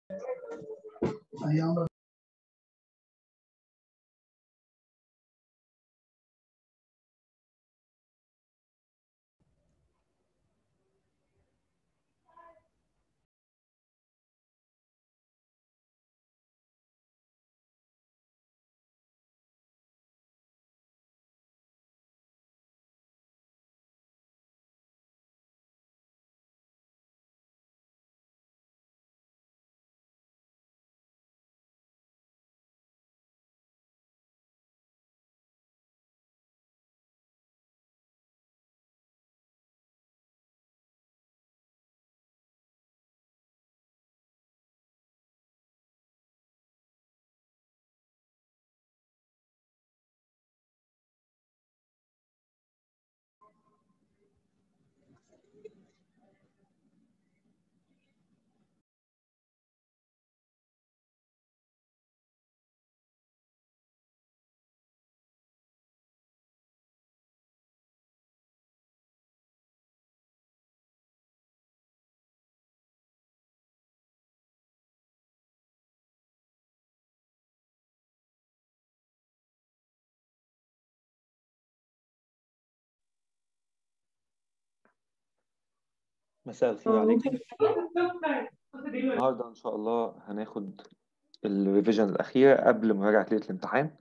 مساء الخير عليكم. النهارده ان شاء الله هناخد الريفيجن الاخيره قبل مراجعه ليله الامتحان.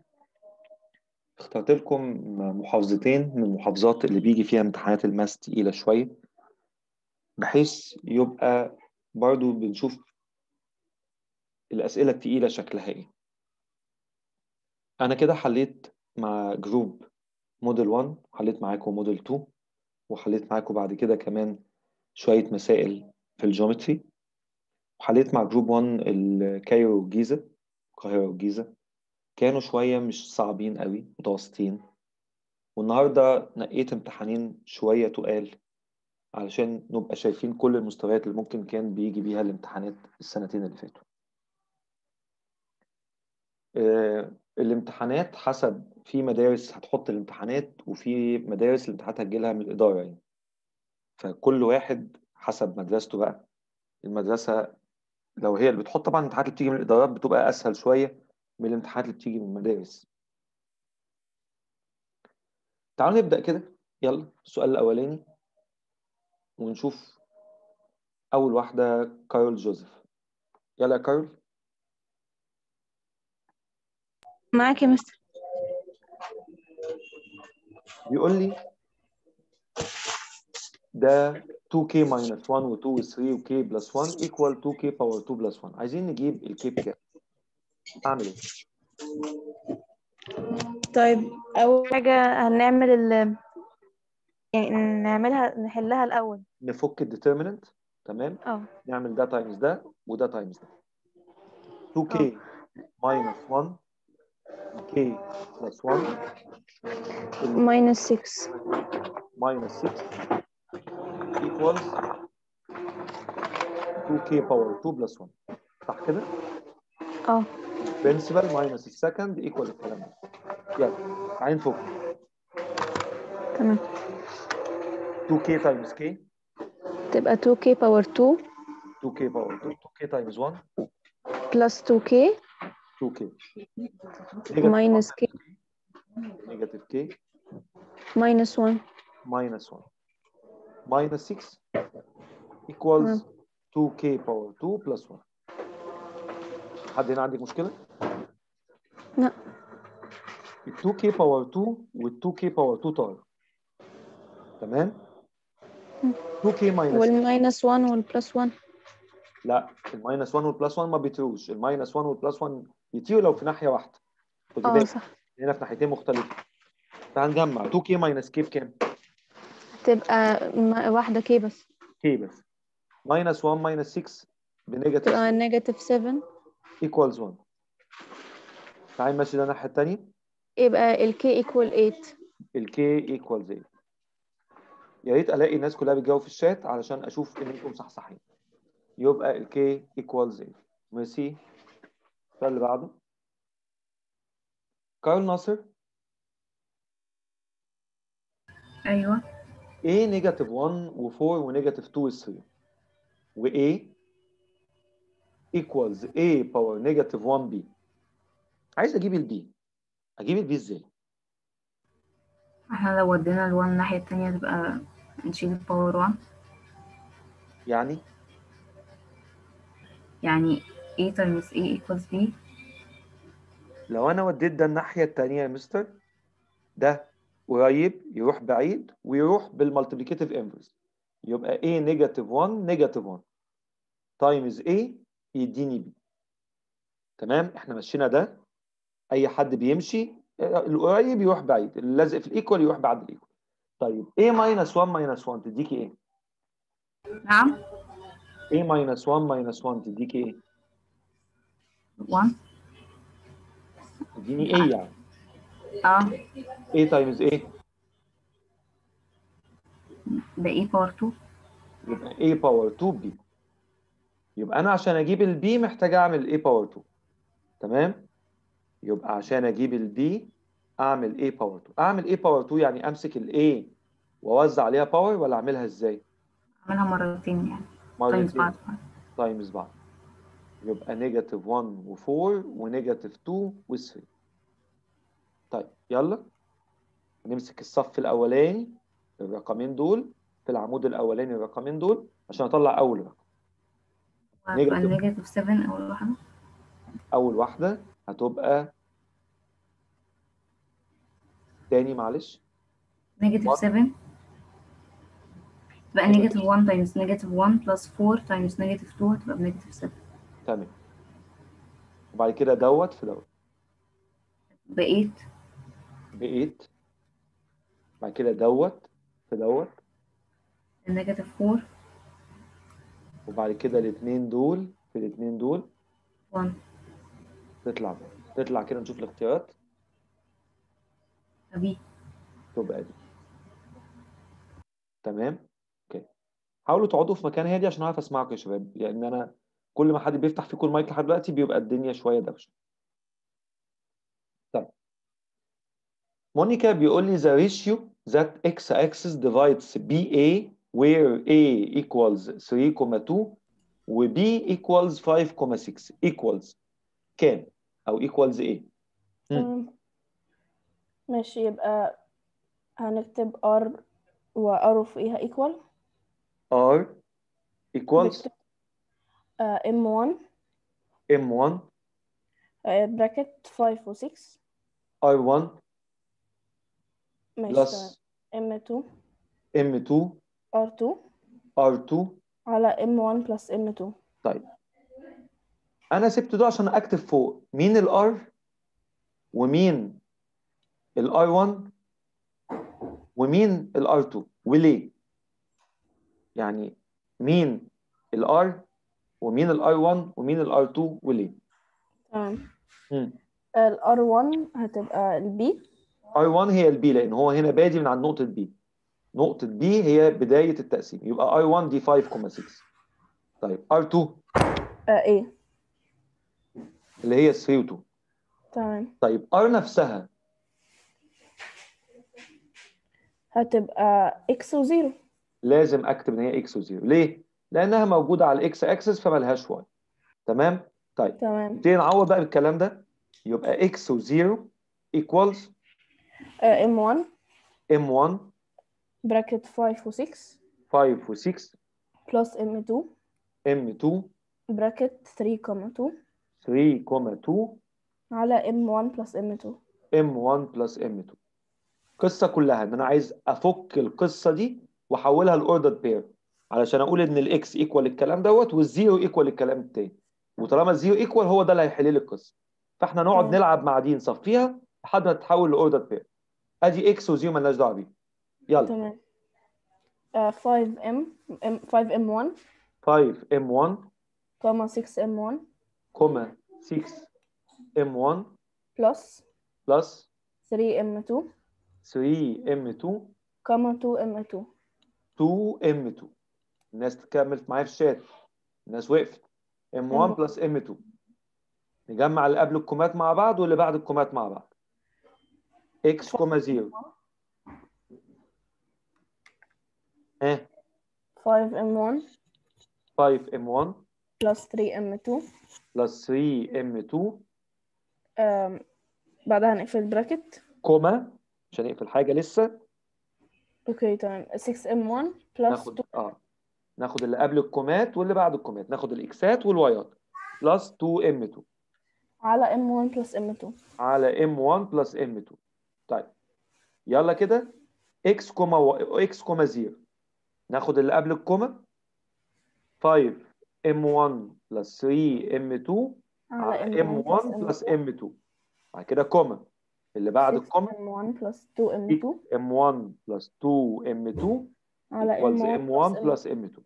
اخترت لكم محافظتين من المحافظات اللي بيجي فيها امتحانات الماس تقيله شويه، بحيث يبقى برضو بنشوف الاسئله التقيله شكلها ايه. انا كده حليت مع جروب موديل 1، حليت معاكم موديل 2، وحليت معاكم بعد كده كمان شويه مسائل في الجيومتري، وحليت مع جروب 1 الكايرو والجيزه، القاهره والجيزه. كانوا شوية مش صعبين قوي، متوسطين. والنهاردة نقيت امتحانين شوية تقال علشان نبقى شايفين كل المستويات اللي ممكن كان بيجي بيها الامتحانات السنتين اللي فاتوا. الامتحانات حسب، في مدارس هتحط الامتحانات وفي مدارس الامتحانات هتجيلها من الإدارة يعني. فكل واحد حسب مدرسته بقى. المدرسة لو هي اللي بتحط، طبعا الامتحانات اللي بتيجي من الإدارات بتبقى أسهل شوية من الامتحانات اللي بتيجي من المدارس. تعالوا نبدأ كده، يلا السؤال الأولاني ونشوف. أول واحدة كارول جوزيف. يلا يا كارول. معاك يا مستر. بيقول لي ده 2k minus 1 و 2 و 3 و k plus 1 equal 2k power 2 plus 1. عايزين نجيب الكي بكام؟ أعمل إيه؟ طيب أول حاجة هنعمل يعني نحلها الأول. نفك الديترميننت، تمام؟ نعمل ده تايمز ده وده تايمز ده. 2k minus 1 k plus 1 minus 6 minus 6 equals 2k power 2 plus 1. صح كده؟ principal minus السكند equal الكلام ده. يلا تعالي نفك. تمام. 2k times k تبقى 2k power 2 2k power 2 2k times 1 plus 2k 2k minus k negative k minus 1 minus 1 minus 6 equals 2k power 2 plus 1. حد هنا عندك مشكلة؟ لا. ال 2k power 2 وال 2k power 2 طار، تمام؟ 2k minus والماينس 1 والبلس 1. لا، الماينس 1 والبلس 1 ما بيطيروش. الماينس 1 والبلس 1 يطيروا لو في ناحية واحدة. خدي بالك صح. هنا في ناحيتين مختلفة. تعال نجمع 2k minus k بكام؟ تبقى واحدة k بس. k بس. minus 1 minus 6 بنيجاتيف تبقى نيجاتيف 7 equals 1. تعال نمشي ده الناحية التانية. يبقى ال k equal 8. ال k equals 8. يا ريت الاقي الناس كلها بتجاوب في الشات علشان اشوف ان انتم صحصحين. يبقى ال k equals 8. ميرسي. السؤال اللي بعده. كارل ناصر. ايوه. A نيجاتيف 1 و4 ونيجاتيف 2 و 3 و A equals a power negative 1b. عايز اجيب البي. اجيب البي ازاي؟ احنا لو ودينا ال1 الناحية التانية تبقى نشيل الباور 1. يعني يعني A times A equals B. لو انا وديت ده الناحيه الثانيه يا مستر، ده قريب يروح بعيد ويروح بالمالتيبليكيتيف انفرس، يبقى a نيجاتيف 1 نيجاتيف 1 تايمز a يديني b. تمام، احنا مشينا ده. اي حد بيمشي القريب يروح بعيد، اللازق في الايكوال يروح بعد الايكوال. طيب a ماينس 1 ماينس 1 تديكي ايه؟ نعم. a ماينس 1 ماينس 1 تديكي ايه؟ 1. تديني a يعني. اه a تايمز a ده A باور 2. يبقى a باور 2 b. يبقى انا عشان اجيب البي محتاج اعمل a باور 2. تمام، يبقى عشان اجيب البي اعمل a باور 2. اعمل a باور 2 يعني امسك الاي واوزع عليها باور، ولا اعملها ازاي؟ اعملها مرتين يعني تايمز بعض. مرتين تايمز بعض. يبقى نيجاتيف 1 و4 ونيجاتيف 2 و3. طيب يلا نمسك الصف الاولاني، الرقمين دول في العمود الاولاني، الرقمين دول عشان اطلع اول رقم. وهتبقى نيجاتيف النيجاتيف 7 أول واحدة. اول واحده هتبقى تاني معلش نيجاتيف 1 7 تبقى نيجاتيف. نيجاتيف 1 تايمز نيجاتيف 1 بلس 4 تايمز نيجاتيف 2 هتبقى بنيجاتيف 7. تمام، وبعد كده دوت في دوت بقيت ب 8. بعد كده دوت في دوت، النيجاتيف 4 وبعد كده الاثنين دول في الاثنين دول 1 تطلع بقى. تطلع كده نشوف الاختيارات بي. تبقى دي. تمام اوكي. حاولوا تقعدوا في مكان هادي عشان اعرف اسمعكم يا شباب، لان انا كل ما حد بيفتح فيكم المايك لحد دلوقتي بيبقى الدنيا شويه دوشه. طيب مونيكا بيقول لي the ratio that x axis divides BA where A equals 3,2 و B equals 5,6 equals كام او equals ايه؟ تمام ماشي. يبقى هنكتب R و R of إيه equal. R equals نكتب M1 M1 bracket 5 و 6. R1 ماشي تمام. plus M2 M2 R2 R2. على M1 plus M2. طيب انا سبت ده عشان اكتب فوق مين الار ومين الار 1 ومين الار 2 وليه. يعني مين الار ومين الار 1 ومين الار 2 وليه. تمام. ال ال R1 هتبقى ال B. R1 هي البي لان هو هنا بادي من عند نقطة بي. نقطة بي هي بداية التقسيم، يبقى R1 دي 5,6. طيب R2 A. اللي هي 3 و2. تمام. طيب R نفسها هتبقى X و 0. لازم اكتب ان هي X و 0. ليه؟ لانها موجودة على الإكس اكسس فملهاش واي. تمام؟ طيب تمام. نبتدي نعوض بقى بالكلام ده. يبقى X و 0 equals M1 M1 bracket 5 و 6 5 و 6 plus M2 M2 bracket 3,2 3,2 على M1 plus M2. M1 plus M2. القصة كلها ان انا عايز افك القصة دي واحولها لاوردر بير علشان اقول ان الاكس ايكوال الكلام دوت والزيرو ايكوال الكلام التاني، وطالما الزيرو ايكوال هو ده اللي هيحل لي القصة. فاحنا نقعد تمام. نلعب مع دي نصفيها لحد ما تتحول لاوردر بير. ادي اكس وزيرو مالناش دعوه بيه. يلا تمام. 5M1 5M1 comma 6M1 كوما 6M1 plus بلس 3M2 3M2 comma 2M2. 2M2. الناس كملت معايا في الشات، الناس وقفت. M1 بلس M2. نجمع اللي قبل الكومات مع بعض واللي بعد الكومات مع بعض. X كوما 0 ها 5M1 5M1 plus 3m2 plus 3m2 بعدها هنقفل براكت. كوما عشان نقفل حاجة لسه. اوكي تمام. 6m1 plus 2 ناخد اللي قبل الكومات واللي بعد الكومات، ناخد الاكسات والوايات plus 2m2 على m1 plus m2 على m1 plus m2. طيب يلا كده x كوما 0، ناخد اللي قبل الكوما 5m1 plus 3m2 على m1 plus m2. بعد كده كوما اللي بعد الكوما 6m1 plus 2m2 m1 plus 2m2 على equals m1 m1 plus m2.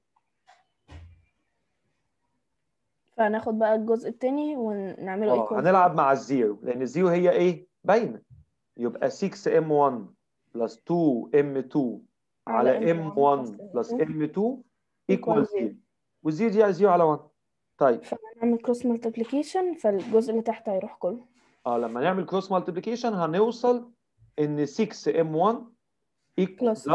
فهناخد بقى الجزء التاني ونعمله equal هنلعب مع الزيرو لأن الزيرو هي إيه؟ باينة. يبقى 6m1 plus 2m2 على m1 plus m2 equals 0، والزيرو دي على 0 على 1. طيب فهنعمل كروس مالتيبليكيشن، فالجزء اللي تحت هيروح كله. لما نعمل كروس مالتيبليكيشن هنوصل إن 6m1 plus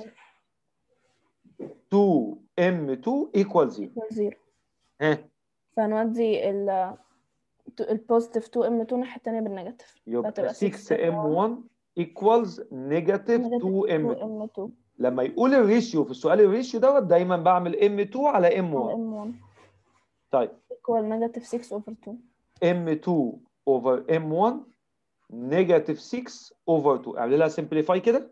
2m2 equals 0. ها فهنودي البوزيتيف 2m2 الناحية التانية بالنيجاتيف، يبقى 6m1 equals negative 2m2. لما يقول الريشيو في السؤال الريشيو دوت دايما بعمل m2 على m1. طيب equal negative 6 over 2. m2 over m1 negative 6 over 2. اعمل لها simplify كده.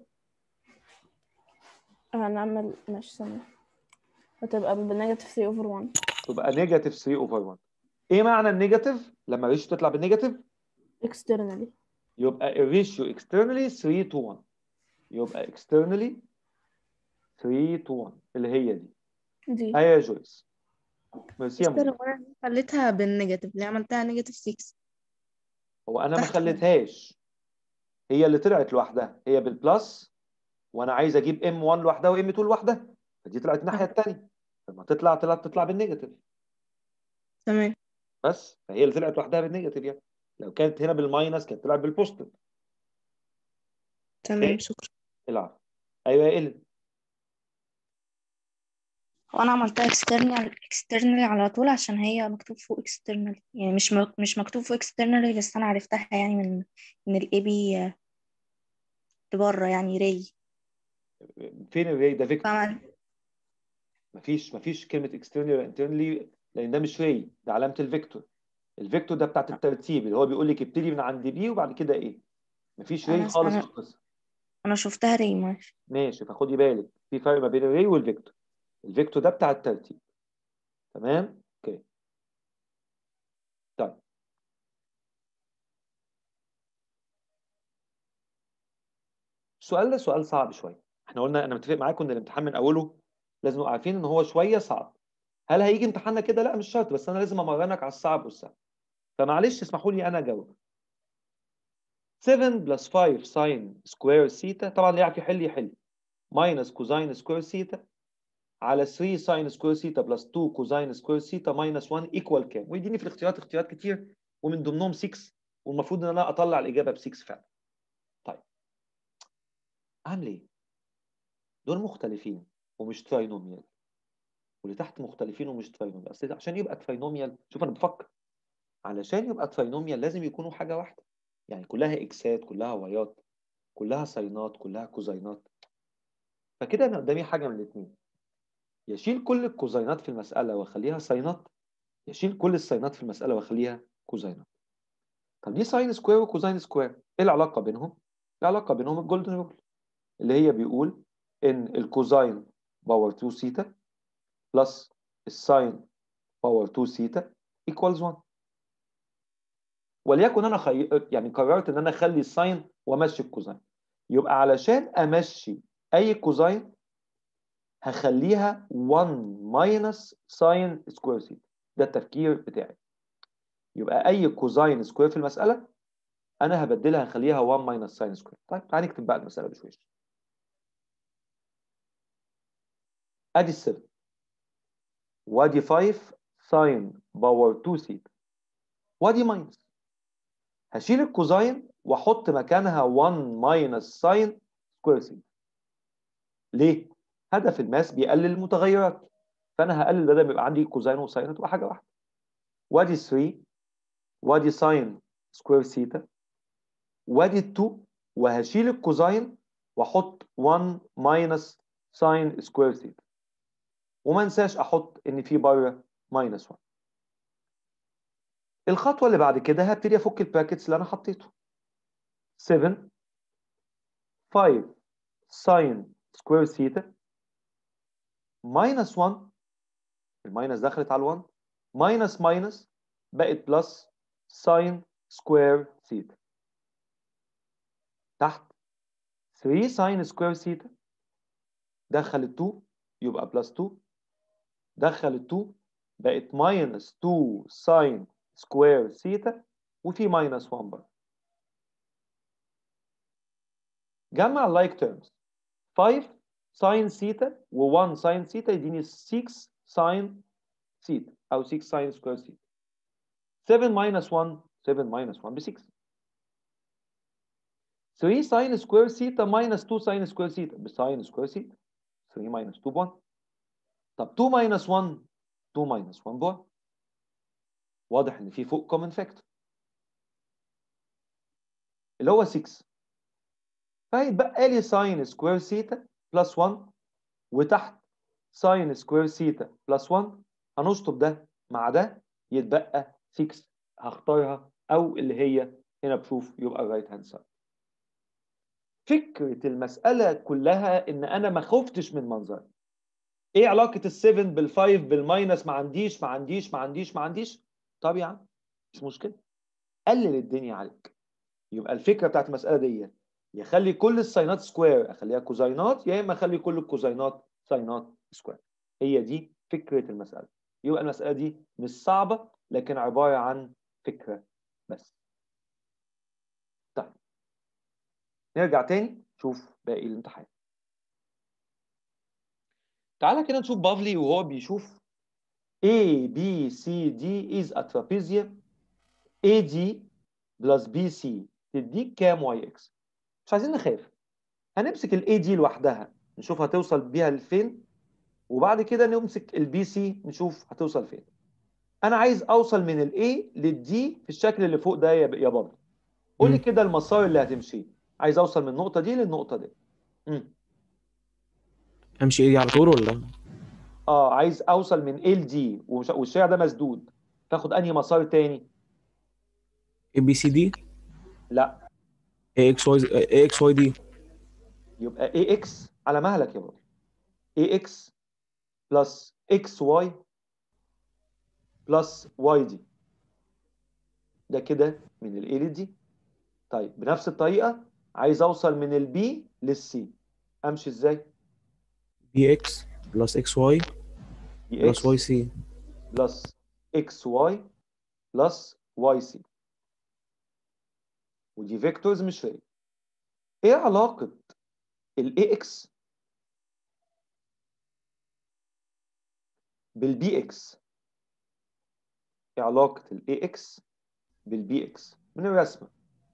هنعمل ماشي ثانية، هتبقى بالنيجاتيف 3 over 1. تبقى negative 3 over 1. ايه معنى النيجاتيف لما الريشيو تطلع بالنيجاتيف؟ externally. يبقى الريشيو externally 3 to 1. يبقى externally 3 to 1 اللي هي دي. يا جويس. ميرسي يا مستر، مدير. هو انا خليتها بالنيجاتيف، ليه عملتها نيجاتيف 6؟ هو انا ما تحت خليتهاش، هي اللي طلعت لوحدها، هي بالبلس وانا عايز اجيب m1 لوحدها وm2 لوحدها، فدي طلعت الناحيه الثانيه، لما تطلع بالنيجاتيف. تمام. بس فهي اللي طلعت لوحدها بالنيجاتيف يعني. لو كانت هنا بالماينس كانت طلعت بالبوزيتيف. تمام، شكرا. العب. ايوه يا إلين. وانا عملتها اكسترنال على طول عشان هي مكتوب فوق اكسترنال، يعني مش مكتوب فوق اكسترنال، بس انا عرفتها يعني من الاي بي لبره، يعني ري. فين الري ده؟ فيكتور. فعمل مفيش كلمه اكسترنال ولا انترنالي، لان ده مش ري، ده علامه الفيكتور. الفيكتور ده بتاعت الترتيب اللي هو بيقول لك ابتدي من عند بي وبعد كده ايه. مفيش ري خالص في القصه. انا شفتها ري. ماشي، فخدي بالك في فرق ما بين الري والفيكتور. الفيكتور ده بتاع الترتيب. تمام؟ اوكي. طيب السؤال ده سؤال صعب شويه. احنا قلنا انا متفق معاكم ان الامتحان من اوله لازم نبقى عارفين ان هو شويه صعب. هل هيجي امتحاننا كده؟ لا مش شرط، بس انا لازم امرنك على الصعب والسهل. فمعلش اسمحوا لي انا اجاوب. 7 بلس 5 ساين سكوير سيتا، طبعا اللي يعرف يحل ماينس كوزاين سكوير سيتا على 3 ساين سكوير سيتا بلس 2 كوزاين سكوير سيتا ماينس 1 ايكوال كام؟ ويديني في الاختيارات اختيارات كتير ومن ضمنهم 6، والمفروض ان انا اطلع الاجابه ب 6 فعلا. طيب اعمل ايه؟ دول مختلفين ومش تراينوميال، واللي تحت مختلفين ومش تراينوميال. اصل عشان يبقى تراينوميال، شوف انا بفكر، علشان يبقى تراينوميال لازم يكونوا حاجه واحده، يعني كلها اكسات، كلها وايات، كلها ساينات، كلها كوزاينات. فكده انا قدامي حاجه من الاثنين، يشيل كل الكوزاينات في المساله واخليها ساينات، يشيل كل الساينات في المساله واخليها كوزاينات. طب دي ساين سكوير وكوزاين سكوير، ايه العلاقه بينهم؟ العلاقه بينهم الجولدن رول، اللي هي بيقول ان الكوزاين باور 2 سيتا بلس الساين باور 2 سيتا ايكوالز 1. وليكن انا يعني قررت ان انا اخلي الساين وامشي الكوزاين، يبقى علشان امشي اي كوزاين هخليها 1 ماينس ساين سكوير سيتا. ده التفكير بتاعي. يبقى اي كوزاين سكوير في المساله انا هبدلها هخليها 1 ماينس ساين سكوير. طيب تعالى نكتب بقى المساله بشويش. ادي 7 وادي 5 ساين باور 2 سيتا وادي ماينس. هشيل الكوزاين واحط مكانها 1 ماينس ساين سكوير سيتا. ليه؟ هدف الماس بيقلل المتغيرات، فانا هقلل بدل ما يبقى عندي كوزين وساين هتبقى حاجه واحده. وادي 3 وادي ساين سكوير ثيتا وادي 2 وهشيل الكوزين واحط 1 ماينس ساين سكوير ثيتا وما انساش احط ان في بره ماينس 1. الخطوه اللي بعد كده هبتدي افك البراكتس اللي انا حطيته. 7 5 ساين سكوير ثيتا ماينس 1 الماينس دخلت على ال1 ماينس ماينس بقت بلس ساين سكوير ثيتا تحت 3 ساين سكوير ثيتا دخل ال2 يبقى بلس 2 دخل ال2 بقت ماينس 2 ساين سكوير ثيتا وفي ماينس 1 بره. جمع اللايك تيرمز 5 ساين ثيتا و1 ساين ثيتا يديني 6 ساين ثيتا او 6 ساين سكوير ثيتا. 7 ماينس 1 7 ماينس 1 ب 6. 3 ساين سكوير ثيتا ماينس 2 ساين سكوير ثيتا بساين سكوير ثيتا 3 ماينس 2 ب 1. طب 2 ماينس 1 2 ماينس 1 ب 1. واضح ان في فوق كومن فاكتور اللي هو 6 فهيتبقى لي ساين سكوير ثيتا بلس 1 وتحت ساين سكوير ثيتا بلس 1 هنشطب ده مع ده يتبقى 6 هختارها او اللي هي هنا بشوف يبقى الرايت هاند سايد. فكرة المسألة كلها ان انا ما خفتش من منظر. ايه علاقة ال7 بال5 بالماينس؟ ما عنديش. طب يا عم مش مشكلة، قلل الدنيا عليك. يبقى الفكرة بتاعت المسألة دي يخلي كل الساينات سكوير اخليها كوزاينات يا اما اخلي كل الكوزاينات ساينات سكوير. هي دي فكرة المسألة. يبقى المسألة دي مش صعبة لكن عبارة عن فكرة بس. طيب نرجع تاني نشوف باقي الامتحان. تعالى كده نشوف بافلي وهو بيشوف A B C D is a trapezium AD plus BC تديك كام واي اكس. مش عايزين نخاف، هنمسك الاي دي لوحدها نشوف هتوصل بيها لفين وبعد كده نمسك البي سي نشوف هتوصل فين. انا عايز اوصل من الاي للدي في الشكل اللي فوق ده يا بابا. قول لي كده المسار اللي هتمشيه. عايز اوصل من النقطه دي للنقطه دي. امشي ايه دي على طول ولا؟ عايز اوصل من ال دي والشارع ده مسدود، تاخد انهي مسار تاني؟ اي بي سي دي. لا اي اكس واي اي اكس واي دي. يبقى اي اكس على مهلك يا بابا. اي اكس بلس اكس واي بلس واي دي ده كده من الاي للدي. طيب بنفس الطريقه عايز اوصل من البي للسي، امشي ازاي؟ بي اكس بلس اكس واي بي بلس واي اكس سي بلس اكس واي بلس واي سي ودي فيكتورز مش فاهم. ايه علاقه الاي اكس بالبي اكس؟ ايه علاقه الاي اكس بالبي اكس من الرسمه؟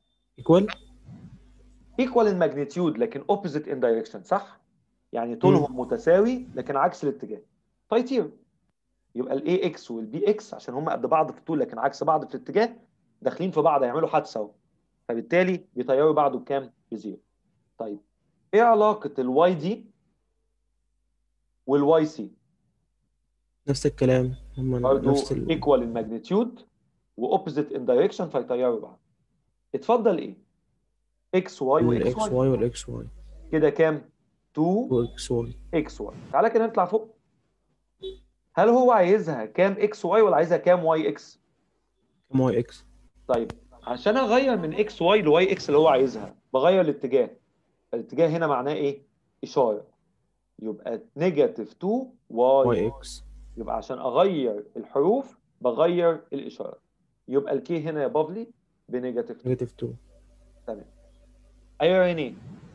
ايكوال الماجنتيود لكن اوبوزيت ان دايركشن، صح؟ يعني طولهم متساوي لكن عكس الاتجاه فيطيروا. يبقى الاي اكس والبي اكس عشان هم قد بعض في الطول لكن عكس بعض في الاتجاه داخلين في بعض هيعملوا حادثه اهو، فبالتالي بيطيروا بعض بكام؟ بزيرو. طيب ايه علاقه الواي دي والواي سي؟ نفس الكلام، هم برضه نفس ايكوال الماجنتيود واوبوزيت ان دايركشن فيطيروا بعض. اتفضل ايه؟ اكس واي واكس الاكس واي واي والاكس واي كده كام؟ 2 واكس واي. اكس واي. تعالى كده نطلع فوق. هل هو عايزها كام اكس واي ولا عايزها كام واي اكس؟ كام واي اكس؟ طيب عشان اغير من اكس واي لواي اكس اللي هو عايزها بغير الاتجاه. الاتجاه هنا معناه ايه؟ اشاره. يبقى نيجاتيف 2 واي. واي اكس. يبقى عشان اغير الحروف بغير الاشاره. يبقى الكي هنا يا بافلي بنيجاتيف 2. نيجاتيف 2. تمام. ايوه يا رينيه.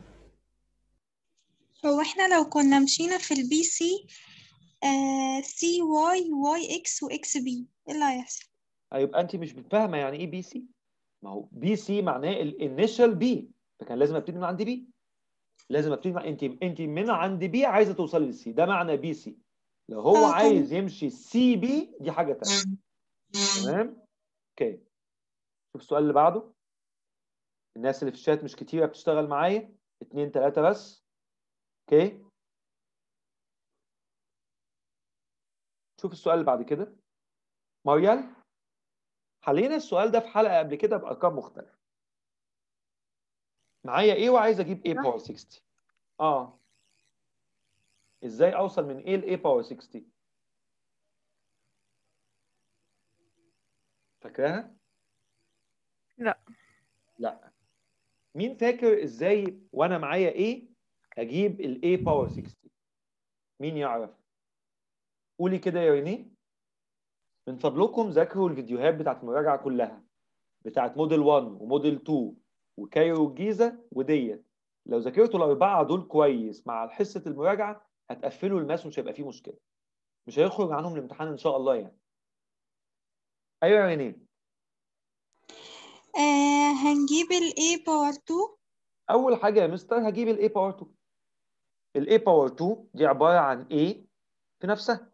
هو احنا لو كنا مشينا في البي سي سي واي واي اكس واكس بي ايه اللي هيحصل؟ هيبقى انت مش فاهمه يعني ايه بي سي. ما هو بي سي معناه الانيشال بي، فكان لازم ابتدي من عند بي. لازم ابتدي انت من عند بي عايزه توصلي للسي، ده معنى بي سي. لو هو تمام. عايز يمشي سي بي دي حاجه تانيه. تمام. اوكي، شوف السؤال اللي بعده. الناس اللي في الشات مش كتيره بتشتغل معايا، 2 3 بس. اوكي، شوف السؤال اللي بعد كده. مريال، حلينا السؤال ده في حلقه قبل كده بارقام مختلفه. معايا ايه وعايز اجيب a باور 60. ازاي اوصل من a ل a باور 60؟ فاكراها؟ لا. لا. مين فاكر ازاي وانا معايا ايه اجيب ال a باور 60؟ مين يعرف؟ قولي كده يا رينيه. من فضلكم ذاكروا الفيديوهات بتاعت المراجعه كلها، بتاعت موديل 1 وموديل 2 وكايرو والجيزه وديت. لو ذاكرتوا الاربعه دول كويس مع حصه المراجعه هتقفلوا الماس ومش هيبقى فيه مشكله، مش هيخرج عنهم الامتحان ان شاء الله يعني. ايوه يا رينيه. هنجيب ال A باور 2. اول حاجه يا مستر هجيب ال a باور 2. ال a باور 2 دي عباره عن a في نفسها،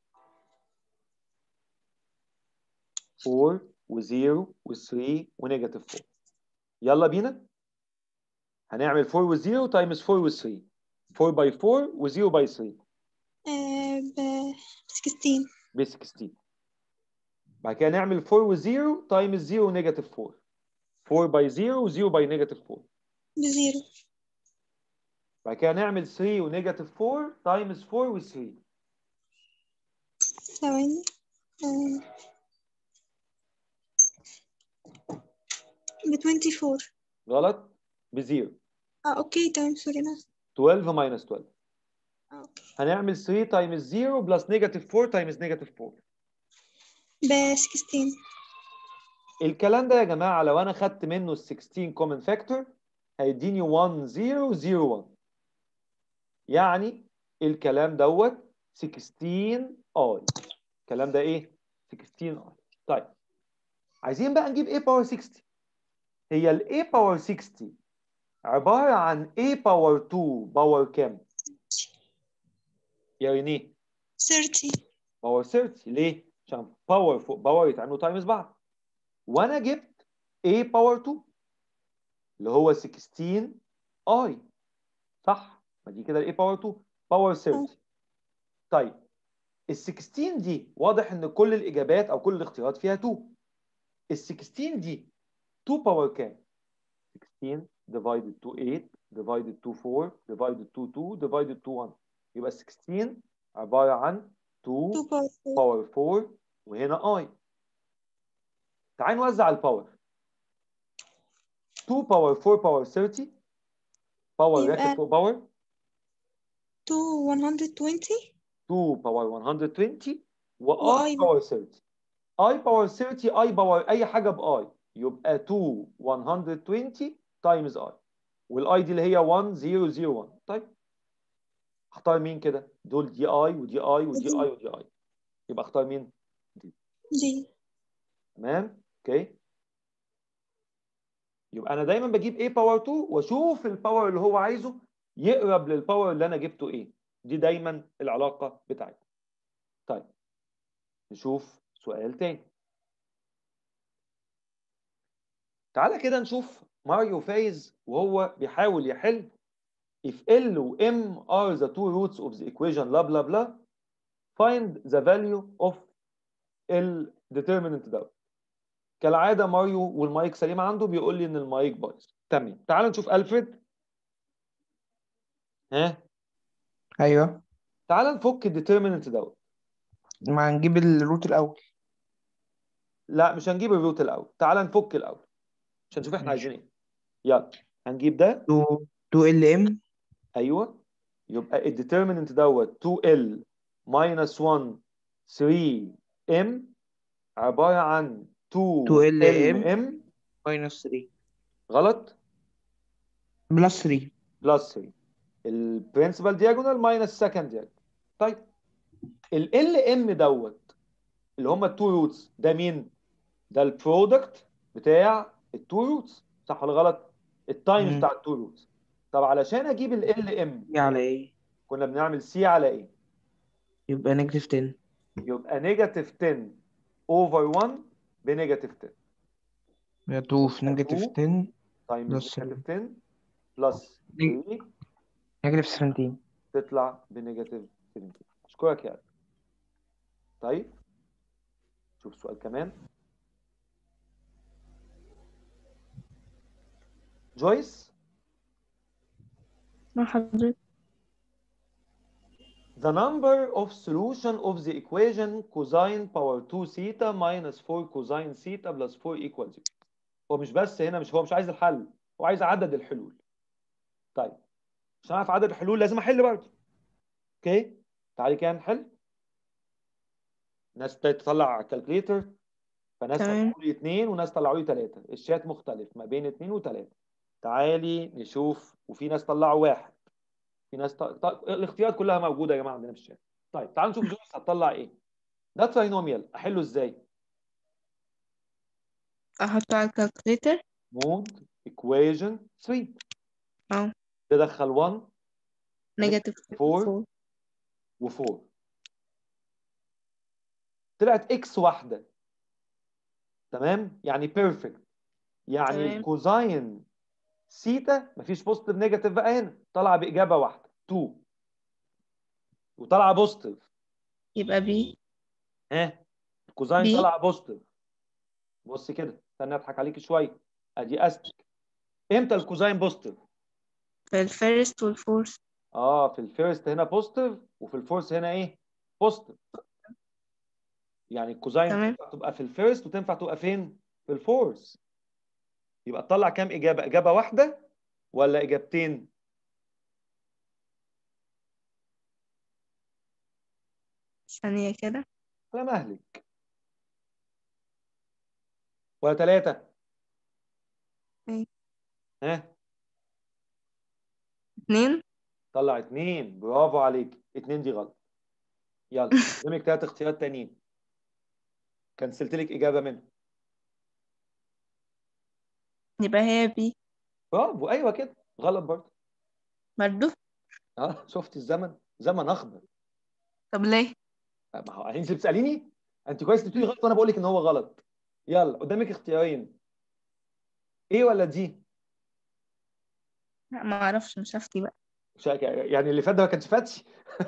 4 و0 و3 ونيجاتيف 4. يلا بينا هنعمل 4 و0 تايمز 4 و3، 4 باي 4 و0 باي 3 ب 16. ب 16. بعد كده نعمل 4 و0 تايمز 0 ونيجاتيف 4، 4 باي 0 و0 باي نيجاتيف 4. بزيرو. بعد كده نعمل 3 ونيجاتيف 4 تايمز 4 و3. ثواني. ب 24. غلط، بزيرو. اوكي تمام، سوري انا. 12 ماينس 12. اوكي. هنعمل 3 تايمز 0 بلس نيجاتيف 4 تايمز نيجاتيف 4. ب 16. الكلام ده يا جماعه لو انا خدت منه ال 16 كومن فاكتور هيديني 1 0 0 1. يعني الكلام دوت 16 اي. الكلام ده ايه؟ 16 اي. طيب عايزين بقى نجيب a باور 60. هي ال a باور 60 عباره عن a باور 2 باور كام؟ يا رينيه. 30. باور 30. ليه؟ عشان باور فوق باور يتعملوا تايمز بعض. وانا جبت a باور 2 اللي هو 16 اي، صح؟ ما دي كده ال a باور 2 باور 30. طيب ال 16 دي واضح ان كل الاجابات او كل الاختيارات فيها 2. ال 16 دي 2 باور كام؟ 16 divided to 8 divided to 4 divided to 2 divided to 1. يبقى 16 عبارة عن 2 2 باور 4. باور 4 وهنا اي. تعال نوزع الباور. 2 باور 4 باور 30 باور يبقى راكب فوق باور 2 120. 2 باور 120 واي واي باور 30. اي باور 30 اي باور اي حاجه باي يبقى 2 120 تايمز اي، والاي دي اللي هي 1 0 0 1. طيب اختار مين كده؟ دول دي اي ودي اي ودي دي. اي ودي اي، يبقى اختار مين؟ دي. دي. تمام. اوكي، يبقى انا دايما بجيب a باور 2 واشوف الباور اللي هو عايزه يقرب للباور اللي انا جبته ايه. دي دايما العلاقه بتاعتنا. طيب نشوف سؤال تاني. تعالى كده نشوف ماريو فايز وهو بيحاول يحل if L و M are the two roots of the equation blah blah blah find the value of L determinant دوت. كالعاده ماريو والمايك سليم عنده بيقول لي ان المايك بايظ. تمام، تعال نشوف ألفريد. ها، ايوه، تعال نفك الديترميننت دوت. ما هنجيب الروت الاول. لا مش هنجيب الروت الاول، تعال نفك الاول عشان نشوف احنا ماشي. عايزين ايه. يلا هنجيب ده. 2 ال ام. ايوه، يبقى الديترميننت دوت 2L minus 1 3M عباره عن 2 ال ام 2LM. ماينس 3 غلط، بلس 3. بلس 3. البرنسبل دياجونال ماينس سكند دياجونال. طيب ال LM دوت اللي هم التو روتس ده مين؟ ده البرودكت بتاع التو روتس، صح ولا غلط؟ التايمز بتاع التو روتس. طب علشان اجيب ال LM دي على ايه؟ كنا بنعمل سي على ايه؟ يبقى نيجاتيف 10. يبقى نيجاتيف 10 اوفر 1 بنيجاتيف 10. يبقى 2 في نيجاتيف 10 تايمز بلس 3 نيجاتيف 10 بلس 3 نيجاتيف 17. تطلع بنيجاتيف 17. اشكرك يا قلبي. طيب شوف سؤال كمان. جويس، مع حضرتك. the number of solution of the equation cosine power 2 theta minus 4 cosine theta plus 4 equals 0. هو مش بس هنا هو مش عايز الحل، هو عايز عدد الحلول. طيب عشان اعرف عدد الحلول لازم احل برضه. اوكي تعالي كده نحل. ناس تطلع كالكليتر، فناس تمام. طلعوا لي 2 وناس طلعوا لي 3. الشات مختلف ما بين 2 و3. تعالي نشوف. وفي ناس طلعوا 1. في ناس الاختيارات كلها موجوده يا جماعه عندنا في الشات. طيب تعالوا نشوف جويس هتطلع ايه. ده تراينوميال احله ازاي؟ احطه على الكالكوليتر. مود equation 3. اه تدخل 1 نيجاتيف 4 و4. طلعت اكس واحده. تمام يعني بيرفكت. يعني تمام. الكوزاين سيتا مفيش بوزيتيف نيجاتيف بقى هنا، طالعه باجابه واحده 2 وطالعه بوزيتيف. يبقى بي. ها الكوزاين بي. طالعه بوزيتيف. بص كده استنى اضحك عليك شويه. ادي استك. امتى الكوزاين بوزيتيف؟ في الفيرست والفورث. في الفيرست هنا بوزيتيف وفي الفورث هنا ايه؟ بوزيتيف. يعني الكوزاين تمام. تنفع تبقى في الفيرست وتنفع تبقى فين؟ في الفورث. يبقى تطلع كام اجابه؟ اجابه واحده ولا اجابتين؟ ثانية كده. على مهلك. ولا 3؟ ايه. ها 2. طلع 2. برافو عليك. 2 دي غلط. يلا قدامك 3 اختيارات تانيين. كنسلت لك اجابه منهم. يبقى هي بي برافو ايوه كده. غلط برضه. برضه. شفت الزمن؟ زمن اخضر. طب ليه؟ ما هو انت اللي بتساليني. انت كويس بتقولي غلط وانا بقول لك ان هو غلط. يلا قدامك اختيارين. ايه ولا دي؟ لا ما اعرفش، مش هفتي بقى. يعني اللي فات ده ما كانش فاتش.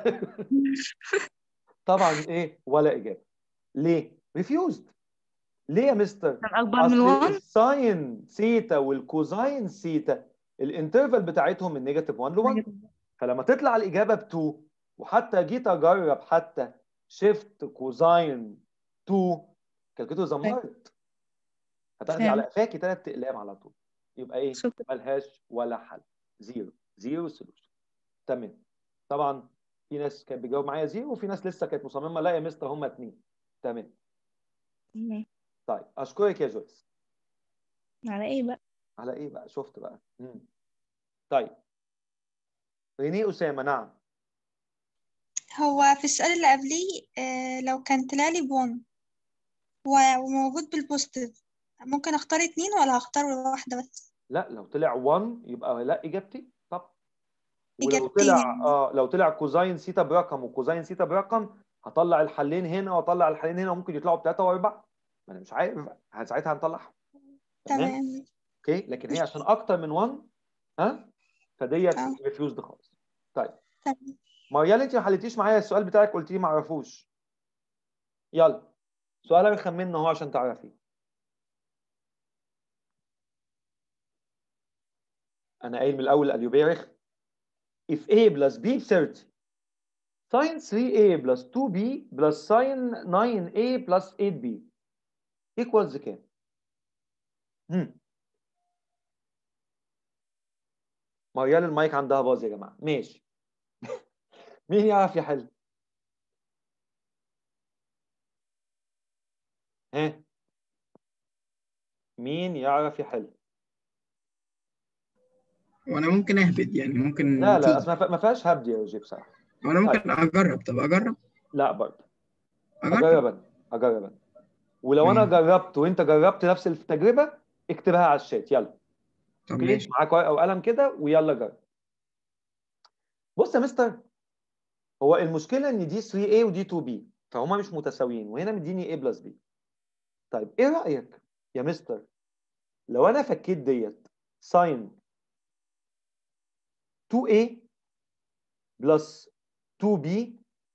طبعا ايه ولا اجابه. ليه؟ ريفيوزد. ليه يا مستر؟ كان اكبر من اصل 1. الساين سيتا والكوزاين سيتا الانترفال بتاعتهم من نيجاتيف 1 ل 1. فلما تطلع الاجابه ب 2 وحتى جيت اجرب حتى شيفت كوزاين 2 كالكوليتور زمرت. هتاخدي على قفاكي 3 اقلام على طول. يبقى ايه؟ شكرا. ملهاش ولا حل. زيرو سولوشن. تمام. طبعا في ناس كانت بتجاوب معايا 0 وفي ناس لسه كانت مصممه لا يا مستر هم 2. تمام. طيب اشكرك يا جويس. على ايه بقى؟ على ايه بقى؟ شفت بقى. طيب ريني اسامه. نعم. هو في السؤال اللي قبليه لو كان طلع لي بون وموجود بالبوستيف، ممكن اختار 2 ولا هختار واحدة بس؟ لا لو طلع 1 يبقى لا اجابتي. طب ولو إجابتين طلع يعني. لو طلع كوزاين سيتا برقم وكوزاين سيتا برقم هطلع الحلين هنا واطلع الحلين هنا وممكن يطلعوا ب3 و4. ما انا مش عارف بقى. ساعتها هنطلعهم. تمام. تمام. اوكي لكن هي عشان اكتر من 1 فديت اه ريفيوزد خالص. طيب تمام. مريال انت ما حليتيش معايا السؤال بتاعك قلت لي ما اعرفوش. يلا سؤال رخم منه اهو عشان تعرفي. انا قايل من الاول اليوبيرخ. if a plus b 30 sin 3a plus 2b plus sin 9a plus 8b equals كام؟ مريال المايك عندها باظ يا جماعه. ماشي. مين يعرف يحل؟ ها مين يعرف يحل؟ وانا ممكن اهبد يعني ممكن لا تيجي. اصل ما فيهاش هبد يا روجي بصراحه. وانا ممكن اجرب. طب اجرب. لا برضه. اجرب. اجرب انا. ولو انا جربت وانت جربت نفس التجربه اكتبها على الشات. يلا. طب اوكي ماشي. معاك ورقه وقلم كده ويلا جرب. بص يا مستر هو المشكله ان دي 3A ودي 2B، فهما مش متساويين، وهنا مديني A بلس B. طيب ايه رايك يا مستر لو انا فكيت ديت ساين 2A بلس 2B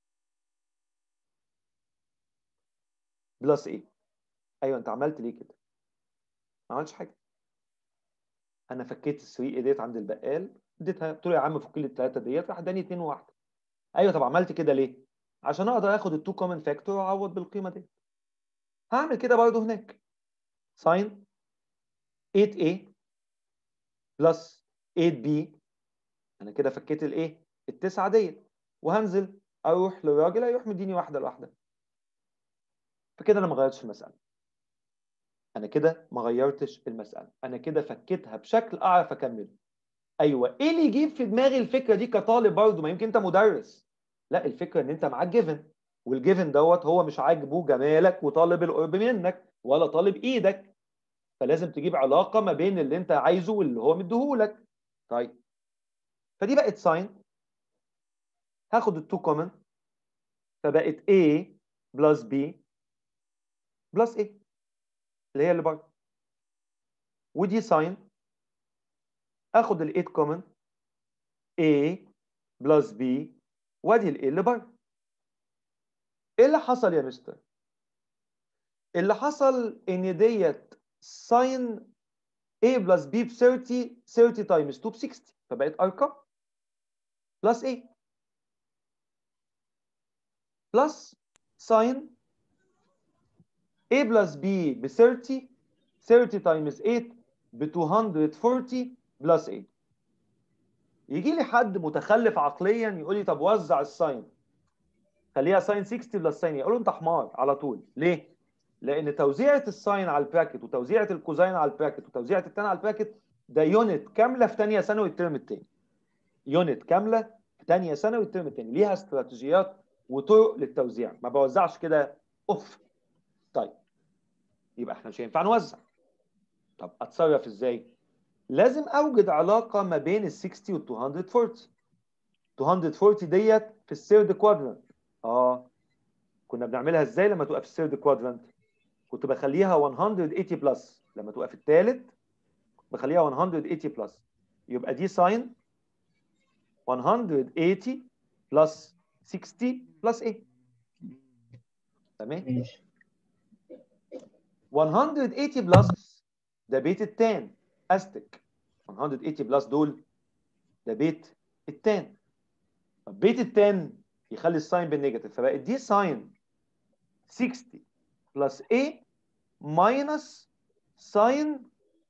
بلس A؟ ايوه انت عملت ليه كده؟ ما عملتش حاجه. انا فكيت ال 3A ديت عند البقال، اديتها قلت له يا عم فك لي الثلاثه ديت، راح اداني 2 و1. ايوه طب عملت كده ليه؟ عشان اقدر اخد ال 2 كومن فاكتور واعوض بالقيمه دي. هعمل كده برضه هناك. ساين 8A بلس 8B، انا كده فكيت الايه؟ التسعه ديت، وهنزل اروح للراجل هيروح مديني واحده لوحدها. فكده انا ما غيرتش المساله. انا كده ما غيرتش المساله، انا كده فكيتها بشكل اعرف اكمل. ايوه ايه اللي يجيب في دماغي الفكره دي كطالب برضه؟ ما يمكن انت مدرس. لا الفكره ان انت معاك جيفن، والجيفن دوت هو مش عاجبه جمالك وطالب القرب منك ولا طالب ايدك، فلازم تجيب علاقه ما بين اللي انت عايزه واللي هو مديهولك. طيب فدي بقت ساين، هاخد التو كومن فبقت A بلس B بلس A اللي هي اللي بره، ودي ساين، اخد ال 8 كومن A بلس B وادي ال A اللي بره. ايه اللي حصل يا مستر؟ اللي حصل ان ديت ساين A بلس B ب 30 تايمز 2 ب 60، فبقت ارقام بلس A بلس ساين A بلس B ب 30 تايمز 8 ب 240 بلس A. يجي لي حد متخلف عقليا يقول لي طب وزع الساين خليها ساين 60 بلس ساين، اقول له انت حمار على طول. ليه؟ لان توزيعه الساين على البراكت وتوزيعه الكوزاين على البراكت وتوزيعه التان على البراكت ده يونت كامله في ثانيه ثانوي الترم الثاني. يونت كامله في ثانيه ثانوي الترم الثاني، ليها استراتيجيات وطرق للتوزيع، ما بوزعش كده اوف. طيب يبقى احنا مش هينفع نوزع. طب اتصرف ازاي؟ لازم اوجد علاقه ما بين ال 60 وال 240. 240 ديت في الثيرد كوادرانت. كنا بنعملها ازاي لما تبقى في الثيرد كوادرانت؟ كنت بخليها 180 بلس، لما تبقى في الثالث بخليها 180 بلس، يبقى دي ساين 180 بلس 60 بلس 8. تمام؟ ماشي. 180 بلس ده بيت التان استك، 180 بلس دول ده بيت التان. طب بيت التان يخلي الساين بالنيجاتيف، فبقت دي ساين 60 بلس A ماينس ساين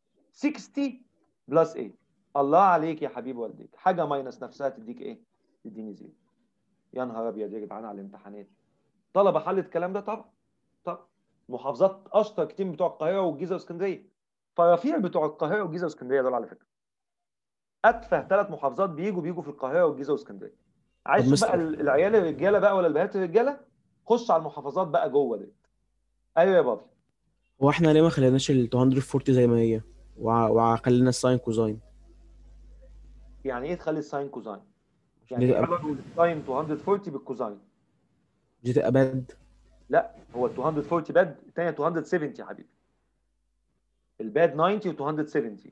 60 بلس A. الله عليك يا حبيب والديك، حاجه ماينس نفسها تديك ايه؟ تديني زيرو. يا نهار ابيض يا جدعان على الامتحانات. طلبه حلت الكلام ده طبعا. طب محافظات اشطر كتير بتوع القاهره والجيزه واسكندريه، فرافير بتوع القاهره والجيزه واسكندريه دول على فكره اتفه 3 محافظات بيجوا في القاهره والجيزه واسكندريه. عايز طب تشوف بقى مستر، العيال الرجاله بقى ولا البنات الرجاله؟ خش على المحافظات بقى جوه دي. ايوه يا بابا. هو احنا ليه ما خليناش ال 240 زي ما هي وخلينا الساين كوزاين؟ يعني ايه تخلي الساين كوزاين؟ عشان يعني دي ايه تبقى علاقه الساين 240 بالكوزاين؟ دي تبقى باد. لا هو ال 240 باد، الثانيه 270 يا حبيبي. الباد 90 و 270،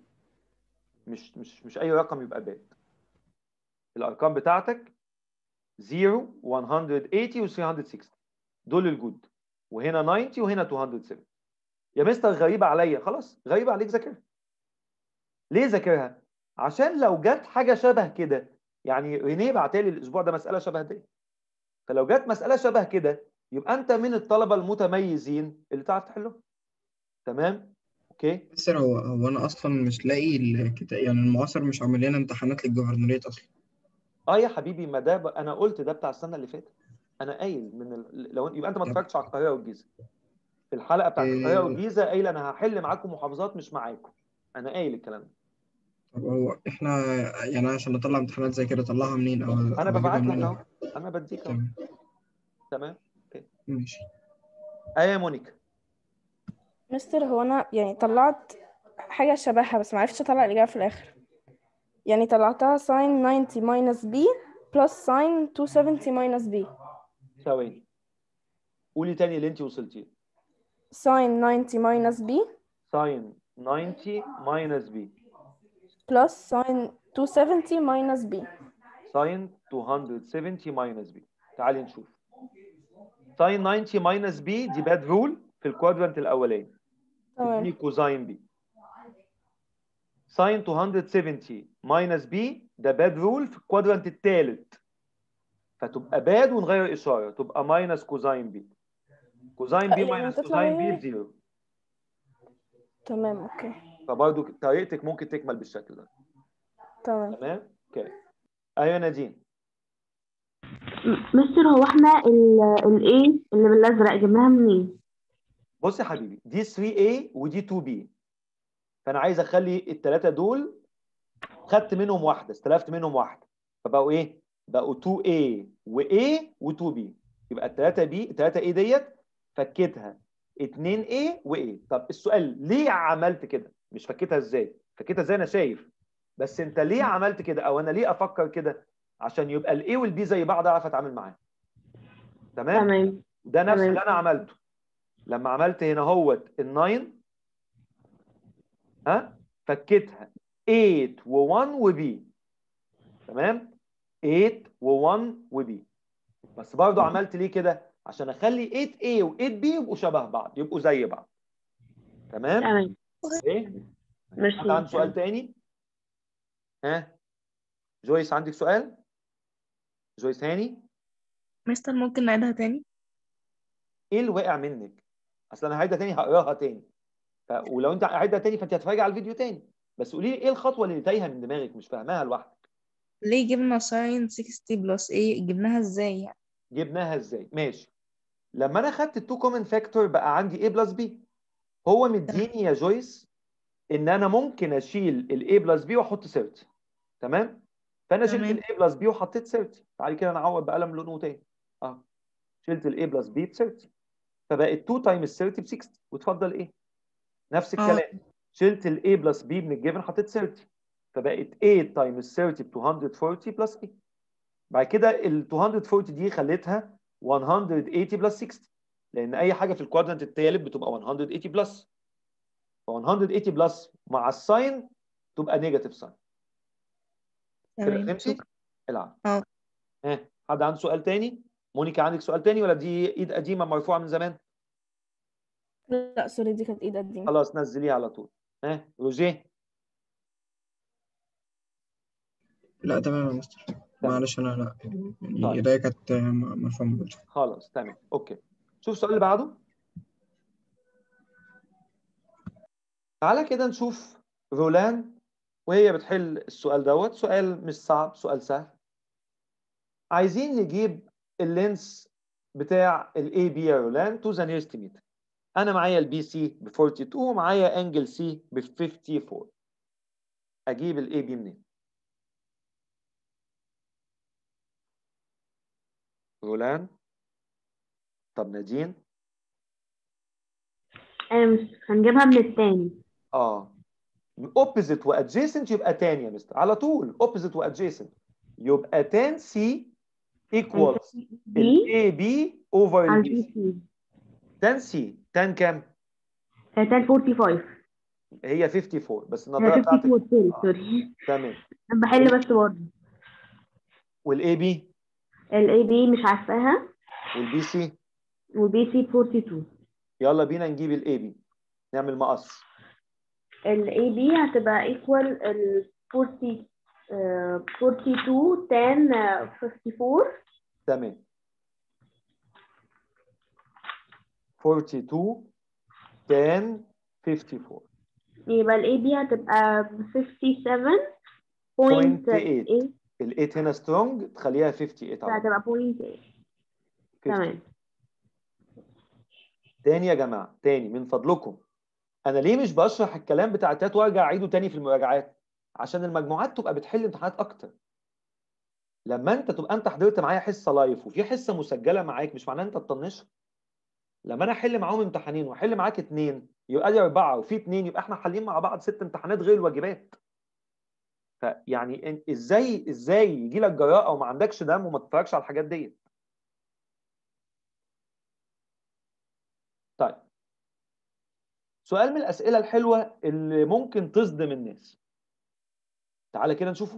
مش اي رقم يبقى باد. الارقام بتاعتك 0 180 و 360 دول الجود، وهنا 90 وهنا 270. يا مستر غريبه عليا، خلاص غريبه عليك ذاكرها. ليه ذاكرها؟ عشان لو جت حاجه شبه كده، يعني رينيه بعتلي الاسبوع ده مساله شبه دي، فلو جت مساله شبه كده يبقى انت من الطلبه المتميزين اللي تعرف تحلهم. تمام؟ اوكي؟ بس هو انا اصلا مش لاقي الكتاب، يعني المعاصر مش عامل لنا امتحانات للجفرنوريت اصلا. يا حبيبي ما ده انا قلت ده بتاع السنه اللي فاتت. انا قايل لو يبقى انت ما طب اتفرجتش على القاهره والجيزه. في الحلقه بتاعت القاهره إيه... والجيزه قايل انا هحل معاكم محافظات مش معاكم. انا قايل الكلام ده. طب هو احنا يعني عشان نطلع امتحانات زي كده اطلعها منين انا او اجيبها ببعت لك منين اهو، انا بديك اهو. تمام. تمام؟ اوكي. ماشي. يا مونيكا. مستر هو انا يعني طلعت حاجة شبهها بس معرفتش اطلع الإجابة في الآخر. يعني طلعتها ساين 90 ماينس بي plus sin 270 minus b. ثواني، قولي تاني اللي انت وصلتيه. sin 90 minus b ساين 90 minus b plus sin 270 minus b. ساين 270 minus b. تعالي نشوف. ساين 90 minus b دي باد رول في الكوادرانت الاولاني، تديني تمام. كوزاين بي. ساين 270 minus b ده باد رول في الكوادرانت الثالث، فتبقى باد ونغير اشاره تبقى ماينس كوزاين بي. كوزاين بي يعني ماينس تطلع كوزاين بي ايه؟ بزيرو. تمام اوكي. فبرضه طريقتك ممكن تكمل بالشكل ده. تمام. تمام؟ اوكي. ايوه نادين. مستر، هو احنا الايه اللي بالازرق جبناها منين؟ بص يا حبيبي، دي 3A ودي 2B، فانا عايز اخلي الثلاثه دول خدت منهم واحده، استلفت منهم واحده، فبقوا ايه؟ بقوا 2A وA و2B. يبقى الثلاثه A ديت فكيتها 2A وA. طب السؤال ليه عملت كده؟ مش فكيتها ازاي؟ فكيتها ازاي انا شايف، بس انت ليه عملت كده او انا ليه افكر كده؟ عشان يبقى الاي والبي زي بعض اعرف اتعامل معاهم. تمام؟ تمام. ده نفس تمام. اللي انا عملته لما عملت هنا هوت ال9، ها، فكيتها 8 و1 وبي. تمام؟ 8 و1 وبي. بس برضه عملت ليه كده؟ عشان اخلي 8A و 8B يبقوا شبه بعض، يبقوا زي بعض. تمام؟ تمام. ايه؟ ماشي. حد عنده سؤال تاني؟ ها؟ جويس عندك سؤال؟ جويس هاني؟ مستر ممكن نعيدها تاني؟ ايه اللي وقع منك؟ اصل انا هعيدها تاني هقراها تاني، ولو انت هعيدها تاني فانت هتتفرج على الفيديو تاني، بس قولي لي ايه الخطوه اللي تايهه من دماغك مش فاهماها لوحدك؟ ليه جبنا ساين 60 بلس ايه؟ جبناها ازاي يعني؟ جبناها ازاي؟ ماشي. لما انا خدت التو كومن فاكتور بقى عندي A بلس B. هو مديني يا جويس ان انا ممكن اشيل الاي بلس بي واحط 30. تمام؟ فانا شلت تمام. الاي بلس بي وحطيت 30. تعالي كده نعوض بقلم لونه تاني. شلت الاي بلس بي ب 30، فبقت 2 تايمز 30 ب 60. وتفضل ايه؟ نفس الكلام. شلت الاي بلس بي من الجيفن حطيت 30، فبقت 8 تايمز 30 ب 240 بلس 8. بعد كده ال 240 دي خليتها 180 بلس 60، لان اي حاجه في الكوادرنت الثالث بتبقى 180 بلس. ف 180 بلس مع الساين تبقى نيجاتيف ساين. كده تمام. فهمتي؟ شكرا. العب. اه. حد عنده سؤال تاني؟ مونيكا عندك سؤال تاني ولا دي ايد قديمه مرفوعه من زمان؟ لا سوري، دي كانت ايد قديمة. خلاص نزليها على طول. روجيه. لا تمام يا مستر. معلش أنا لا يعني إيديا كانت مرفوعة برضه. خلاص تمام اوكي. شوف السؤال اللي بعده. تعالى كده نشوف رولان وهي بتحل السؤال دوت. سؤال مش صعب، سؤال سهل. عايزين نجيب اللينس بتاع الاي بي يا رولان تو ذا نيرست ميتر. انا معايا البي سي ب 42 ومعايا انجل سي ب 54. اجيب الاي بي منين؟ رولان؟ طب نادين؟ هنجيبها من التاني. اوبوزيت وادجيسنت يبقى تاني يا مستر على طول. اوبوزيت وادجيسنت يبقى تان سي ايكوالز الاي بي اوفر على البي البي سي. سي. تان سي تان كام؟ تان 45. هي 54 بس هي النظاره بتاعتك 54 سوري. تمام. انا بحل بس برضه. والاي بي؟ الاي بي مش عارفاها. والبي سي؟ والبي سي 42. يلا بينا نجيب الاي بي، نعمل مقص. الاي بي هتبقى ايكوال ال 40 42 10 54. تمام. 42 10 54. يبقى الاي بي هتبقى 57.8. 0.8. ال 8 هنا سترونج تخليها 58 على طول. هتبقى 0.8. تمام. تاني يا جماعه، تاني من فضلكم، انا ليه مش بشرح الكلام بتاع التات وارجع اعيده تاني في المراجعات؟ عشان المجموعات تبقى بتحل امتحانات اكتر. لما انت تبقى انت حضرت معايا حصه لايف وفي حصه مسجله معاك مش معناه انت تطنشها. لما انا احل معاهم امتحانين واحل معاك 2 يبقى لي 4 وفي 2 يبقى احنا حالين مع بعض 6 امتحانات غير الواجبات. فيعني ازاي يجي لك جراءه وما عندكش دم وما تتفرجش على الحاجات دي؟ طيب سؤال من الاسئله الحلوه اللي ممكن تصدم الناس. تعالى كده نشوفه.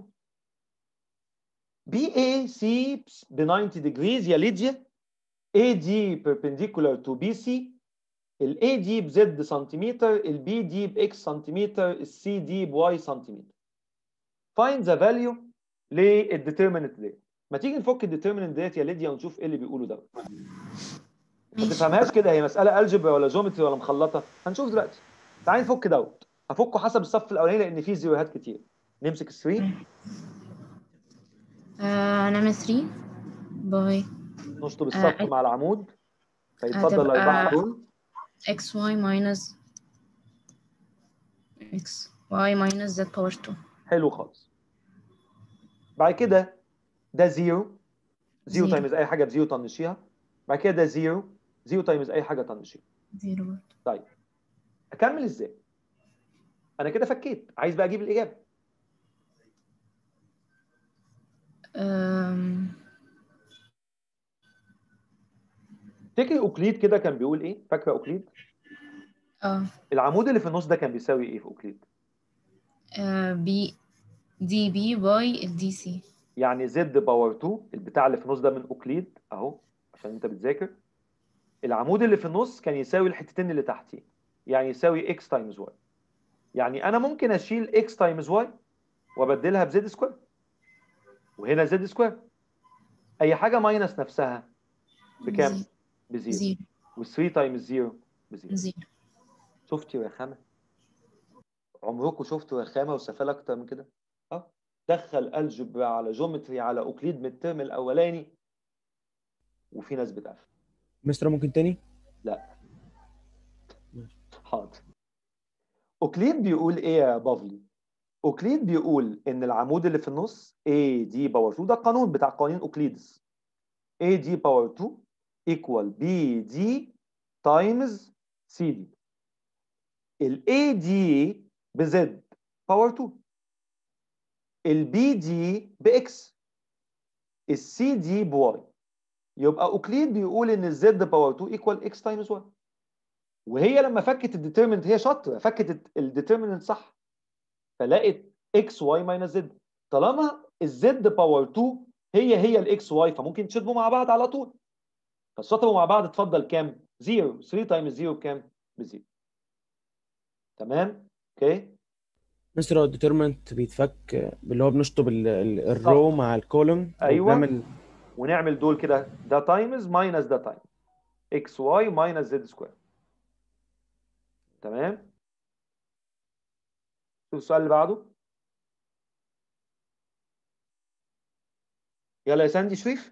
BAC ب 90 degrees يا ليديا، AD perpendicular to BC، ال AD ب Z سنتيمتر، ال BD ب X سنتيمتر، ال CD ب Y سنتيمتر. Find the value للdeterminant ديت. ما تيجي نفك الdeterminant ديت يا ليديا ونشوف ايه اللي بيقوله ده. ما ماشي. تفهمهاش كده، هي مسألة الجبرا ولا جيومتري ولا مخلطة، هنشوف دلوقتي. تعالي نفك دوت، هفكه حسب الصف الأولاني لأن فيه زيروهات كتير. نمسك ال 3 نعمل 3 باي نشطب الصف مع العمود، فيتفضل هتبقى الأربعة دول xy minus xy minus z power 2. حلو خالص. بعد كده ده زيرو تايمز أي حاجة بزيرو طنشيها. بعد كده ده زيرو تايمز أي حاجة طنشيها. زيرو. طيب أكمل إزاي؟ أنا كده فكيت، عايز بقى أجيب الإجابة. تفتكر أوكليد كده كان بيقول إيه؟ فاكرة أوكليد؟ العمود اللي في النص ده كان بيساوي إيه في أوكليد؟ بي دي بي باي الدي سي. يعني زد باور 2 البتاع اللي في النص ده من أوكليد أهو عشان أنت بتذاكر. العمود اللي في النص كان يساوي الحتتين اللي تحتيه، يعني يساوي x تايمز y. يعني أنا ممكن أشيل x تايمز y وأبدلها بزد سكوير، وهنا زد سكوير. أي حاجة ماينس نفسها بكام؟ بزيرو. و3 تايمز 0 بزيرو. شفتوا يا رخامة؟ عمركم شفتوا رخامة وسفالة أكتر من كده؟ دخل الجبرا على جيومتري على أوكليد من الترم الأولاني وفي ناس بتقفل. مستر ممكن تاني؟ لا حاضر. أوكليد بيقول إيه يا بافلي؟ أوكليد بيقول إن العمود اللي في النص AD باور 2 ده القانون بتاع قوانين أوكليدس. AD باور 2 equal BD times CD. ال AD بزد باور 2، ال BD بإكس، ال CD بواي. يبقى أوكليد بيقول إن الزد باور 2 equal X times Y. وهي لما فكت الديترمنت، هي شاطرة فكت الديترمنت صح، فلقت اكس واي ماينس زد. طالما الزد باور 2 هي الاكس واي فممكن تشطبوا مع بعض على طول. فالشطبوا مع بعض اتفضل كام؟ 0. 3 تايمز 0 بكام؟ بزيرو. تمام؟ اوكي؟ مستر هو الديترمنت بيتفك اللي هو بنشطب الرو مع الكولوم ايوه ونعمل دول كده، ده تايمز ماينس ده تايمز اكس واي ماينس زد سكوير. تمام؟ شوف السؤال اللي بعده. يلا يا ساندي شريف.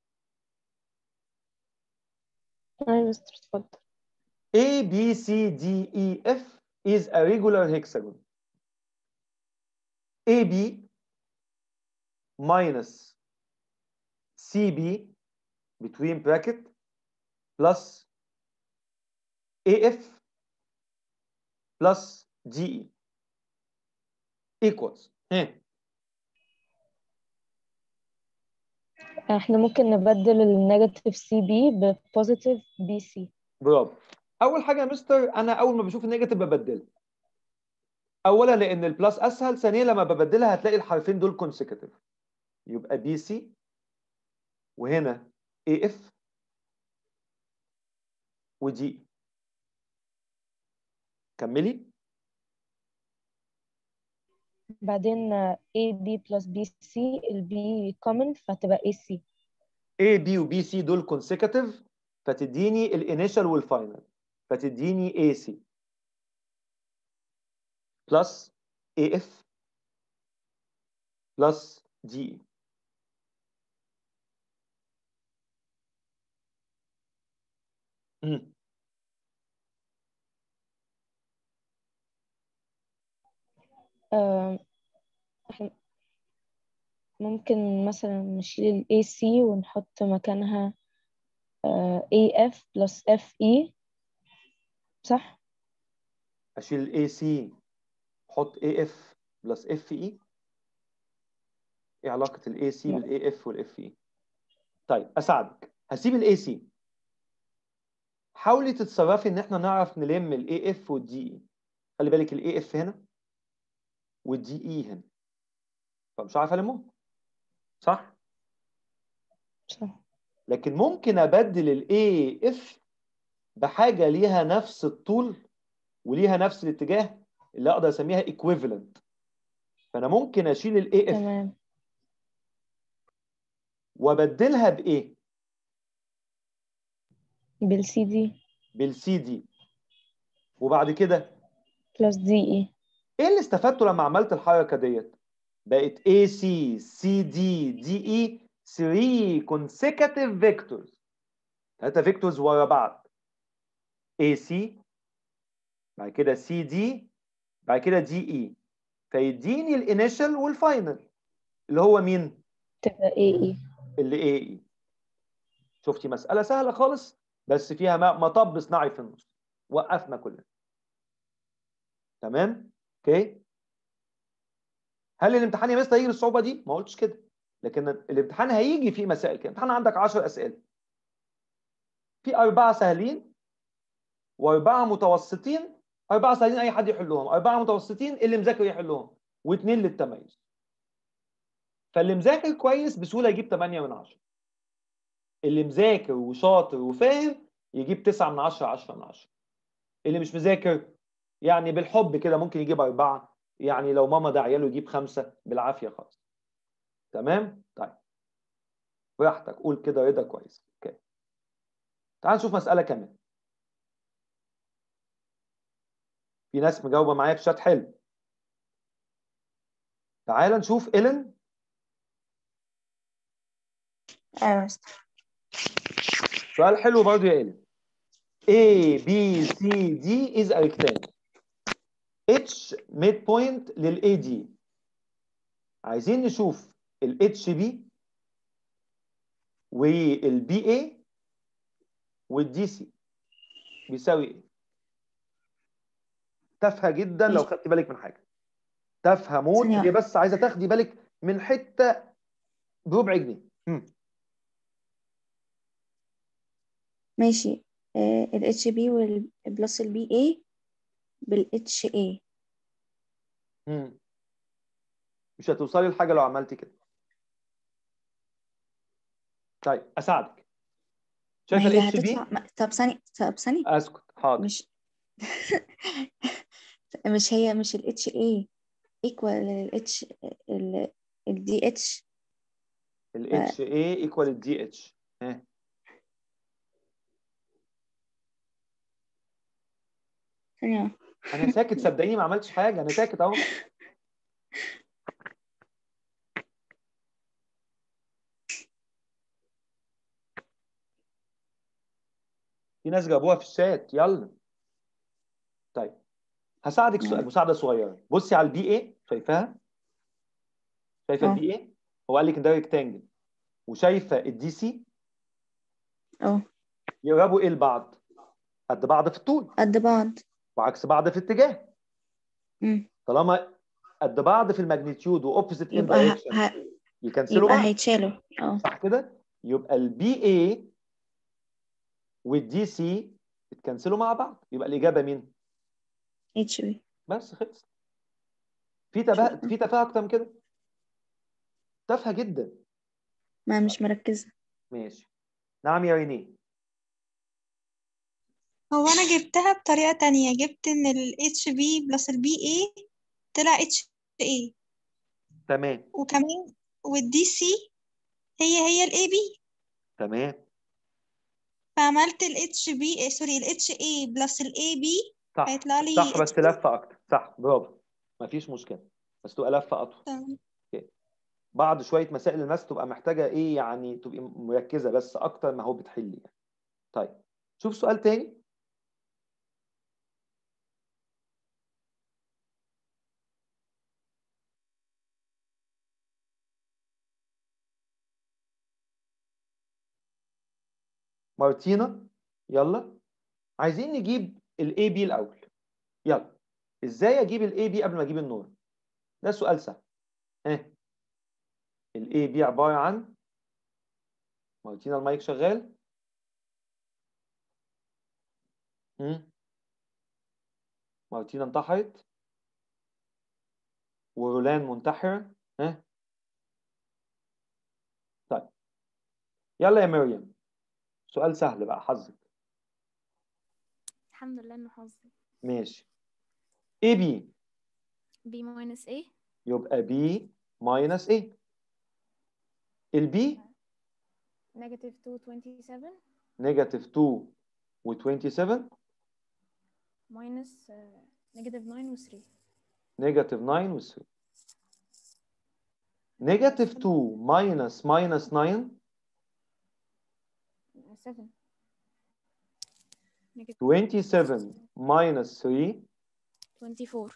أيوة مستر اتفضل. A B C D E F is a regular hexagon. AB minus CB between bracket plus AF plus GE equals احنا ممكن نبدل النيجاتيف سي بي ببوزيتيف بي سي. برافو. اول حاجه يا مستر، انا اول ما بشوف النيجاتيف ببدلها. اولا لان البلس اسهل، ثانيا لما ببدلها هتلاقي الحرفين دول كونسيكتيف، يبقى بي سي وهنا اي اف ودي. كملي. بعدين A B plus B C ال B common فهتبقى A C. A B و B C دول كونسيكتيف فتديني الانيشال والفاينل، فتديني A C بلس A F بلس G. إحنا ممكن مثلا نشيل ال AC ونحط مكانها AF plus FE صح؟ اشيل AC احط AF بلس FE. ايه علاقه الاي سي بالاي اف والاف اي؟ طيب اساعدك، هسيب الاي سي، حاولي تتصرفي ان احنا نعرف نلم الاي اف والدي اي. خلي بالك الاي اف هنا والدي اي هنا، فمش عارف المهم، صح؟ صح. لكن ممكن ابدل الاي اف بحاجه ليها نفس الطول وليها نفس الاتجاه اللي اقدر اسميها equivalent. فانا ممكن اشيل الاي اف تمام. وابدلها بايه؟ بالسي دي بالسي دي. وبعد كده بلس دي اي. ايه اللي استفدته لما عملت الحركه ديت؟ بقت AC CD DE 3 consecutive vectors، 3 فيكتورز ورا بعض. AC بعد كده CD بعد كده DE، فيديني الانيشال والفاينل اللي هو مين؟ تبقى اي. اللي AE. شفتي مسألة سهلة خالص بس فيها مطب صناعي في النص، وقفنا كلنا. تمام؟ اوكي؟ هل الامتحان يا مستر هيجي بالصعوبة دي؟ ما قلتش كده، لكن الامتحان هيجي فيه مسائل كده. الامتحان عندك 10 أسئلة، في 4 سهلين و4 متوسطين. 4 سهلين أي حد يحلهم، 4 متوسطين اللي مذاكر يحلهم، و2 للتميز. فاللي مذاكر كويس بسهولة يجيب 8 من 10. اللي مذاكر وشاطر وفاهم يجيب 9 من 10، 10 من 10. اللي مش مذاكر يعني بالحب كده ممكن يجيب 4، يعني لو ماما ده عياله يجيب 5 بالعافية خالص. تمام؟ طيب براحتك، قول كده رضا كويس. اوكي، تعال نشوف مسألة كمان. في ناس مجاوبة معايا في شات حلو. تعال نشوف إيلين. ايوه. سؤال حلو برضه يا إيلين. A B C D is a rectangle. H midpoint لل AD. عايزين نشوف ال HB وال BA وال DC بيساوي ايه؟ تافهة جدا لو خدت بالك من حاجة. تافهة موت، ثانية هي واحدة. بس عايزة تاخدي بالك من حتة بربع جنيه. ماشي. ال HB بلس ال BA بال HA. مش هتوصلي لحاجة لو عملتي كده. طيب أساعدك. ما شايفة هي ال HB؟ هتطلع طب ثانية أسكت حاضر. مش مش هي مش ال HA equal ال H ال DH. ال HA equal ال DH. ها. ثانية. أنا ساكت صدقيني، ما عملتش حاجة، أنا ساكت أهو. في ناس جابوها في الشات، يلا. طيب هساعدك مساعدة صغيرة. بصي على البي اي، شايفاها؟ شايفة البي اي؟ هو قال لك ان ده ريكتانجل. وشايفة الدي سي؟ يقربوا ايه لبعض؟ قد بعض في الطول. قد بعض. وعكس بعض في الاتجاه. طالما قد بعض في الماجنتيود واوبوزيت ان دايركشن يكنسلوا بعض. هيتشالوا. صح كده؟ يبقى البي اي والدي سي يتكنسلوا مع بعض، يبقى الإجابة مين؟ اتش بي. بس خلص. في تفاهة أكتر من كده؟ تافهة جدا. ما مش مركزة. ماشي. نعم يا رينيه. هو أنا جبتها بطريقة تانية، جبت إن ال HB بلس ال BA طلع HA. تمام. وكمان والدي سي هي ال AB. تمام. فعملت ال HB سوري ال HA بلس ال AB صح هيطلع لي صح، بس HB. لفة أكتر. صح برافو، مفيش مشكلة، بس تبقى لفة أطول. تمام. بعض شوية مسائل الماس تبقى محتاجة إيه يعني، تبقي مركزة بس أكتر ما هو بتحلي يعني. طيب شوف سؤال تاني. مارتينا يلا، عايزين نجيب ال AB الأول. يلا، إزاي أجيب ال AB قبل ما أجيب النور؟ ده سؤال سهل. الاي بي عباره عن مارتينا المايك شغال؟ مارتينا انتحرت ورولان منتحرة. ها طيب يلا يا مريم، سؤال سهل بقى، حظك. الحمد لله انه حظي. ماشي. اي بي B minus A. يبقى بي ماينس ايه؟ البي negative 227 نيجاتيف 2 و27 minus negative 9 و 3. نيجاتيف 9 و 3. نيجاتيف 2 ماينس 9 7. 27 ماينس 3 24.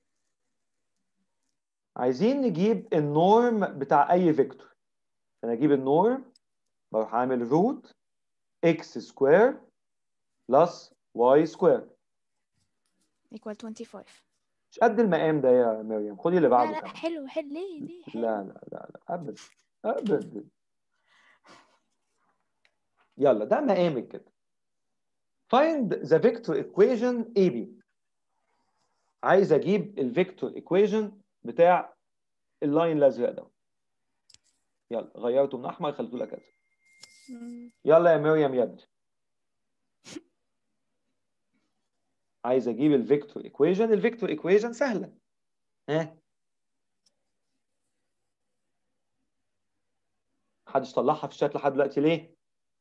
عايزين نجيب النورم بتاع اي فيكتور. عشان اجيب النورم بروح عامل روت اكس سكوير بلس واي سكوير equal 25. مش قد المقام ده يا مريم، خدي اللي بعده لا كمان. حلو ليه حلو. لا ابدا ابدا. يلا ده مقامك كده. find the vector equation AB. عايز اجيب الفيكتور equation بتاع اللاين الازرق ده. يلا غيرته من احمر خليته لك ازرق. يلا يا مريم يا ابني. عايز اجيب الفيكتور equation. الفيكتور equation سهله. ها محدش طلعها في الشات لحد دلوقتي ليه؟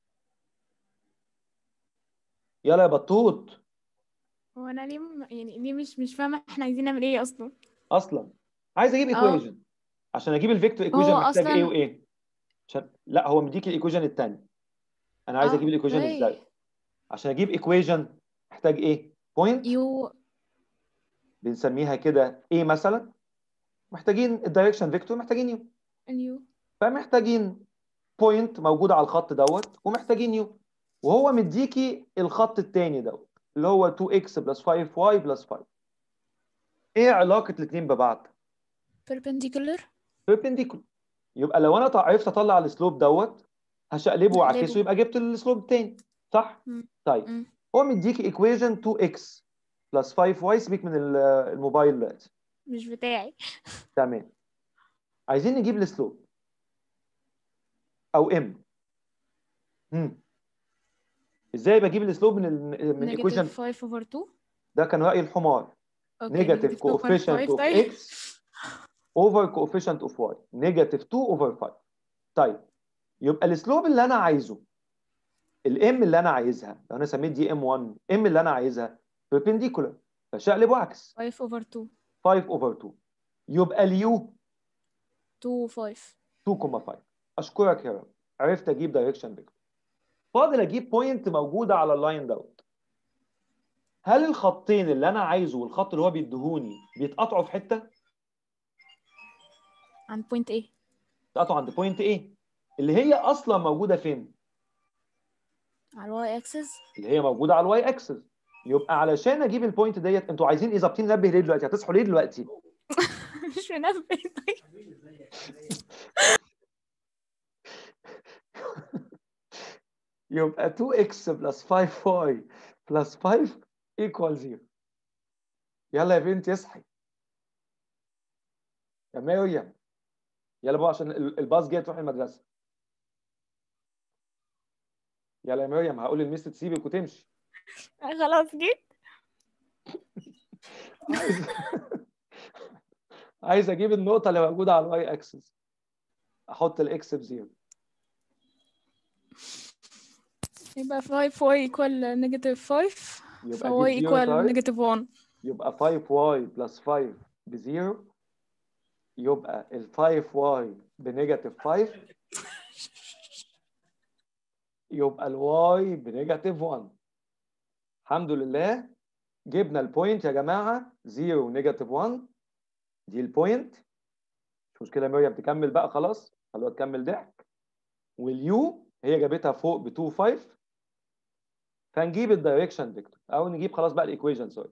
يلا يا بطوط. هو انا ليه ليه مش فاهمه احنا عايزين نعمل ايه اصلا عايز اجيب equation. عشان اجيب الفيكتور equation هو محتاج ايه اصلا وايه؟ لا هو مديك الايكويشن الثاني. انا عايز اجيب الايكويشن ازاي؟ عشان اجيب ايكويشن محتاج ايه؟ بوينت يو بنسميها كده ايه مثلا. محتاجين الدايركشن فيكتور، محتاجين يو. فمحتاجين بوينت موجوده على الخط دوت، ومحتاجين يو. وهو مديكي الخط الثاني دوت اللي هو 2x بلس 5y بلس 5. ايه علاقه الاثنين ببعض؟ perpendicular. يبقى لو انا عرفت اطلع السلوب دوت هشقلبه واعكسه يبقى جبت السلوب الثاني صح؟ طيب هو مديكي ايكويشن 2x بلس 5y. سيبك من الموبايل دلوقتي مش بتاعي. تمام. عايزين نجيب السلوب او ام. ازاي بجيب السلوب من الايكويشن؟ 5 over 2. ده كان رأي الحمار. نيجاتيف coefficient of x over coefficient of y. نيجاتيف 2 over 5. طيب يبقى السلوب اللي انا عايزه، الام اللي انا عايزها، لو انا سميت دي ام1، ام اللي انا عايزها perpendicular فشقلب واعكس 5 over 2. 5 over 2. يبقى اليو 2 5. 2.5. اشكرك يا رب، عرفت اجيب دايركشن فيكتور. فاضل اجيب بوينت موجوده على اللاين دوت. هل الخطين اللي انا عايزه والخط اللي هو بيديهوني بيتقطعوا في حته؟ عند بوينت ايه؟ بيتقطعوا عند بوينت ايه اللي هي اصلا موجوده فين؟ على الواي اكسس. اللي هي موجوده على الواي اكسس. يبقى علشان اجيب البوينت ديت، انتوا عايزين ايه؟ ظابطين منبه ليه دلوقتي؟ هتصحوا ليه دلوقتي؟ مش منبه طيب. يبقى 2x بلس 5y بلس 5 equal 0. يلا يا بنتي اصحي يا مريم. يلا بقى عشان الباص جاي تروح المدرسه. يلا يا مريم هقول للميس تسيبك وتمشي. خلاص جيت. عايز اجيب النقطه اللي موجوده على الواي اكسس. احط الاكس بزيرو. يبقى 5y equal negative 5. يبقى y equal negative 1. يبقى 5y بلس 5 بزيرو. يبقى ال 5y بنيجاتيف 5. يبقى الواي بنيجاتيف 1. الحمد لله جبنا البوينت يا جماعه. 0 ونيجاتيف 1 دي البوينت. مش مشكله يا مريم تكمل بقى خلاص، خلوها تكمل ضحك. واليو هي جابتها فوق ب 2 5. فنجيب الدايركشن فيكتور او نجيب خلاص بقى الايكويشن سوري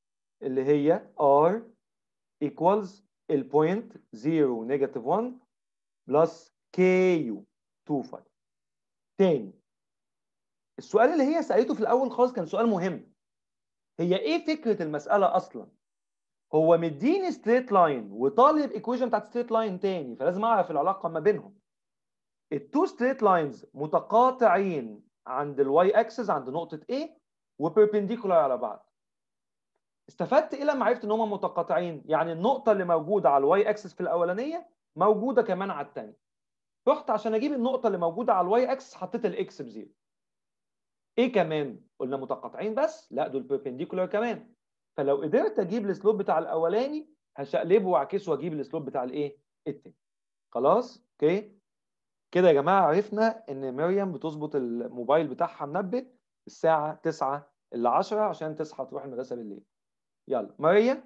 اللي هي r equals البوينت 0 ونيجاتيف 1 بلس كيو 25. تاني السؤال اللي هي سألته في الأول خالص كان سؤال مهم. هي إيه فكرة المسألة أصلا؟ هو مديني ستريت لاين وطالب ايكويشن بتاعت ستريت لاين تاني، فلازم أعرف العلاقة ما بينهم. التو ستريت لاينز متقاطعين عند الواي اكسس عند نقطة A وبيربنديكولار على بعض. استفدت ايه لما عرفت ان هم متقاطعين؟ يعني النقطة اللي موجودة على الواي اكسس في الأولانية موجودة كمان على الثانية. رحت عشان اجيب النقطة اللي موجودة على الواي اكسس حطيت الاكس بزيرو. ايه كمان؟ قلنا متقاطعين بس؟ لا دول بيربنديكولار كمان. فلو قدرت اجيب السلوب بتاع الاولاني هشقلبه واعكسه واجيب السلوب بتاع الايه؟ التاني. خلاص؟ اوكي؟ كده يا جماعة عرفنا إن مريم بتظبط الموبايل بتاعها منبه الساعة 9 إلا 10 عشان تصحى تروح المدرسة بالليل. يلا مريم.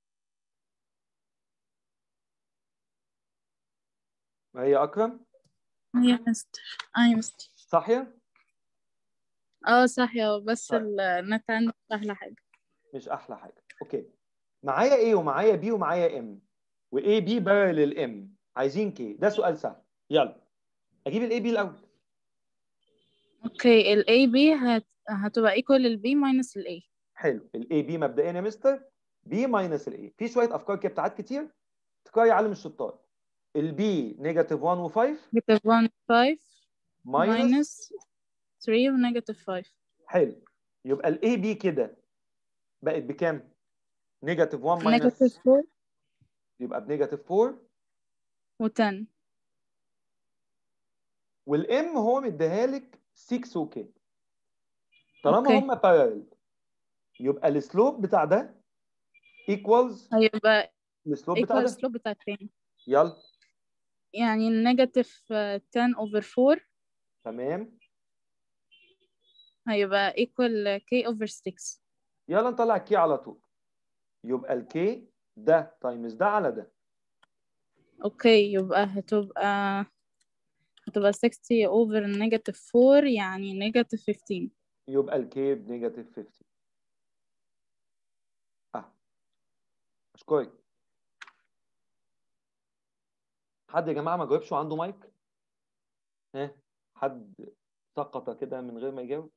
مريم أكرم. يا مستر. يا مستر. صاحية؟ صاحية بس طيب. النت عندي مش أحلى حاجة. مش أحلى حاجة. أوكي. معايا A ومعايا B ومعايا M وA B بارلل M. عايزين K. ده سؤال سهل. يلا. أجيب ال A B الأول. اوكي ال A B هتبقى equal ال B minus ال A. حلو. ال A B مبدئيا يا مستر B ماينس ال A. في شوية أفكار كده بتاعت كتير تقرأي عالم الشطار. ال B نيجاتيف 1 و 5 negative 1 5 ماينس minus 3 و negative 5. حلو. يبقى ال AB كده بقت بكام؟ نيجاتيف 1 ماينس negative 4 يبقى بنيجاتيف 4 و 10. والام هو مديها لك 6 وكده. طالما اوكي هم بارالل يبقى السلوب بتاع ده ايكوالز هيبقى السلوب بتاع equal ده. slope بتاع التاني. يلا. يعني negative 10 over 4 تمام. هيبقى equal K over 6. يلا نطلع الكي على طول. يبقى الكي ده تايمز ده على ده. اوكي يبقى هتبقى 60 over negative 4 يعني negative 15. يبقى الكي بنيجاتيف 15. اشكرك. حد يا جماعه ما جاوبش وعنده مايك؟ ها؟ حد سقط كده من غير ما يجاوب؟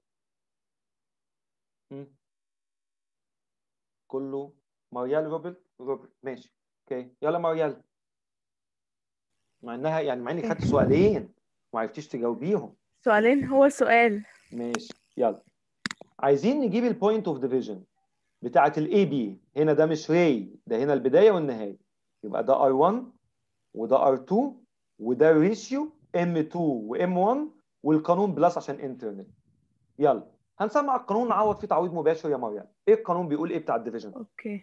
كله ماريال روبرت ماشي. اوكي يلا ماريال. مع انك خدت سؤالين وما عرفتيش تجاوبيهم. سؤالين هو سؤال. ماشي يلا. عايزين نجيب البوينت اوف ديفيجن بتاعه الاي بي. هنا ده مش راي، ده هنا البدايه والنهايه. يبقى ده R1 وده R2 وده الريشيو M2 وM1 والقانون بلس عشان انترنال. يلا هنسمع القانون نعوض فيه تعويض مباشر يا مريم. ايه القانون بيقول ايه بتاع الديفيجن؟ اوكي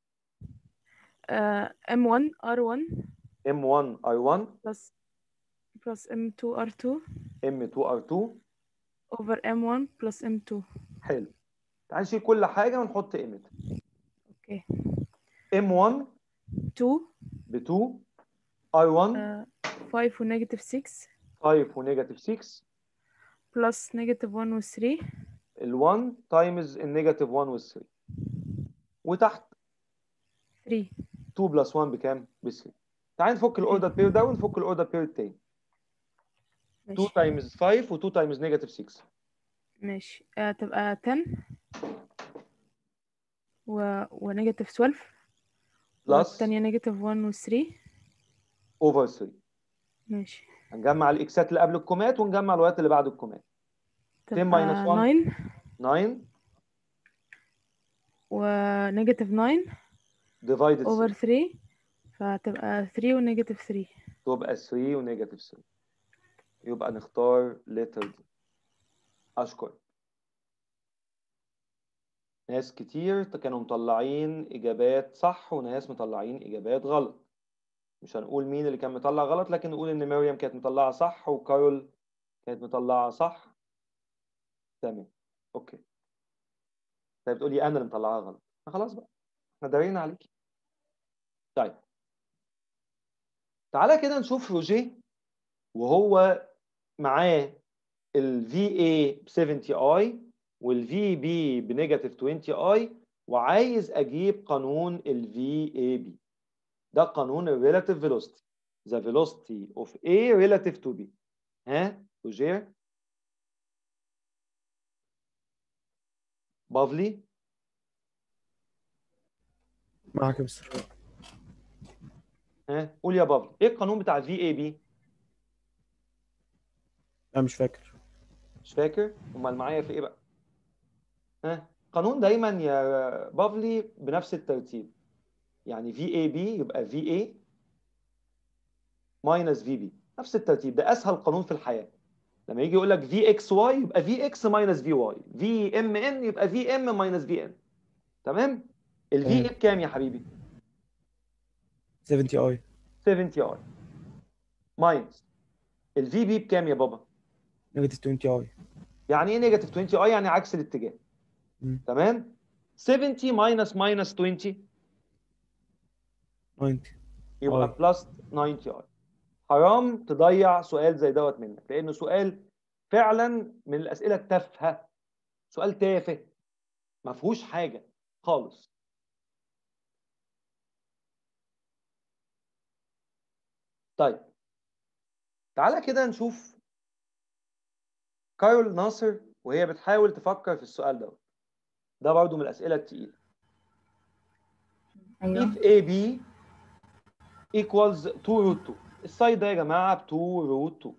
M1 R1 M1 R1 plus M2 R2 M2 R2 over M1 plus M2. حلو. تعال نشيل كل حاجه ونحط قيمتها. اوكي M1 2 ب 2 R1 5 و negative 6 5 ونيجاتيف 6 plus negative 1 و 3 ال 1 تايمز النيجاتيف 1 وال 3 وتحت 3. 2 بلس 1 بكام؟ ب 3. تعال نفك الاوردر بير ده ونفك الاوردر بير التاني. 2 تايمز 5 و2 تايمز نيجاتيف 6 ماشي تبقى 10 و negative 12 بلس والتانية negative 1 و 3 اوفر 3. ماشي هنجمع الاكسات اللي قبل الكومات ونجمع الوقت اللي بعد الكومات. 10 ماينس 1 9 و negative 9 ديفايدد over 3 فتبقى 3 و negative 3. تبقى 3 ونيجاتيف 3. يبقى نختار لتر دي. اشكر. ناس كتير كانوا مطلعين اجابات صح وناس مطلعين اجابات غلط. مش هنقول مين اللي كان مطلع غلط، لكن نقول ان مريم كانت مطلعه صح وكارول كانت مطلعه صح. تمام. اوكي. طيب بتقولي انا اللي مطلعها غلط. خلاص بقى احنا دارينا عليكي. طيب تعالى كده نشوف روجيه وهو معاه ال VA ب 70i وال VB بنيجاتيف 20i وعايز اجيب قانون ال VAB. ده قانون الريلاتيف فيلوسيتي. the velocity of A relative to B. ها روجير؟ بافلي؟ معاك يا مستر. ها قول يا بافلي، ايه القانون بتاع في اي بي؟ انا مش فاكر. مش فاكر؟ امال معايا في ايه بقى؟ ها قانون دايما يا بافلي بنفس الترتيب، يعني في اي بي يبقى في اي ماينس في بي، نفس الترتيب، ده اسهل قانون في الحياه. لما يجي يقول لك في اكس واي يبقى في اكس ماينس في واي، في ام ان يبقى في ام ماينس في ان. تمام؟ الفي اي بكام يا حبيبي؟ 70 اي 70 اي ماينس الفي بي بكام يا بابا؟ نيجاتيف 20 اي. يعني ايه نيجاتيف 20 اي؟ يعني عكس الاتجاه. تمام؟ 70 ماينس 20 90 يبقى اي. بلس 90 اي. حرام تضيع سؤال زي دوت منك، لانه سؤال فعلا من الاسئله التافهه، سؤال تافه ما فيهوش حاجه خالص. طيب تعالى كده نشوف كارول ناصر وهي بتحاول تفكر في السؤال دوت، ده برضو من الاسئله التقيله. ايوه if AB equals 2 root 2، السايد ده يا جماعه ب 2 root 2.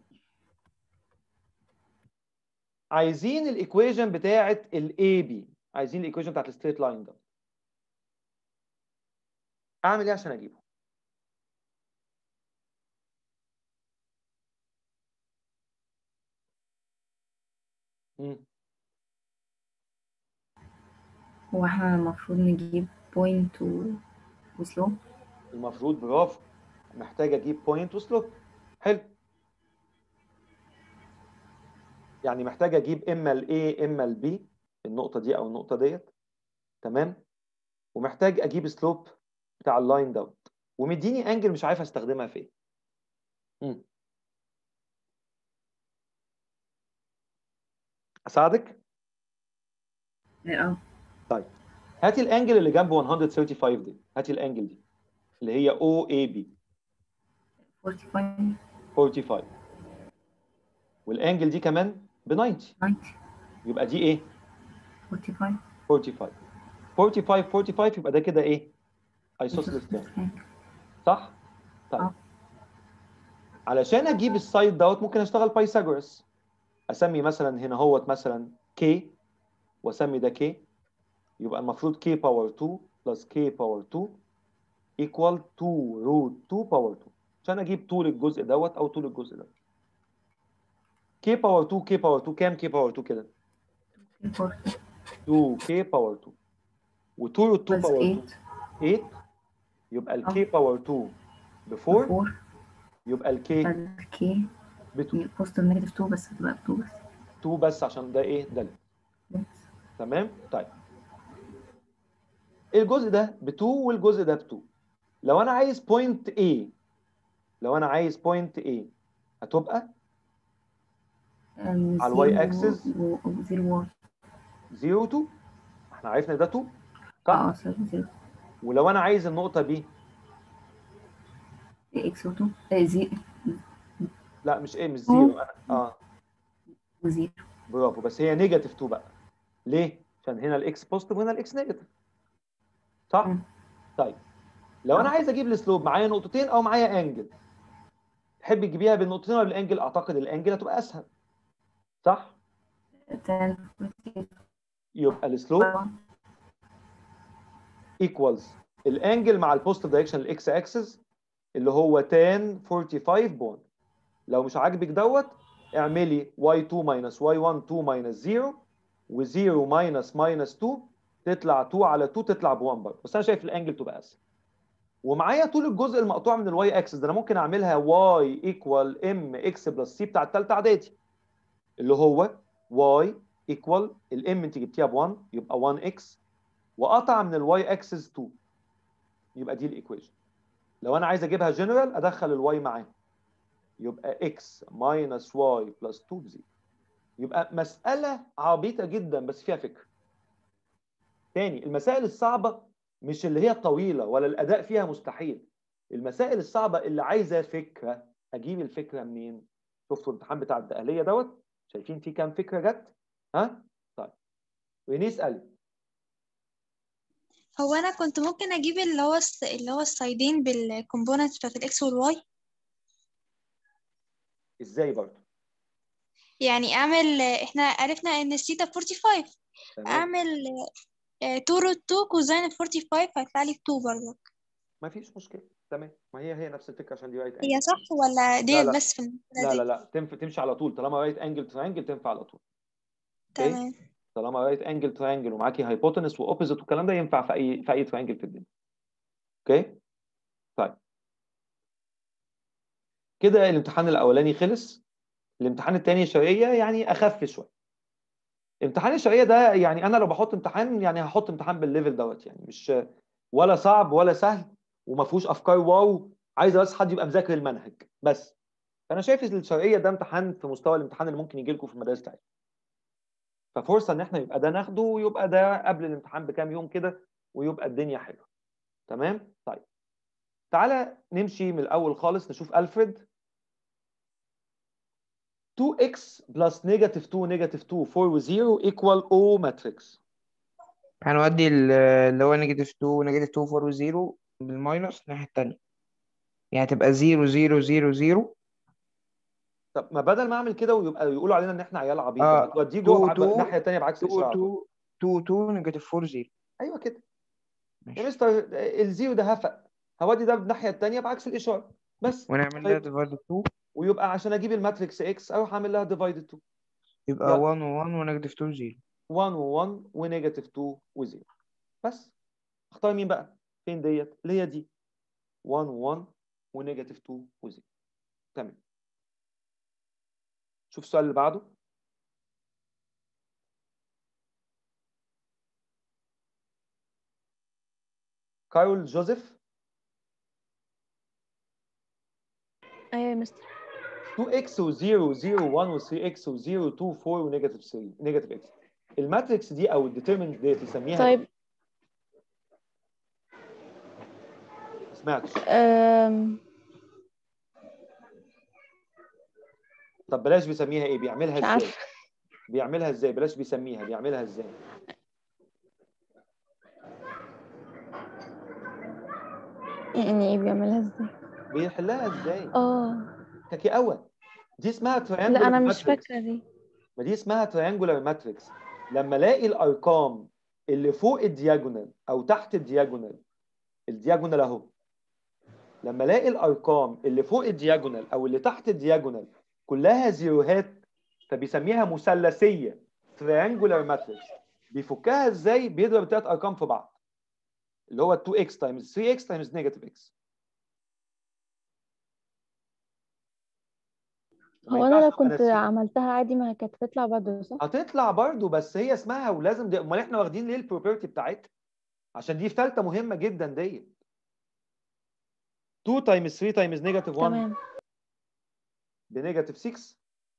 عايزين الايكويشن بتاعه الاي بي، عايزين الايكويشن بتاعه الستريت لاين ده. اعمل ايه عشان اجيبه؟ هو احنا المفروض نجيب بوينت وسلوب. المفروض، برافو، محتاج اجيب بوينت وسلوب. حلو، يعني محتاج اجيب اما الاي اما البي، النقطه دي او النقطه ديت. تمام؟ ومحتاج اجيب سلوب بتاع اللاين دوت، ومديني انجل مش عارف استخدمها فين. اساعدك؟ اه طيب هاتي الانجل اللي جنب 135 دي، هاتي الانجل دي اللي هي او اي بي 45، والانجل دي كمان ب 90، يبقى دي ايه؟ 45 45 يبقى ده كده ايه؟ ايسوسيلس تريانجل، صح؟ طيب علشان اجيب السايد دوت ممكن اشتغل بايثاغورس، اسمي مثلا هنا هوت مثلا كي، واسمي ده كي، يبقى المفروض كي باور 2 بلس كي باور 2 equal 2 روت 2 باور 2، عشان اجيب طول الجزء دوت او طول الجزء ده. كي باور 2 كي باور 2 كام؟ كي باور 2 كده 2 كي باور 2، و2 روت 2 باور 2 8، يبقى الكي باور 2 ب 4، يبقى الكي الكي ب 2 بوزيتيف نيجاتيف 2 بس هتبقى 2 بس 2 بس عشان ده ايه؟ ده تمام؟ طيب الجزء ده ب 2 والجزء ده ب 2. لو انا عايز بوينت A، لو انا عايز بوينت A هتبقى على الواي اكسس 0 0 2، احنا عرفنا ده 2 صح؟ ولو انا عايز النقطة B اكس و 2 لا مش ايه، مش 0 انا وزيرو. برافو، بس هي نيجاتيف 2 بقى. ليه؟ عشان هنا الاكس بوزيتيف وهنا الاكس نيجاتيف، صح؟ طيب لو انا عايز اجيب السلوب معايا نقطتين او معايا انجل، تحب تجيبيها بالنقطتين ولا بالانجل؟ اعتقد الانجل هتبقى اسهل، صح؟ يبقى السلوب ايكوالز الانجل مع البوزيتيف دايركشن الاكس اكسس اللي هو tan 45 بوند. لو مش عاجبك دوت اعملي y2 minus y1 2 minus 0 و0 minus 2 تطلع 2 على 2 تطلع ب 1 برضه، بس انا شايف الانجل تبقى اسهل. ومعايا طول الجزء المقطوع من الواي اكسس ده، انا ممكن اعملها y ايكوال ام اكس بلس سي بتاع الثالثه اعدادي، اللي هو y ايكوال الام انت جبتيها ب 1 يبقى 1 اكس، وقطع من الواي اكسس 2، يبقى دي الايكويشن. لو انا عايز اجيبها جنرال ادخل الواي معاه، يبقى x minus y plus 2 بزيرو. يبقى مسألة عبيطة جدا بس فيها فكرة. تاني، المسائل الصعبة مش اللي هي الطويلة ولا الأداء فيها مستحيل، المسائل الصعبه اللي عايزه فكره، اجيب الفكره منين؟ شفتوا الامتحان بتاع الدقهليه دوت؟ شايفين فيه كام فكره جت؟ ها؟ طيب ونسال. هو انا كنت ممكن اجيب اللي هو السايدين بالكومبوننتس بتاعت الاكس والواي. ازاي برضه؟ يعني اعمل، احنا عرفنا ان الثيتا 45، تمام، اعمل 2 روت 2 كوزين ال 45 هيطلع لي 2 برضه. ما فيش مشكله. تمام، ما هي نفس الفكره عشان دي رايت هي انجل. صح ولا لا ديت لا بس في المسألة لا لا دي؟ لا تمشي على طول طالما رايت انجل تريانجل تنفع على طول. اوكي، تمام. طالما رايت انجل تريانجل ومعاكي هايبوتنس واوبوزيت والكلام ده ينفع في اي تريانجل في الدنيا. اوكي طيب كده الامتحان الاولاني خلص. الامتحان الثاني شرعيه يعني اخف شويه. امتحان الشرعيه ده يعني انا لو بحط امتحان يعني هحط امتحان بالليفل دوت، يعني مش ولا صعب ولا سهل وما فيهوش افكار واو، عايز بس حد يبقى مذاكر المنهج بس. فانا شايف الشرعيه ده امتحان في مستوى الامتحان اللي ممكن يجي لكم في المدارس بتاعتكم، ففرصه ان احنا يبقى ده ناخده ويبقى ده قبل الامتحان بكام يوم كده ويبقى الدنيا حلوه. تمام طيب تعالى نمشي من الاول خالص نشوف الفريد. 2x plus negative 2 negative 2 4 و 0 equal O matrix. هنودي اللي هو نيجاتيف 2 ونيجاتيف 2 4 و0 بالماينس الناحية التانية، يعني تبقى 0 0 0 0. طب ما بدل ما اعمل كده ويبقى يقولوا علينا ان احنا عيال عبيط، ما توديه 2 جوه 2 الناحيه الثانيه بعكس 2 الاشاره على طول. 2 2 2 نيجاتيف 4 0. ايوه كده يا ماشي، مستر، الزيرو ده هفق، هودي ده الناحيه الثانيه بعكس الاشاره بس. ونعمل لها ديفايد 2 ويبقى عشان اجيب الماتريكس اكس اروح اعمل لها ديفايد 2. يبقى 1 و1 ونيجاتيف 2 0. 1 و1 ونيجاتيف 2 و0 بس. اختار مين بقى؟ فين ديت؟ اللي هي دي 1 و1 ونيجاتيف 2 و0. تمام، شوف السؤال اللي بعده. كارول جوزيف. ايوه يا مستر. 2x و0 0 1 و 3x و 0 2 4 ونيجاتيف 3 نيجاتيف x. الماتريكس دي او الديترمنت ديت يسميها طيب ايه؟ ما سمعتش. طب بلاش بيسميها ايه؟ بيعملها مش ازاي؟ عارفة. بيعملها ازاي؟ بلاش بيسميها، بيعملها ازاي؟ يعني ايه بيعملها ازاي؟ بيحلها ازاي؟ اه كاكي اول. دي اسمها لا تريانجولار انا مش ماتريكس. فاكرة دي. ما دي اسمها تريانجولار ماتريكس. لما الاقي الارقام اللي فوق الدياجونال او تحت الدياجونال، الدياجونال اهو، لما الاقي الارقام اللي فوق الدياجونال او اللي تحت الدياجونال كلها زيروهات فبيسميها مثلثيه تريانجولار ماتريكس. بيفكها ازاي؟ بيضرب الثلاث ارقام في بعض اللي هو 2x تايمز 3x تايمز نيجاتيف x. هو انا لو كنت عملتها عادي ما كانت هتطلع برضه صح؟ هتطلع برضه، بس هي اسمها ولازم دي. امال احنا واخدين ليه البروبرتي بتاعتها؟ عشان دي في ثالثه مهمه جدا ديت. 2 تايمز 3 تايمز نيجاتيف 1 تمام. بنيجاتيف 6.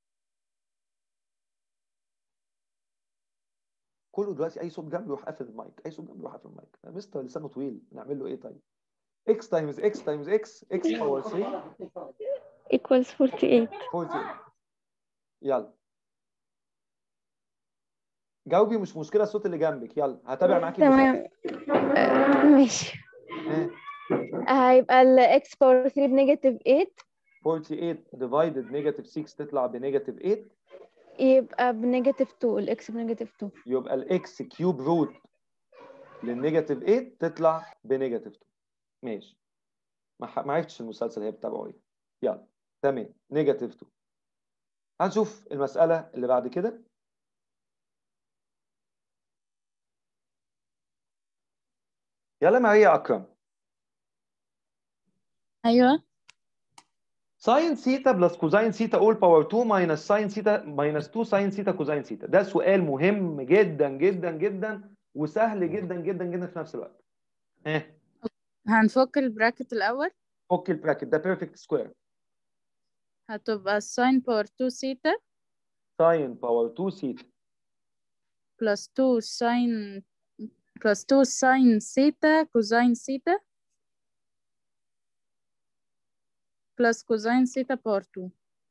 كله دلوقتي اي صوت جنبي يروح قافل المايك، اي صوت جنبي يروح قافل المايك. مستر لسانه طويل نعمل له ايه طيب؟ x تايمز x تايمز x باور 3 equals 48. 48. يلا جاوبي، مش مشكله الصوت اللي جنبك. يلا هتابع معاكي تمام. ماشي. هيبقى ال x باور 3 بنيجاتيف 8. 48 ديفايدد نيجاتيف 6 تطلع بنيجاتيف 8. يبقى بنيجاتيف 2، الاكس بنيجاتيف 2. يبقى الاكس كيوب روت للنيجاتيف 8 تطلع بنيجاتيف 2. ماشي، ما عرفتش المسلسل هي بتابعه ايه. يلا تمام، نيجاتيف 2. هنشوف المسألة اللي بعد كده. يلا ماريا أكرم. ايوه. ساين ثيتا بلس كوزين ثيتا اول باور 2 ماينس ساين ثيتا ماينس 2 ساين ثيتا كوزين ثيتا. ده سؤال مهم جدا جدا جدا وسهل جدا جدا جدا في نفس الوقت. هنفك البراكت الأول. فك البراكت ده بيرفكت سكوير. هتبقى ساين باور 2 ثيتا ساين باور 2 ثيتا بلس 2 ساين ثيتا كوزين ثيتا بلس كوزين ثيتا باور 2.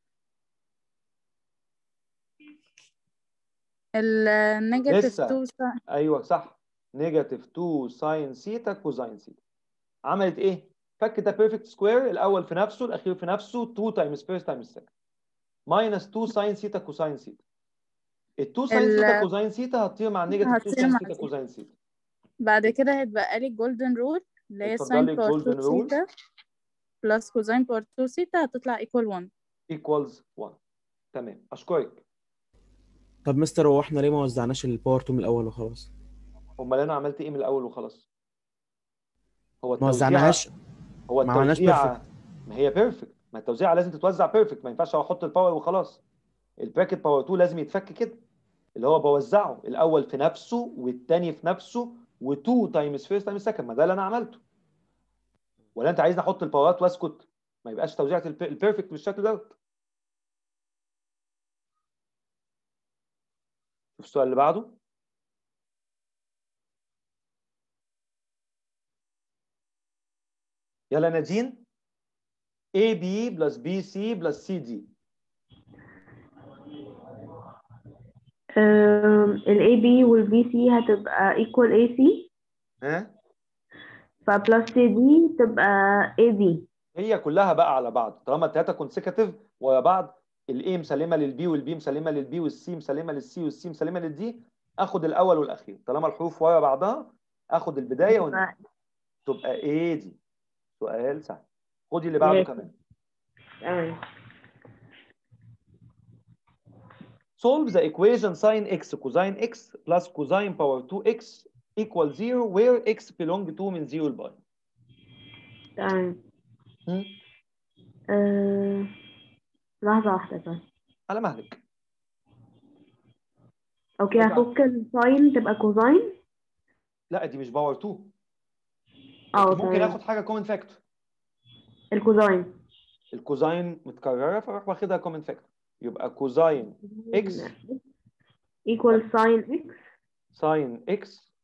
النيجاتيف لسه 2 ايوه صح، نيجاتيف 2 ساين سيتا كوزين سيتا. عملت ايه؟ فك ده بيرفكت سكوير، الاول في نفسه الاخير في نفسه، 2 تايمز فيرست تايمز سكند، ماينس 2 ساين سيتا كوساين سيتا. ال 2 ساين سيتا كوزين سيتا هتطير مع النيجاتيف 2 هتصير ساين مع سيتا دي. كوزين سيتا. بعد كده هيتبقى لي الجولدن رول اللي هي اتفضل ساين لي باور 2 الجولدن رول ثيتا بلس كوزين باور 2 ثيتا هتطلع ايكوال 1. ايكوالز 1. تمام، اشكرك. طب مستر، هو احنا ليه ما وزعناش الباور 2 من الاول وخلاص؟ امال انا عملت ايه من الاول وخلاص؟ هو ما التوزيع، وزعناهاش، هو ما عملناش التوزيع، بيرفكت. ما هي بيرفكت، ما التوزيع لازم تتوزع بيرفكت، ما ينفعش احط الباور وخلاص. البراكت باور 2 لازم يتفك كده، اللي هو بوزعه الاول في نفسه والثاني في نفسه و2 تايمز فيرست تايمز سكند، ما ده اللي انا عملته. ولا انت عايزني احط الباورات واسكت؟ ما يبقاش توزيعة البيرفكت بالشكل دوت. شوف السؤال اللي بعده. يلا نادين. AB بلس BC بلس CD. ال AB وال BC هتبقى equal AC، ها؟ فبلس CD تبقى AB. هي كلها بقى على بعض، طالما الثلاثه كونسيكتيف ورا بعض، الاي مسلمه للبي والبي مسلمه للبي والسي مسلمه للسي والسي مسلمه للدي، اخد الاول والاخير، طالما الحروف ورا بعضها اخد البدايه والنهايه، تبقى ايه دي؟ سؤال سهل. خدي اللي بعده كمان. تمام. Solve the equation sin x cosine x plus cosine power 2x equal 0 where x belong to من 0 ل باي. تمام. لحظة واحدة بس. على مهلك. اوكي، هفك الساين تبقى كوزاين. لا دي مش باور 2. ممكن تمام. اخد حاجه كومن فاكتور. الكوزاين. الكوزاين متكرره فاروح واخدها كومن فاكتور، يبقى كوزاين اكس equal sin x ساين اكس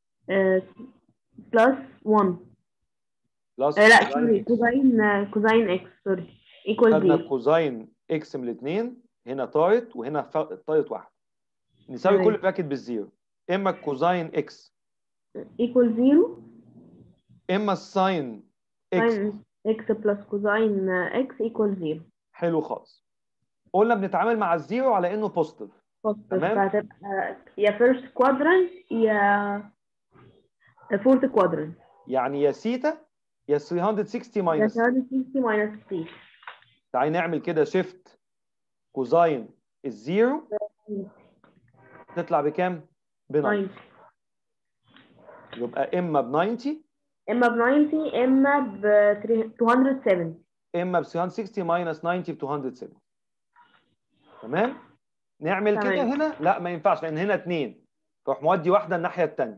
plus 1. بلس لا سوري، كوزاين اكس سوري equal خدنا 0. كوزاين اكس من الاثنين، هنا طارت وهنا طارت واحد، نساوي تمام. كل براكت بالزيرو، اما كوزاين اكس equal 0 اما الساين اكس sin x plus كوزاين x equal 0. حلو خالص. قلنا بنتعامل مع الزيرو على انه بوزيتيف، تمام؟ فهتبقى يا first quadrant يا fourth quadrant، يعني يا سيتا يا 360 يا ماينس. 360 minus 3. تعالي نعمل كده شيفت كوزاين الزيرو تطلع بكام؟ ب 90. يبقى اما ب 90 اما ب 90 اما ب 270. اما ب 360 ماينس 90 ب 270. تمام؟ نعمل كده تمام. هنا؟ لا ما ينفعش لان هنا 2، فروح مودي واحده الناحيه الثانيه،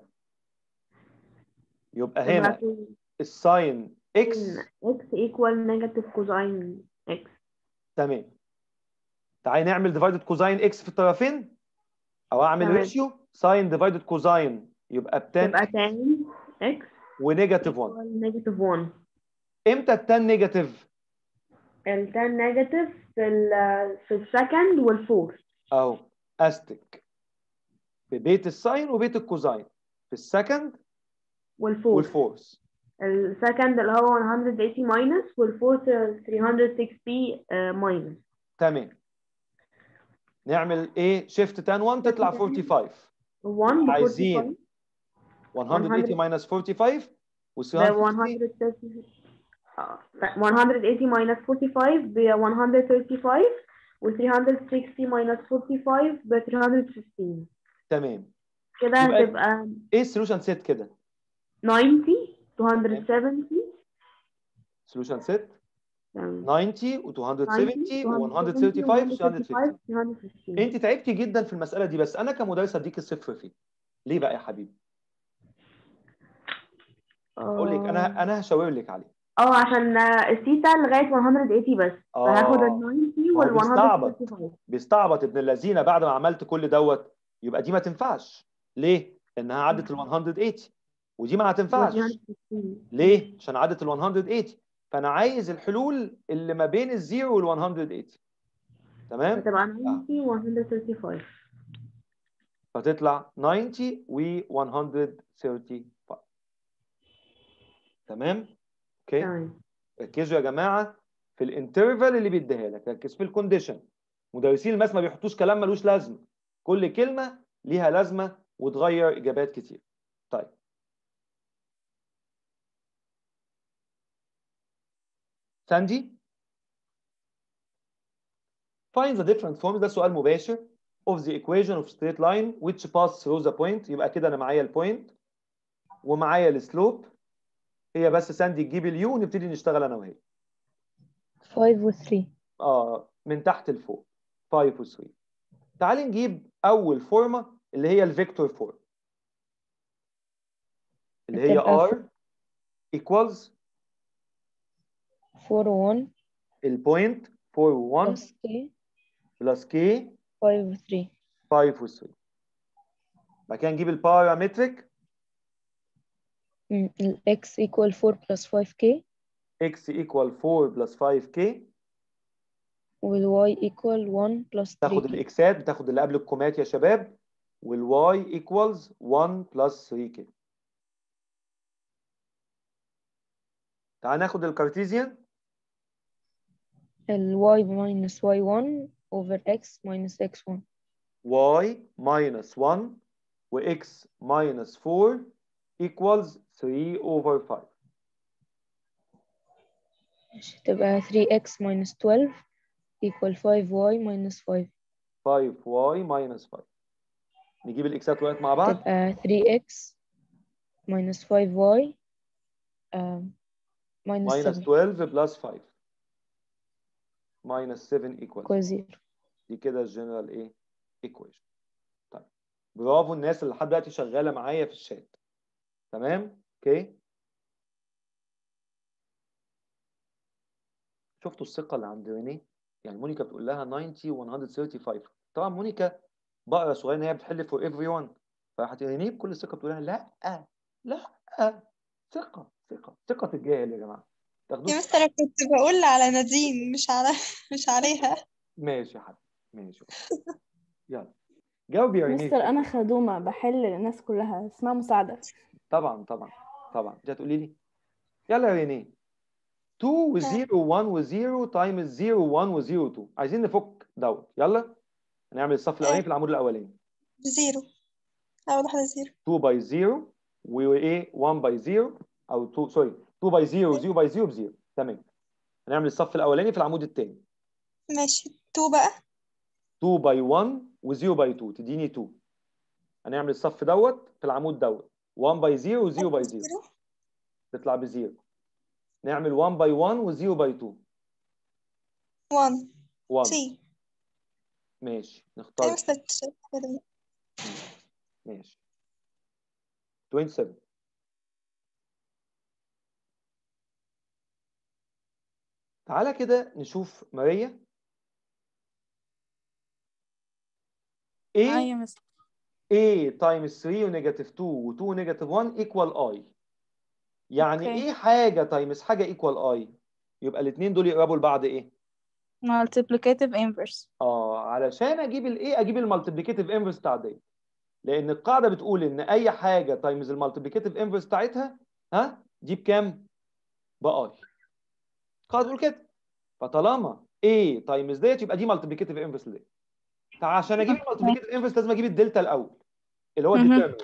يبقى هنا الساين اكس equal negative كوزاين اكس. تمام. تعالي نعمل ديفايدد كوزاين اكس في الطرفين، او اعمل تمام. ريشيو ساين ديفايدد كوزاين يبقى ب 10 تبقى tan x ونيجاتيف 1. equal negative 1. امتى التان نيجاتيف؟ التان نيجاتيف في السكند والفورث. اهو استك في بيت الساين وبيت الكوزاين، في السكند والفورث. السكند اللي هو 180 ماينس والفورث 360 ماينس. تمام. نعمل ايه؟ شيفت تان 1 تطلع 45. 1 ب عايزين 45 180 ماينس 45 و 180 minus 45 ب 135 و 360 minus 45 ب 315. تمام. كده هتبقى ايه السولوشن سيت كده؟ 90 270 سولوشن سيت 90 و 270 و 135 و 315. انت تعبتي جدا في المساله دي، بس انا كمدرس اديك الصفر فيه. ليه بقى يا حبيبي؟ اقول لك انا هشاور لك عليه. عشان الثيتا لغايه 180 بس، فهاخد ال 90 وال 135. بيستعبط ابن اللذينه بعد ما عملت كل دوت، يبقى دي ما تنفعش. ليه؟ لانها عدت ال 180، ودي ما هتنفعش. ليه؟ عشان عدت ال 180. فانا عايز الحلول اللي ما بين الزيرو وال 180. تمام؟ فتبقى 90 و 135. فتطلع 90 و 135. تمام؟ اوكي؟ تمام. ركزوا يا جماعه في الانترفال اللي بيديها لك، ركز في الكونديشن. مدرسين الماس ما بيحطوش كلام ملوش لازمه، كل كلمه ليها لازمه وتغير اجابات كتير. طيب ساندي، find the different forms. ده سؤال مباشر of the equation of straight line which pass through the point. يبقى كده انا معايا البوينت ومعايا السلوب. هي بس ساندي تجيب اليو ونبتدي نشتغل انا وهي. 5 و 3. من تحت لفوق 5 و 3. تعالي نجيب اول فورمه اللي هي الفيكتور فورم، اللي هي هتبقى r equals 4 و 1 البوينت 4 و 1 plus k بلس k 5 و 3. 5 و 3. بعد كده نجيب البارامتريك ال x equal 4 plus 5k x equal 4 plus 5k. وال y equal 1 plus تاخد 3k. الاكسات، بتاخد اللي قبل الكومات يا شباب، والواي equals 1 plus 3k. تعال ناخد الكارتيزيان. ال y minus y1 over x minus x1. y minus 1 و x minus 4 equals 3 over 5. تبقى 3x minus 12 equal 5y minus 5. 5y minus 5. نجيب الاكسات وقت مع بعض. تبقى 3x minus 5y minus minus 7 12 plus 5 minus 7 equals equal 0. دي كده الجنرال ايه equation. طيب برافو الناس اللي لحد دلوقتي شغاله معايا في الشات. تمام؟ اوكي. شفتوا الثقه اللي عند رينيه؟ يعني مونيكا بتقول لها 90 و 135. طبعا مونيكا بقرا صغيره ان هي بتحل فور ايفري ون، فراحت رينيه بكل ثقه بتقول لها لا لا، ثقه الجاهل يا جماعه. تاخدوش. يا مستر أنا كنت بقول على نادين مش عليها. ماشي يا حبيبي ماشي. يلا جاوبي يا رينيه. مستر انا خدومه بحل للناس كلها، اسمها مساعده. طبعا انت هتقولي لي. يلا يا رينيه. 2 و 0 1 و 0 تايمز 0 1 و 0 2. عايزين نفك دوت. يلا هنعمل الصف الاولاني في العمود الاولاني. بزيرو، أول واحدة زيرو. 2 باي 0 وايه 1 باي 0 او 2 سوري 2 باي 0 0 باي 0 بزيرو. تمام. هنعمل الصف الاولاني في العمود الثاني. ماشي 2 بقى. 2 باي 1 و 0 باي 2 تديني 2. هنعمل الصف دوت في العمود دوت 1 باي 0 و 0 باي 0 تطلع بزيرو. نعمل 1 باي 1 و 0 باي 2 1 سي. ماشي نختار. ماشي 27. تعالى كده نشوف ماريا. يا مستر. A times 3 ونيجاتيف 2 و 2 ونيجاتيف 1 equal I. يعني أوكي. ايه حاجة تايمز حاجة equal I؟ يبقى الاثنين دول يقربوا لبعض ايه؟ multiplicative inverse. علشان اجيب الايه اجيب المالتيبليكيتيف انفرس بتاع دي. لان القاعدة بتقول ان اي حاجة تايمز المالتيبليكيتيف انفرس بتاعتها دي بكام؟ بآي. القاعدة بتقول كده. فطالما A تايمز ديت يبقى دي مالتيبليكيتيف انفرس دي. عشان اجيب المالتيبليكيتيف انفرس لازم اجيب الدلتا الاول اللي هو الديترمنت.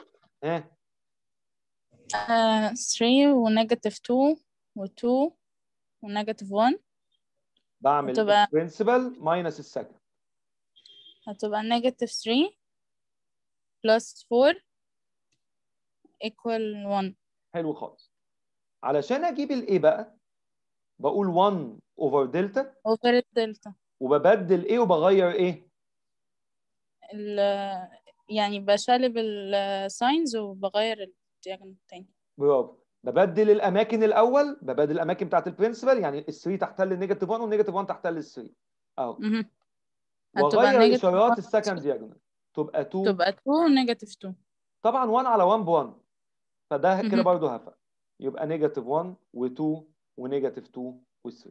3 ونيجاتيف 2 و2 ونيجاتيف 1. بعمل البرنسبل ماينس السكند. هتبقى نيجاتيف 3 بلس 4 equal 1. حلو خالص. علشان اجيب الايه بقى بقول 1 اوفر دلتا الدلتا وببدل ايه وبغير ايه يعني بشالب الساينز وبغير الدياجونال التاني. برافو. ببدل الاماكن الاول، ببدل الاماكن بتاعت البرنسبل، يعني ال3 تحتل النيجاتيف 1 والنيجاتيف 1 تحتل ال3 اهو. واغير اشارات السكند دياجونال تبقى 2 نيجاتيف 2. طبعا 1 على 1 ب1 فده كده برضه هفق. يبقى نيجاتيف 1 و2 ونيجاتيف 2 و3.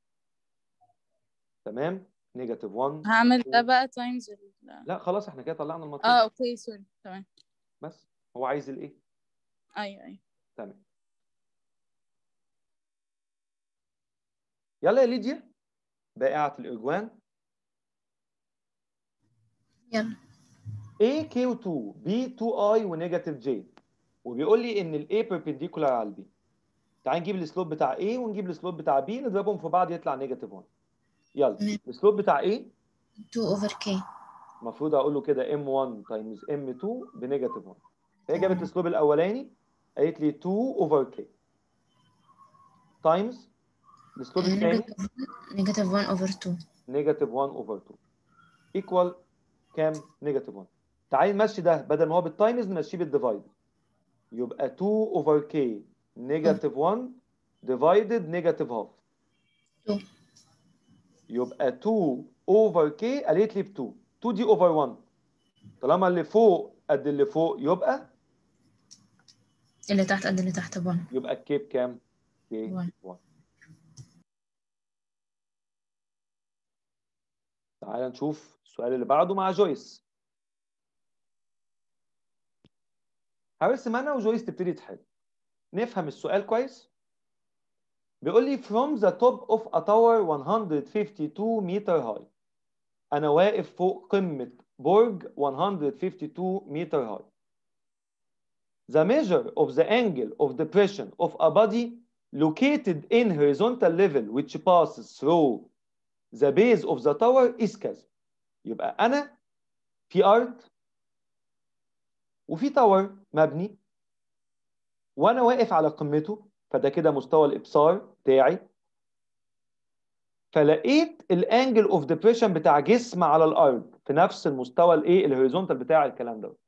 تمام؟ نيجاتيف 1 هعمل ده بقى تايمز لا خلاص احنا كده طلعنا المطلوب. اوكي سوري تمام. بس هو عايز الايه؟ ايوه تمام. يلا يا ليديا بائعة الإرجوان. يلا. A Q2 B 2I ونيجاتيف J، وبيقول لي إن ال A perpendicular على ال B. تعال نجيب السلوب بتاع A ونجيب السلوب بتاع B نضربهم في بعض يطلع نيجاتيف 1. يلا السلوب بتاع A 2 over k. المفروض أقول له كده M1 تايمز M2 بنيجاتيف 1. هي جابت السلوب الأولاني قالت لي 2 over k تايمز السلوب الثاني نيجاتيف 1 over 2. نيجاتيف 1 over 2 ايكوال كام؟ نيجاتيف 1. تعالي نمشي ده بدل ما هو بالتايمز نمشيه بالديفايد، يبقى 2 over k نيجاتيف 1 ديفايدد نيجاتيف هاف. 2. يبقى 2 over k قالت لي ب 2. 2 دي over 1. طالما اللي فوق قد اللي فوق يبقى اللي تحت قد اللي تحت 1. يبقى الكي بكام؟ كي 1. 1. تعالى نشوف السؤال اللي بعده مع جويس. هرسم انا وجويس تبتدي تحل. نفهم السؤال كويس. بيقول لي from the top of a tower 152 meter high. أنا واقف فوق قمة برج 152 meter high. The measure of the angle of depression of a body located in horizontal level which passes through the base of the tower is كذا. يبقى أنا في أرض وفي تاور مبني وأنا واقف على قمته، فده كده مستوى الإبصار بتاعي. فلقيت الانجل اوف ديبريشن بتاع جسم على الارض في نفس المستوى الايه الهوريزونتال بتاع الكلام ده.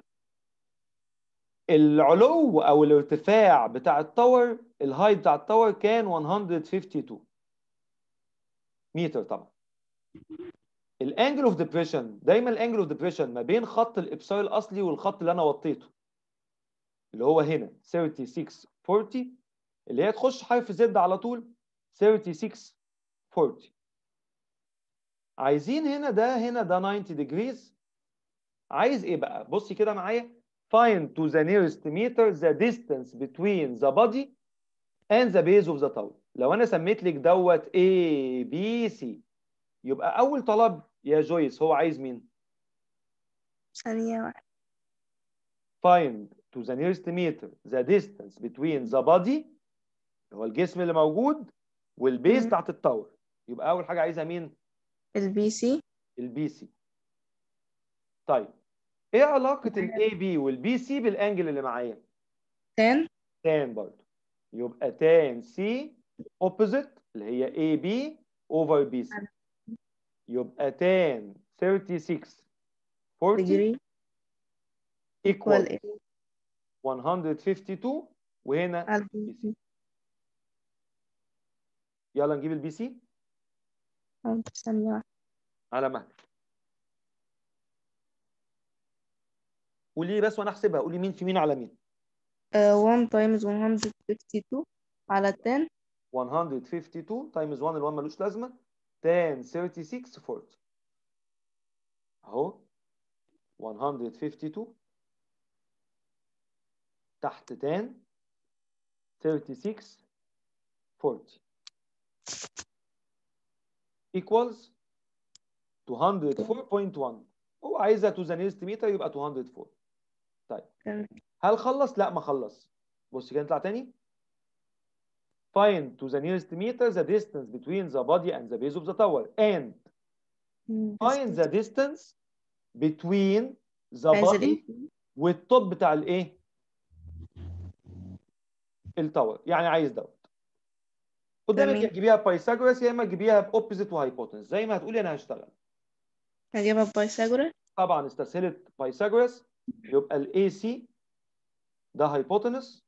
العلو او الارتفاع بتاع التاور الهايت بتاع التاور كان 152 متر طبعا. الانجل اوف ديبريشن دايما الانجل اوف ديبريشن ما بين خط الابصار الاصلي والخط اللي انا وطيته اللي هو هنا 3640 اللي هي تخش حرف زد على طول 3640. عايزين هنا ده 90 degrees. عايز ايه بقى؟ بصي كده معايا. find to the nearest meter the distance between the body and the base of the tower. لو انا سميت لك دوت A B C يبقى اول طلب يا جويس هو عايز مين؟ ثانية واحدة. find to the nearest meter the distance between the body هو الجسم اللي موجود والبيس بتاعت التاور. يبقى اول حاجة عايزها مين؟ البي سي. البي سي. طيب ايه علاقة الاي بي والبي سي بالانجل اللي معايا؟ تان برضه. يبقى تان سي اوبوزيت اللي هي اي بي اوفر بي سي. يبقى تان 3640 ايكوال 152 وهنا بي سي. يلا نجيب البي سي. ثانية واحدة. على مهلك. قولي بس وانا احسبها. قولي مين في مين على مين. 1 times 152 على 10. 152 تايمز 1 ال1 ملوش لازمه. تان 3640 اهو 152 تحت تان 3640 equals 204.1. هو عايزها تو ذا نيرست متر يبقى 204. طيب هل خلص؟ لا ما خلص. بص كده نطلع تاني. find to the nearest meter the distance between the body and the base of the tower and find the distance between the body والتوب بتاع الايه؟ التاور. يعني عايز دوت. قدامك يا تجيبيها بايثاغورس يا اما تجيبيها باوبوزيت وهايبوتنس زي ما هتقولي. انا هشتغل. هجيبها بايثاغورس. طبعا استسهلت بايثاغورس. يبقى الاي سي ده هايبوتنس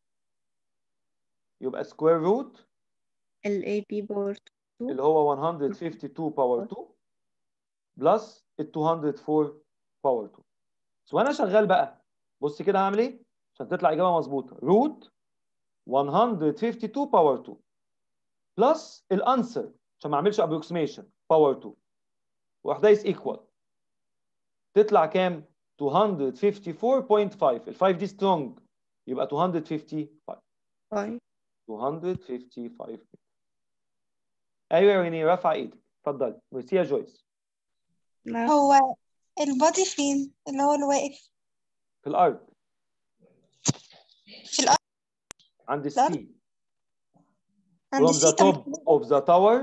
يبقى سكوير روت الاي بي باور 2 اللي هو 152 باور 2 بلس ال 204 باور 2. وانا شغال بقى بص كده هعمل ايه عشان تطلع اجابه مظبوطه. روت 152 باور 2 بلس الانسر عشان ما اعملش ابروكسيميشن باور 2 واروح دايس ايكوال تطلع كام؟ 254.5. ال 5 دي سترونج يبقى 255. 255. ايوه يا ريني رافعه ايدك، اتفضلي. ميرسي يا جويس. هو البادي فين اللي هو الواقف؟ في الارض في الأرض. عند السي. عند From the السي. top of the tower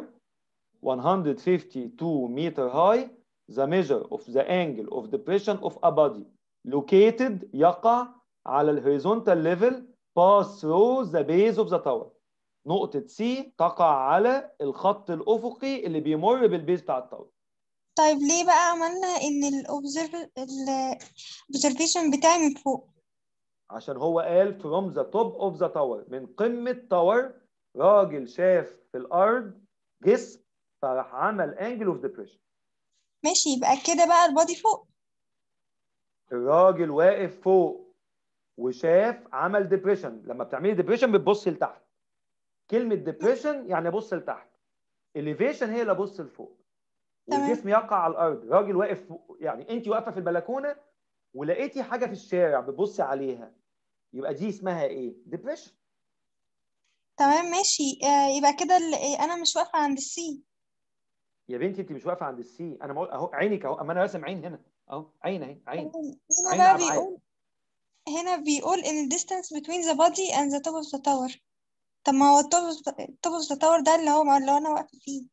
152 meter high the measure of the angle of depression of a body located يقع على ال horizontal level pass through the base of the tower. نقطة C تقع على الخط الأفقي اللي بيمر بالبيز بتاع التاور. طيب ليه بقى عملنا ان الobservation بتاعي من فوق؟ عشان هو قال from the top of the tower، من قمة تاور راجل شاف في الأرض جسم فراح عمل angle of depression. ماشي، يبقى كده بقى البادي فوق. الراجل واقف فوق وشاف عمل ديبريشن. لما بتعملي ديبريشن بتبص لتحت. كلمة ديبريشن يعني ابص لتحت. elevation هي اللي ابص لفوق. والجسم يقع على الارض، راجل واقف فوق. يعني انت واقفه في البلكونه ولقيتي حاجه في الشارع بتبصي عليها، يبقى دي اسمها ايه؟ ديبريشن. تمام ماشي. يبقى كده انا مش واقفه عند السي. يا بنتي انت مش واقفه عند السي، انا بقول اهو عينك اهو، اما انا راسم عين هنا اهو، عين اهي، عين. هنا بقى بيقول، هنا بيقول ان distance between the body and the top of the tower. طب ما هو التوب اوف ذا تاور ده اللي هو انا واقفه فيه.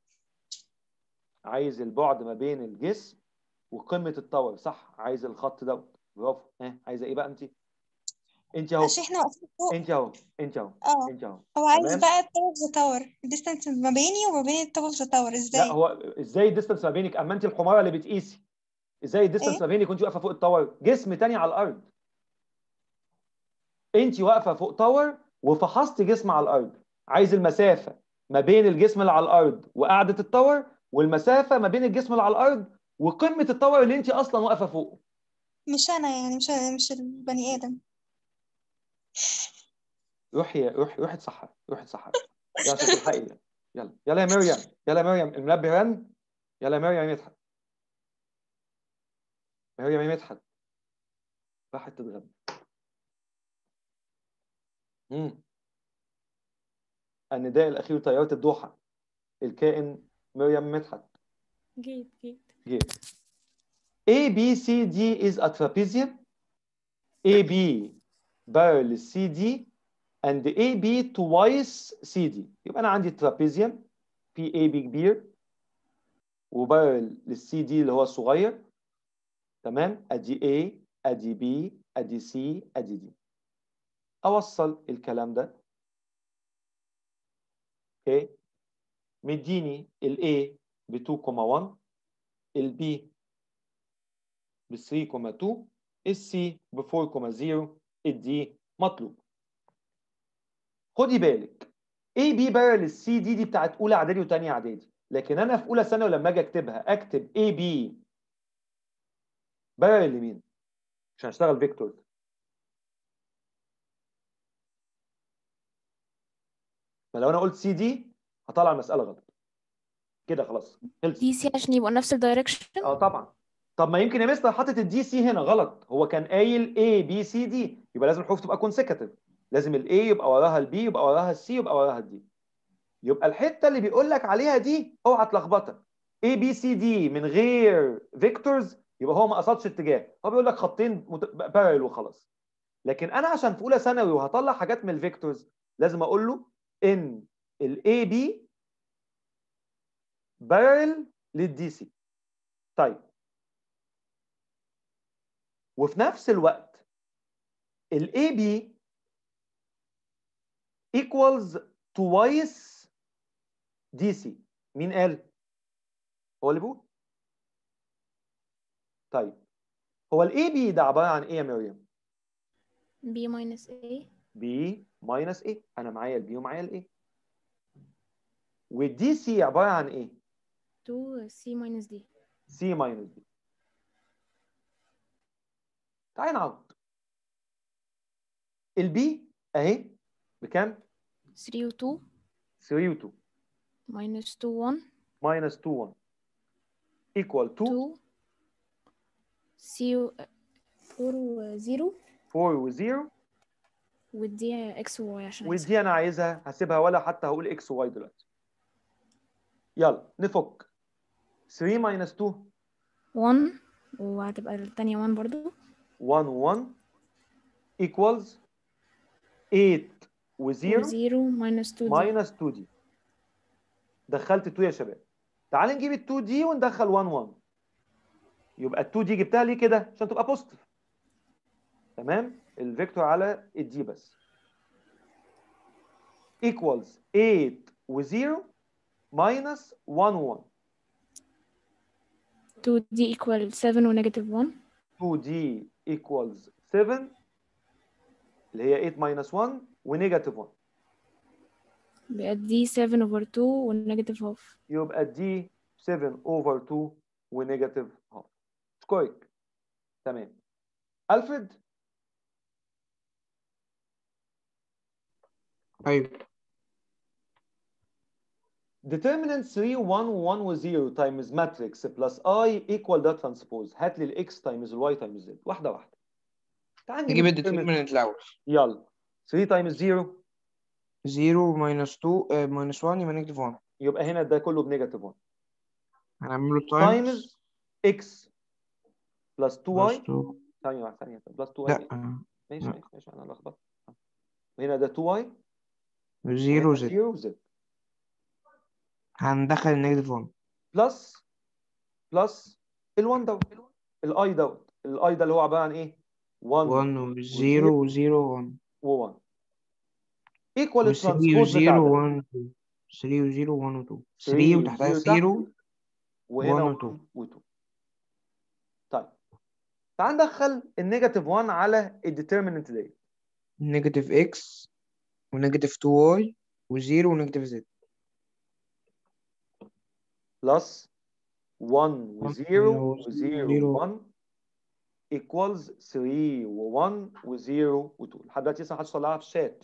عايز البعد ما بين الجسم وقمه التاور، صح؟ عايز الخط دوت. برافو. عايزه ايه بقى انت؟ انت اهو. عشان احنا واقفين فوق. انت اهو. انت اهو. انت اهو. هو عايز بقى التوب اوف ذا تاور، الديستانس ما بيني وما بين التوب اوف ذا تاور ازاي؟ لا، هو ازاي الديستانس ما بينك؟ اما انت الحماره اللي بتقيسي، ازاي الديستانس ما بينك وانت واقفه فوق التاور؟ جسم تاني على الارض. انت واقفه فوق تاور وفحصتي جسم على الارض، عايز المسافه ما بين الجسم اللي على الارض وقاعده التاور، والمسافه ما بين الجسم اللي على الارض وقمه التاور اللي انت اصلا واقفه فوقه. مش انا يعني، مش البني ادم. روحي اتسحر، روحي اتسحر يلا عشان تلحقي. يلا يلا يا مريم، يلا يا مريم، المنبه رن. يلا يا مريم يا مدحت. مريم يا مدحت راحت تتغدى. النداء الأخير طيارة الضحى. الكائن مريم مدحت. جيت. A B C D is a trapezium. A B parallel C D and A B twice C D. يبقى أنا عندي trapezium في A B كبير وبارل للسي دي اللي هو الصغير. تمام؟ أدي A أدي B أدي C أدي D. أوصل الكلام ده. اوكي. مديني ال A ب 2,1 ال B ب 3,2 ال C ب 4,0 ال D مطلوب. خدي بالك A B بارل السي دي بتاعت أولى إعدادي وتانية إعدادي، لكن أنا في أولى ثانوي لما أجي أكتبها أكتب A B بارل لمين؟ عشان أشتغل فيكتور. فلو أنا قلت سي دي هطلع المسألة غلط. كده خلاص خلصت. دي سي عشان يبقوا نفس الدايركشن. طبعا. طب ما يمكن يا مستر حاطط الدي سي هنا غلط، هو كان قايل A B C D، يبقى لازم الحروف تبقى كونسيكتيف، لازم ال A يبقى وراها ال B يبقى وراها ال C يبقى وراها ال D. يبقى الحته اللي بيقول لك عليها دي اوعى تلخبطك. A B C D من غير فيكتورز يبقى هو ما قصدش اتجاه، هو بيقول لك خطين بارل وخلاص. لكن انا عشان في اولى ثانوي وهطلع حاجات من الفيكتورز لازم اقول له ان ال AB بارل للدي سي. طيب وفي نفس الوقت ال AB equals twice DC. مين قال؟ هو اللي بيقول. طيب هو ال AB ده عبارة عن ايه يا مريم؟ B minus A. B minus A. انا معايا ال B ومعايا ال A. والدي سي عبارة عن ايه؟ 2C minus D. C minus D. تعالى نعوض. البي اهي بكام؟ 3 و 2. 3 و 2 minus 2 1 minus 2 1 equal to 2 C 4 و 0 4 و 0 ودي x و y عشان ودي انا عايزها هسيبها ولا حتى هقول اكس وواي دلوقتي. يلا نفك 3 minus 2 1 وهتبقى التانية 1 برضو 1 و 1 equals 8 و 0 و0 minus 2 دي minus 2 دي. دخلت 2 يا شباب. تعال نجيب ال 2 دي وندخل 1 1. يبقى ال 2 دي جبتها ليه كده؟ عشان تبقى بوزيتيف. تمام؟ الفيكتور على الدي بس. equals 8 و 0 minus 1 و 1. 2 دي equal 7 و negative 1 2 دي equals 7 اللي هي 8 minus 1 ونيجاتيف 1. بقت دي 7 over 2 والنيجاتيف هاف. يبقى دي 7 over 2 ونيجاتيف هاف. كويس. تمام. ألفريد. ايوه. Determinant 3 1 1 و 0 times matrix plus I equal ده transpose. هات لي ال x times ال y times z. واحدة واحدة. تعال نجيب نجيب الديترمينانت الأول. يلا 3 times 0 0 minus 2 minus 1 يبقى نيجاتيف 1. يبقى هنا ده كله بنيجاتيف 1 هنعمله تايمز times x plus 2y. plus 2. ثانية واحدة ثانية plus 2y. لا ماشي لا. ماشي ماشي أنا لخبطت. هنا ده 2y 0 z. 0 z هندخل النيجاتيف 1 بلس ال1 دوت الاي دوت الاي ده اللي هو عبارة عن ايه؟ 1 1 و 0 و 0 1 و1 equal و 3 و الترانسبوز 0 بتاع ده 1 2. 3 و 0 1 و 2. 3 3 وتحتها و0 تحت 0 وهنا 1 و 2. 1 و2. طيب تعال ندخل النيجاتيف 1 على الديترميننت ديت. نيجاتيف x ونيجاتيف 2y و0 ونيجاتيف z. بلس 1 و0 و0 و1 equals 3 و1 و0 و2. لحد دلوقتي لسه محدش طلعها في الشات.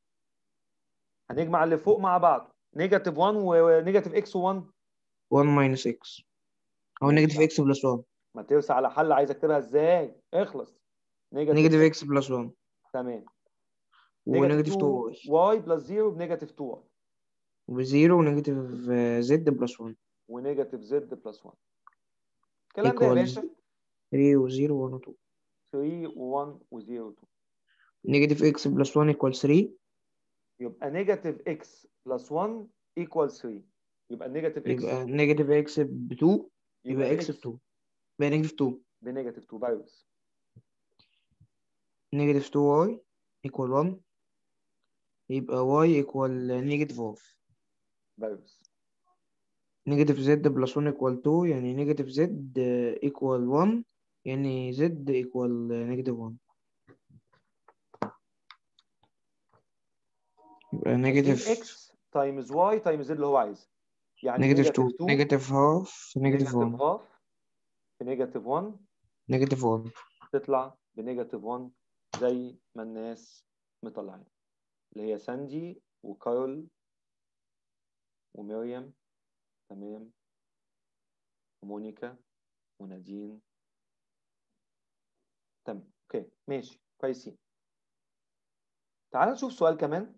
هنجمع اللي فوق مع بعض. نيجاتيف 1 ونيجاتيف x و1 1 minus x او نيجاتيف x بلس 1. ما ترسى على حل عايز اكتبها ازاي؟ اخلص. نيجاتيف x بلس 1. تمام. ونيجاتيف 2y y بلس 0 بنيجاتيف 2y و0 ونيجاتيف z بلس 1 ونيجاتيف z بلس 1. الكلام ده يا باشا 3 و 0 1 و 2. 3 و1 و0 و2. نيجاتيف x بلس 1 equal 3. يبقى نيجاتيف x بلس 1 equals 3. يبقى نيجاتيف x يبقى نيجاتيف x ب 2 يبقى x ب 2 يبقى نيجاتيف 2 بنيجاتيف 2 بايوس. نيجاتيف 2y equal 1 يبقى y equal نيجاتيف هاف. بايوس. نيجاتيف z بلس 1 equal 2 يعني نيجاتيف z equal 1 يعني z equal نيجاتيف 1. يبقى نيجاتيف x تايمز y تايمز z اللي هو عايزه. يعني نيجاتيف 2 نيجاتيف هاف نيجاتيف 1 هاف في نيجاتيف 1 نيجاتيف 1 تطلع بنيجاتيف 1 زي ما الناس مطلعين اللي هي ساندي وكارول ومريم. تمام. ومونيكا ونادين. تمام. اوكي ماشي كويسين. تعال نشوف سؤال كمان.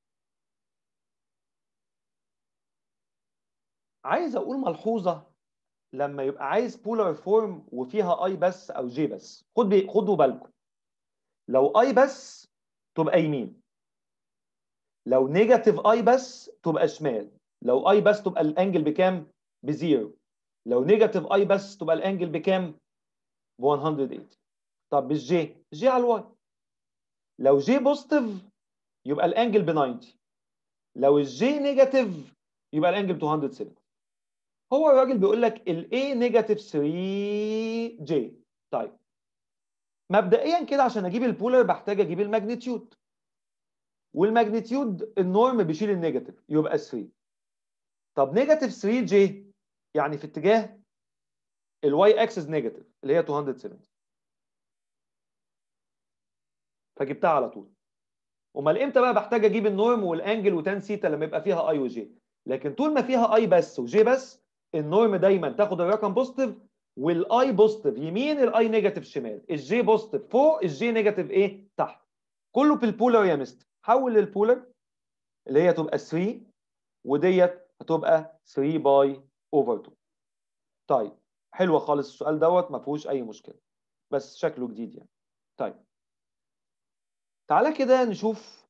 عايز اقول ملحوظه لما يبقى عايز بولار فورم وفيها اي بس او جي بس. خدوا بالكم. لو اي بس تبقى يمين. لو نيجاتيف اي بس تبقى شمال. لو اي بس تبقى الانجل بكام؟ بزيرو. لو نيجاتيف اي بس تبقى الانجل بكام؟ ب 180. طب بالجي؟ جي على الواي. لو جي بوزيتيف يبقى الانجل ب 90. لو الجي نيجاتيف يبقى الانجل ب 270. هو الراجل بيقول لك الاي نيجاتيف 3 جي. طيب مبدئيا كده عشان اجيب البولر بحتاج اجيب الماجنتيود. والماجنتيود النورم بيشيل النيجاتيف يبقى 3. طب نيجاتيف 3 جي يعني في اتجاه الواي اكسس نيجاتيف اللي هي 270. فجبتها على طول. امال امتى بقى بحتاج اجيب النورم والانجل وتان سيتا؟ لما يبقى فيها اي وجي. لكن طول ما فيها اي بس وجي بس، النورم دايما تاخد الرقم بوزيتيف، والاي بوزيتيف يمين، الاي نيجاتيف شمال، الجي بوزيتيف فوق، الجي نيجاتيف ايه تحت. كله في البولر يا مستر. حول للبولر اللي هي تبقى 3، وديت هتبقى 3 باي اوفر 2. طيب حلوه خالص السؤال دوت، ما فيهوش اي مشكله، بس شكله جديد يعني. طيب تعالى كده نشوف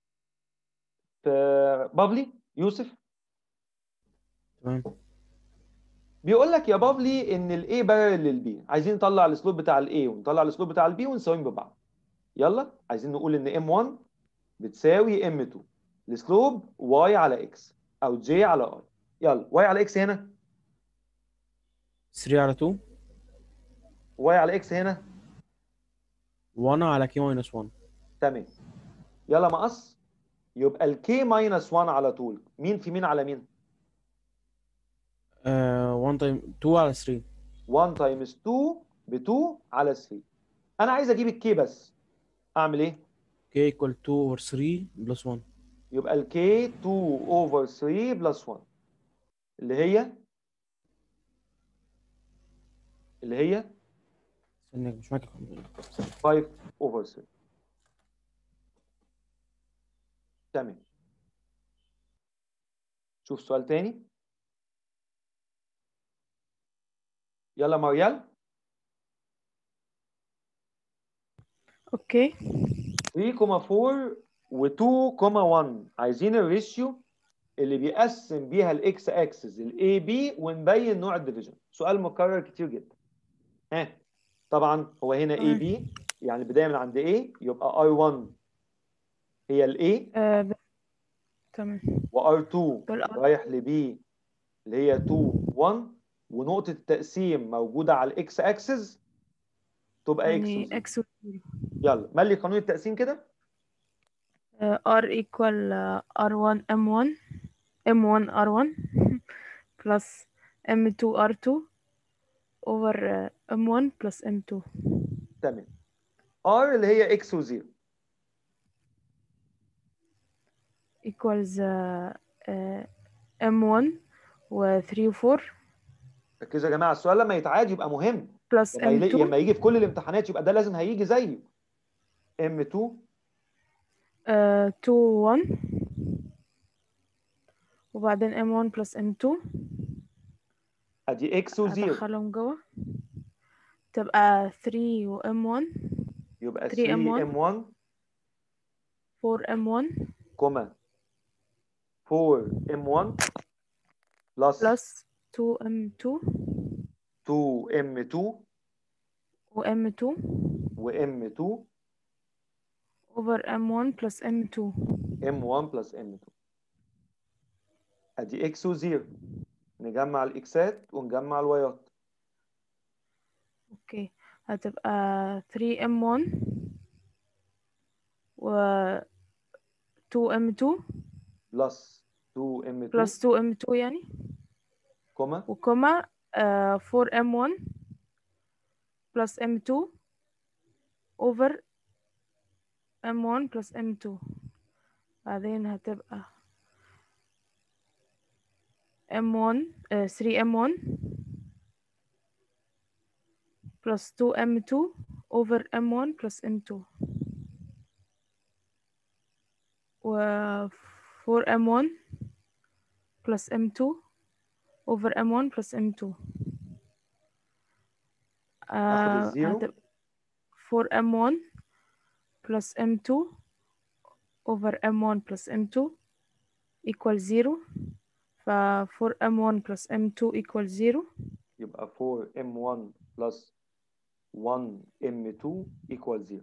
في بابلي يوسف. تمام. بيقول لك يا بابلي ان الاي بارل للبي، عايزين نطلع الاسلوب بتاع الاي ونطلع الاسلوب بتاع البي ونساويهم ببعض. يلا عايزين نقول ان M1 بتساوي M2، الاسلوب y على x او j على i. يلا y على x هنا 3 على 2 y على x هنا 1 على k minus 1. تمام. يلا مقص، يبقى ال k minus 1 على طول مين في مين على مين؟ 1 تايم 2 على 3. 1 times 2 ب 2 على 3. انا عايز اجيب الكي بس، اعمل ايه؟ k equal 2 over 3 plus 1. يبقى ال k 2 over 3 plus 1 اللي هي استنى مش فاكر. 5 over 3. تمام. شوف سؤال تاني. يلا ماريال. اوكي 3,4 و2,1 عايزين الريشيو اللي بيقسم بيها الاكس اكسس الاي بي ونبين نوع الديفيجن. سؤال مكرر كتير جدا. ها طبعا هو هنا اي بي يعني البدايه من عند A، يبقى R1 هي ال A، تمام وR2 بالأرض. رايح ل B اللي هي 2 1، ونقطة التقسيم موجودة على الاكس اكسس تبقى يعني اكس. اكس و يلا ملي قانون التقسيم كده. R equal R1 M1 M1 R1 plus M2 R2 over M1 plus M2. تمام. R اللي هي اكس و0 equals M1 و 3 و 4 ركزوا يا جماعة، السؤال لما يتعاد يبقى مهم. plus M2 لما يجي في كل الامتحانات يبقى ده لازم هيجي زيه. M2 2 1 وبعدين M1 plus M2 ادي اكس و0 هدخلهم جوه تبقى 3 و M1 يبقى 3 M1 3M1 4 M1 كوما 4M1 plus 2 M2 2M2 و M2 وM2 over M1 plus M2. M1 plus M2. ادي اكس و0، نجمع الاكسات ونجمع الوايات. اوكي هتبقى 3M1 و 2M2 بلس 2M2 plus 2M2 يعني كوما وكوما 4M1 plus M2 over M1 plus M2. بعدين هتبقى M1 3M1 plus 2M2 over M1 plus M2 و 4M1 plus M2 over M1 plus M2 اخد الزيرو هتبقى 4M1 plus M2 over M1 plus M2 equal 0 ف 4M1 plus M2 equal 0 يبقى 4M1 plus 1M2 equal 0.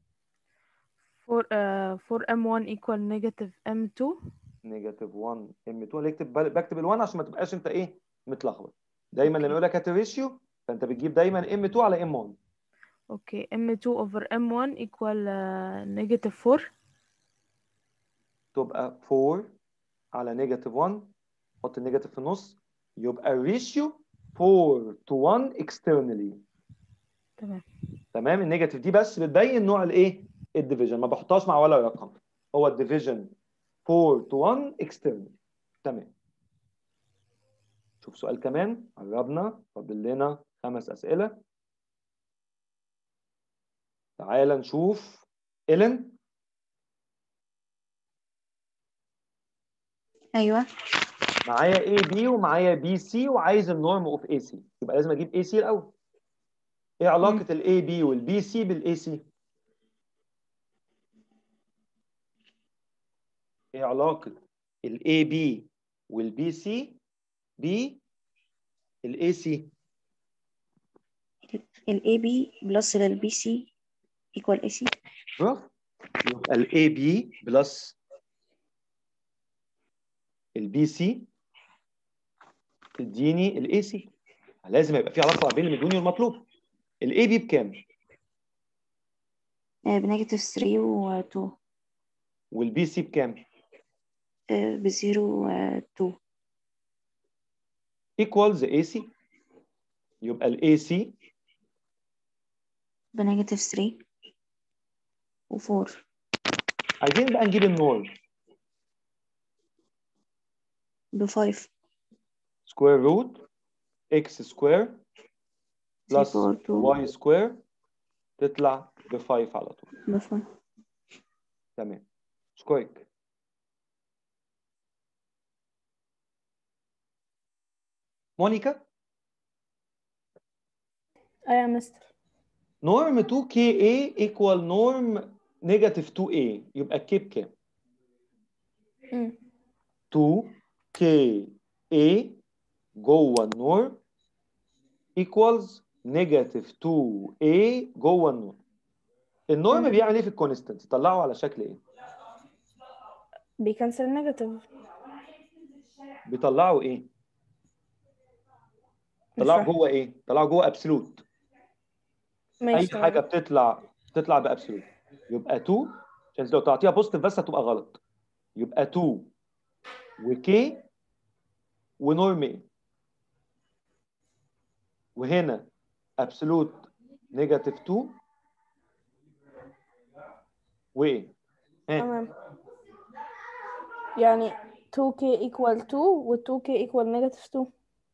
4M1 equal negative M2 نيجاتيف 1M2. بكتب ال1 عشان ما تبقاش انت ايه متلخبط. دايما لما يقول لك هات الريشيو فانت بتجيب دايما M2 على M1. اوكي M2 over M1 equal negative 4 تبقى 4 على نيجاتيف 1، حط النيجاتيف في النص، يبقى الريشيو 4 to 1 externally. تمام تمام. النيجاتيف دي بس بتبين نوع الايه الديفيجن، ما بحطهاش مع ولا رقم. هو الديفيجن 4 to 1 external. تمام. شوف سؤال كمان، قربنا، فاضل لنا 5 أسئلة. تعال نشوف إيلين. ايوه. معايا AB ومعايا BC وعايز النورم اوف AC، يبقى لازم اجيب AC الاول. ايه علاقة AB والBC بالAC؟ ايه علاقة AB والBC بالAC؟ ال AB بلس ال BC equal AC. برافو. يبقى AB بلس BC تديني AC. لازم يبقى في علاقة بين المديوني والمطلوب. AB بكام؟ بنيجاتيف 3 و 2. والBC بكام؟ ب0 و 2. equals AC. يبقى AC بنيجاتيف 3 و 4. عايزين بقى نجيب النورم. ب5. سكوير روت x سكوير بلس y سكوير تطلع ب5 على طول. ب5. تمام. سكوير. مونيكا. ايوه يا مستر. نورم 2KA equal نورم نيجاتيف 2A، يبقى K بكام؟ 2KA جوه النورم equals نيجاتيف 2A جوه النورم. النورم بيعمل ايه في الكونستنت؟ طلعه على شكل ايه؟ بيكنسل النيجاتيف. بيطلعوا ايه؟ مش طلعوا فاهم. جوه ايه؟ طلعوا جوه ابسولوت. اي ماشي حاجه تمام. بتطلع بابسولوت. يبقى 2، عشان لو تعطيها بوزيتيف بس هتبقى غلط. يبقى 2 وكي ونورم ايه؟ وهنا ابسولوت نيجاتيف 2 وايه؟ تمام. يعني 2k equal 2 و 2k equal negative 2.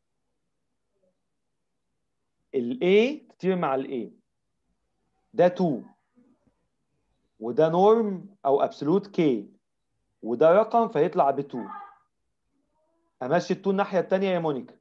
الاي تطير مع الاي، ده 2 وده نورم او ابسولوت كي وده رقم فيطلع ب 2. امشي ال 2 الناحيه الثانيه يا مونيكا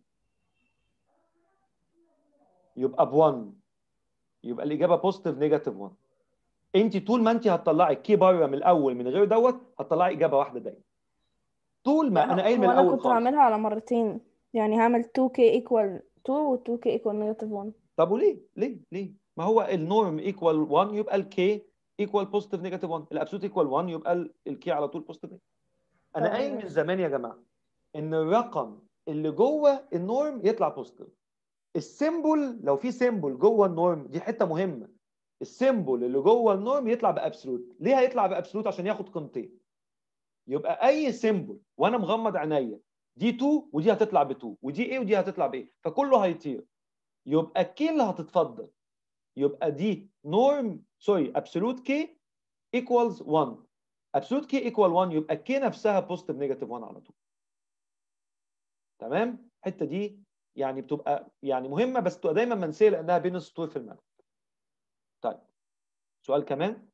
يبقى ب 1، يبقى الاجابه بوزيتيف نيجاتيف 1. انت طول ما انت هتطلعي الكي بره من الاول من غير دوت هتطلعي اجابه واحده دايما. طول ما انا قايل من هو انا الاول كنت خالص. هعملها على مرتين، يعني هعمل 2k equal 2 و 2k equal negative 1. طب وليه؟ ليه؟ ما هو النورم ايكوال 1 يبقى الكي ايكوال بوزيتيف نيجاتيف 1، الابسولوت ايكوال 1 يبقى الكي على طول بوزيتيف. انا تمام قايل من ماشي. زمان يا جماعه ان الرقم اللي جوه النورم يطلع بوزيتيف. السيمبل لو في سيمبل جوه النورم دي حته مهمه، السيمبل اللي جوه النورم يطلع بابسولوت. ليه هيطلع بابسولوت؟ عشان ياخد قيمتين. يبقى اي سيمبل وانا مغمض عينيا دي 2 ودي هتطلع ب 2 ودي ايه ودي هتطلع بايه، فكله هيطير. يبقى الكي اللي هتتفضل يبقى دي نورم سوري ابسولوت كي ايكوالز 1. ابسولوت كي ايكوال 1 يبقى الكي نفسها بوزيتيف نيجاتيف 1 على طول. تمام؟ الحته دي يعني بتبقى يعني مهمه بس تبقى دايما منسيه لانها بين السطور في المنهج. طيب سؤال كمان.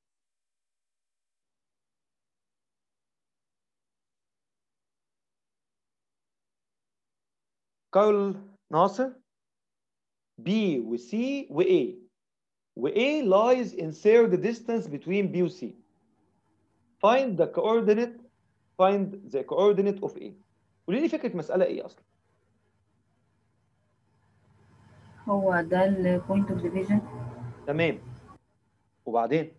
كارل ناصر B و C و A و A lies in shared distance between B و C. Find the coordinate of A. قولي لي فكرة مسألة ايه اصلا؟ هو ده ال point of division. تمام. وبعدين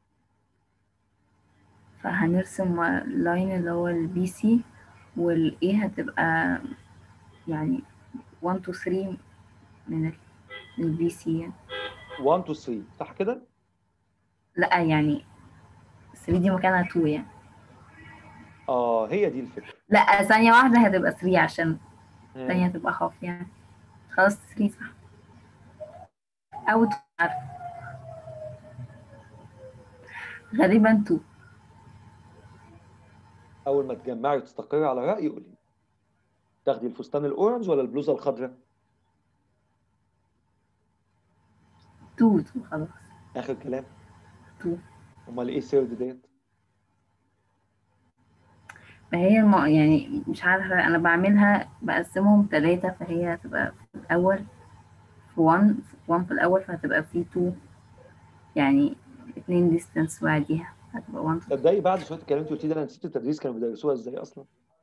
فهنرسم لاين اللي هو ال BC وال A هتبقى يعني 1 to 3 من ال BC يعني. 1 to 3 صح كده؟ لا يعني 3 دي مكانها 2 يعني. هي دي الفكرة. لا ثانية واحدة هتبقى 3 عشان الثانية هتبقى هاف يعني. خلاص 3 صح. أو 2 عارفة. غالبا 2. اول ما تجمعي وتستقري على راي قولي. تاخدي الفستان الاورنج ولا البلوزه الخضراء؟ 2 خلاص. اخر كلام. 2. امال ايه السيرد ديت؟ فهي يعني مش عارفة، أنا بعملها بقسمهم 3، فهي هتبقى في الأول في 1 في الأول، فهتبقى في 2 يعني 2 ديستانس بعديها هتبقى 1. تصدقي بعد شويه الكلام اللي قلتيه ده انا نسيت التدريس كانوا بيدرسوها ازاي اصلا.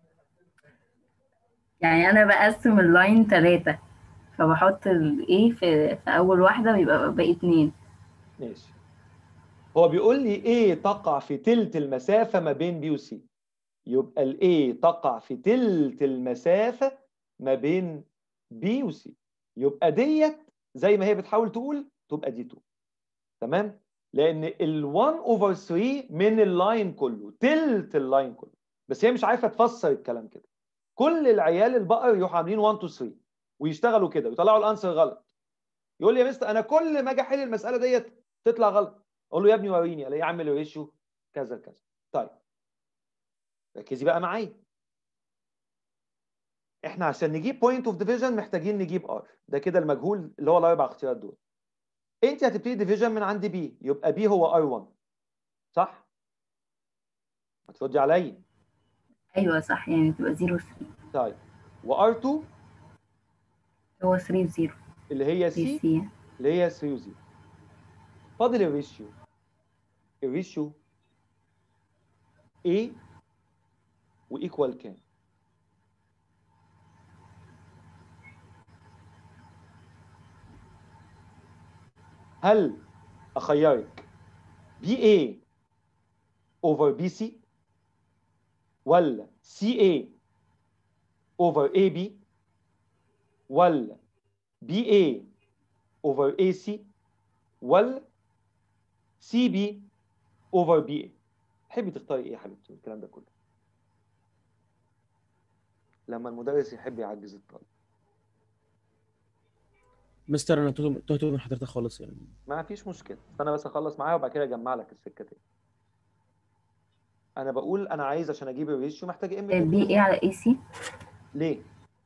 يعني أنا بقسم اللاين 3، فبحط ال A في أول واحدة ويبقى باقي 2. ماشي. هو بيقول لي A تقع في تلت المسافه ما بين B و C. يبقى ال A تقع في تلت المسافه ما بين B و C. يبقى ديت زي ما هي بتحاول تقول تبقى دي 2. تمام؟ لان ال 1/3 من اللاين كله، تلت اللاين كله. بس هي مش عارفه تفسر الكلام كده. كل العيال البقر يروحوا عاملين 1 2 3 ويشتغلوا كده ويطلعوا الانسر غلط. يقول لي يا مستر انا كل ما اجي احل المساله ديت تطلع غلط. اقول له يا ابني وريني، الاقيه عامل ريشيو كذا كذا. طيب ركزي بقى معايا. احنا عشان نجيب بوينت اوف ديفيجن محتاجين نجيب ار. ده كده المجهول اللي هو الاربع اختيارات دول. انت هتبتدي ديفيجن من عند بي، يبقى بي هو ار1 صح؟ ما تردي عليا. أيوة صح، يعني تبقى 0 3. طيب وار2 هو 3 0 اللي هي سي اللي هي 3 و0. فاضل الريشيو. الريشيو A وايكوال كام؟ هل اخيرك BA over BC ولا CA over AB ولا BA over AC ولا CB over BA؟ تحبي تختاري ايه يا حبيبتي من الكلام ده كله؟ لما المدرس يحب يعجز الطالب. مستر انا تهت من حضرتك خالص يعني. ما فيش مشكله، استنى بس اخلص معايا وبعد كده اجمع لك السكه تاني. انا بقول انا عايز عشان اجيب الريشيو محتاج ام بي ايه على اي سي. ليه؟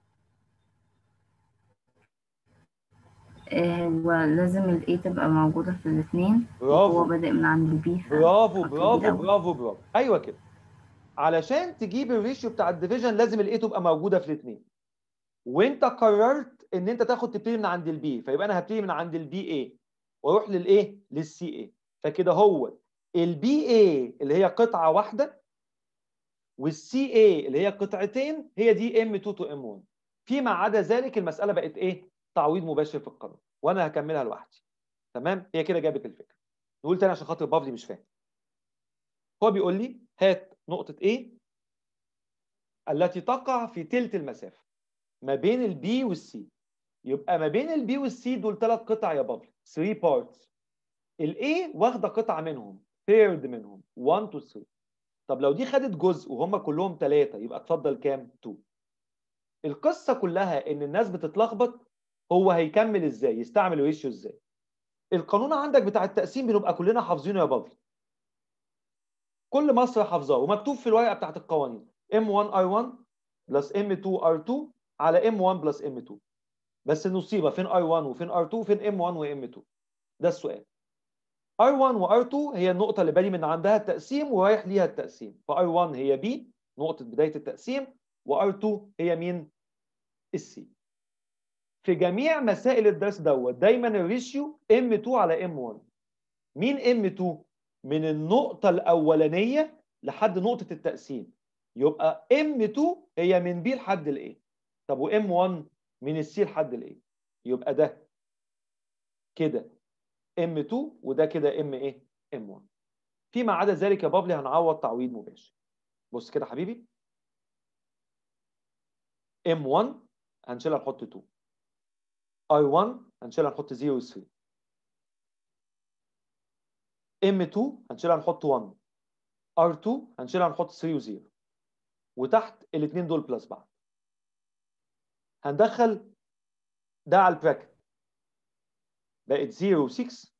هو لازم الاي تبقى موجودة في الاثنين، برافو. وهو بادئ من عند البي. برافو برافو برافو برافو. ايوه كده. علشان تجيب الريشيو بتاع الديفيجن لازم الاي تبقى موجوده في الاثنين. وانت قررت ان انت تبتدي من عند البي، فيبقى انا هبتدي من عند البي اي واروح للايه؟ للسي اي. فكده هو البي اي اللي هي قطعه واحده والسي اي اللي هي قطعتين، هي دي ام 2 تو ام 1. فيما عدا ذلك المساله بقت ايه؟ تعويض مباشر في القانون، وانا هكملها لوحدي. تمام؟ هي كده جابت الفكره. نقول تاني عشان خاطر بافلي مش فاهم. هو بيقول لي هات نقطه A التي تقع في تلت المسافه ما بين البي والسي. يبقى ما بين البي والسي دول 3 قطع يا بابلي، 3 بارتس. الاي واخده قطعه منهم، ثيرد منهم 1 to 3. طب لو دي خدت جزء وهم كلهم 3 يبقى اتفضل كام؟ 2. القصه كلها ان الناس بتتلخبط هو هيكمل ازاي، يستعمل ريشيو ازاي. القانون عندك بتاع التقسيم بنبقى كلنا حافظينه يا بابلي، كل مصر حافظاه ومكتوب في الورقه بتاعت القوانين M1R1 بلس M2R2 على M1 بلس M2. بس النصيبه فين R1 وفين R2 وفين M1 وM2؟ ده السؤال. R1 و R2 هي النقطة اللي بادي من عندها التقسيم ورايح ليها التقسيم، فR1 هي B نقطة بداية التقسيم، وR2 هي مين؟ السي. في جميع مسائل الدرس دوت دايما الريشيو M2 على M1. مين M2؟ من النقطة الأولانية لحد نقطة التقسيم. يبقى M2 هي من B لحد ال A. طب و M1 من السي لحد ال A. يبقى ده كده M2 وده كده M ايه؟ M1. فيما عدا ذلك يا بابلي هنعوض تعويض مباشر. بص كده حبيبي، M1 هنشيلها نحط 2، I1 هنشيلها نحط 0 و 3، M2 هنشيلها نحط 1، R2 هنشيلها نحط 3 و 0، وتحت الاثنين دول بلس بعض. هندخل ده على البراكت بقت 0 و 6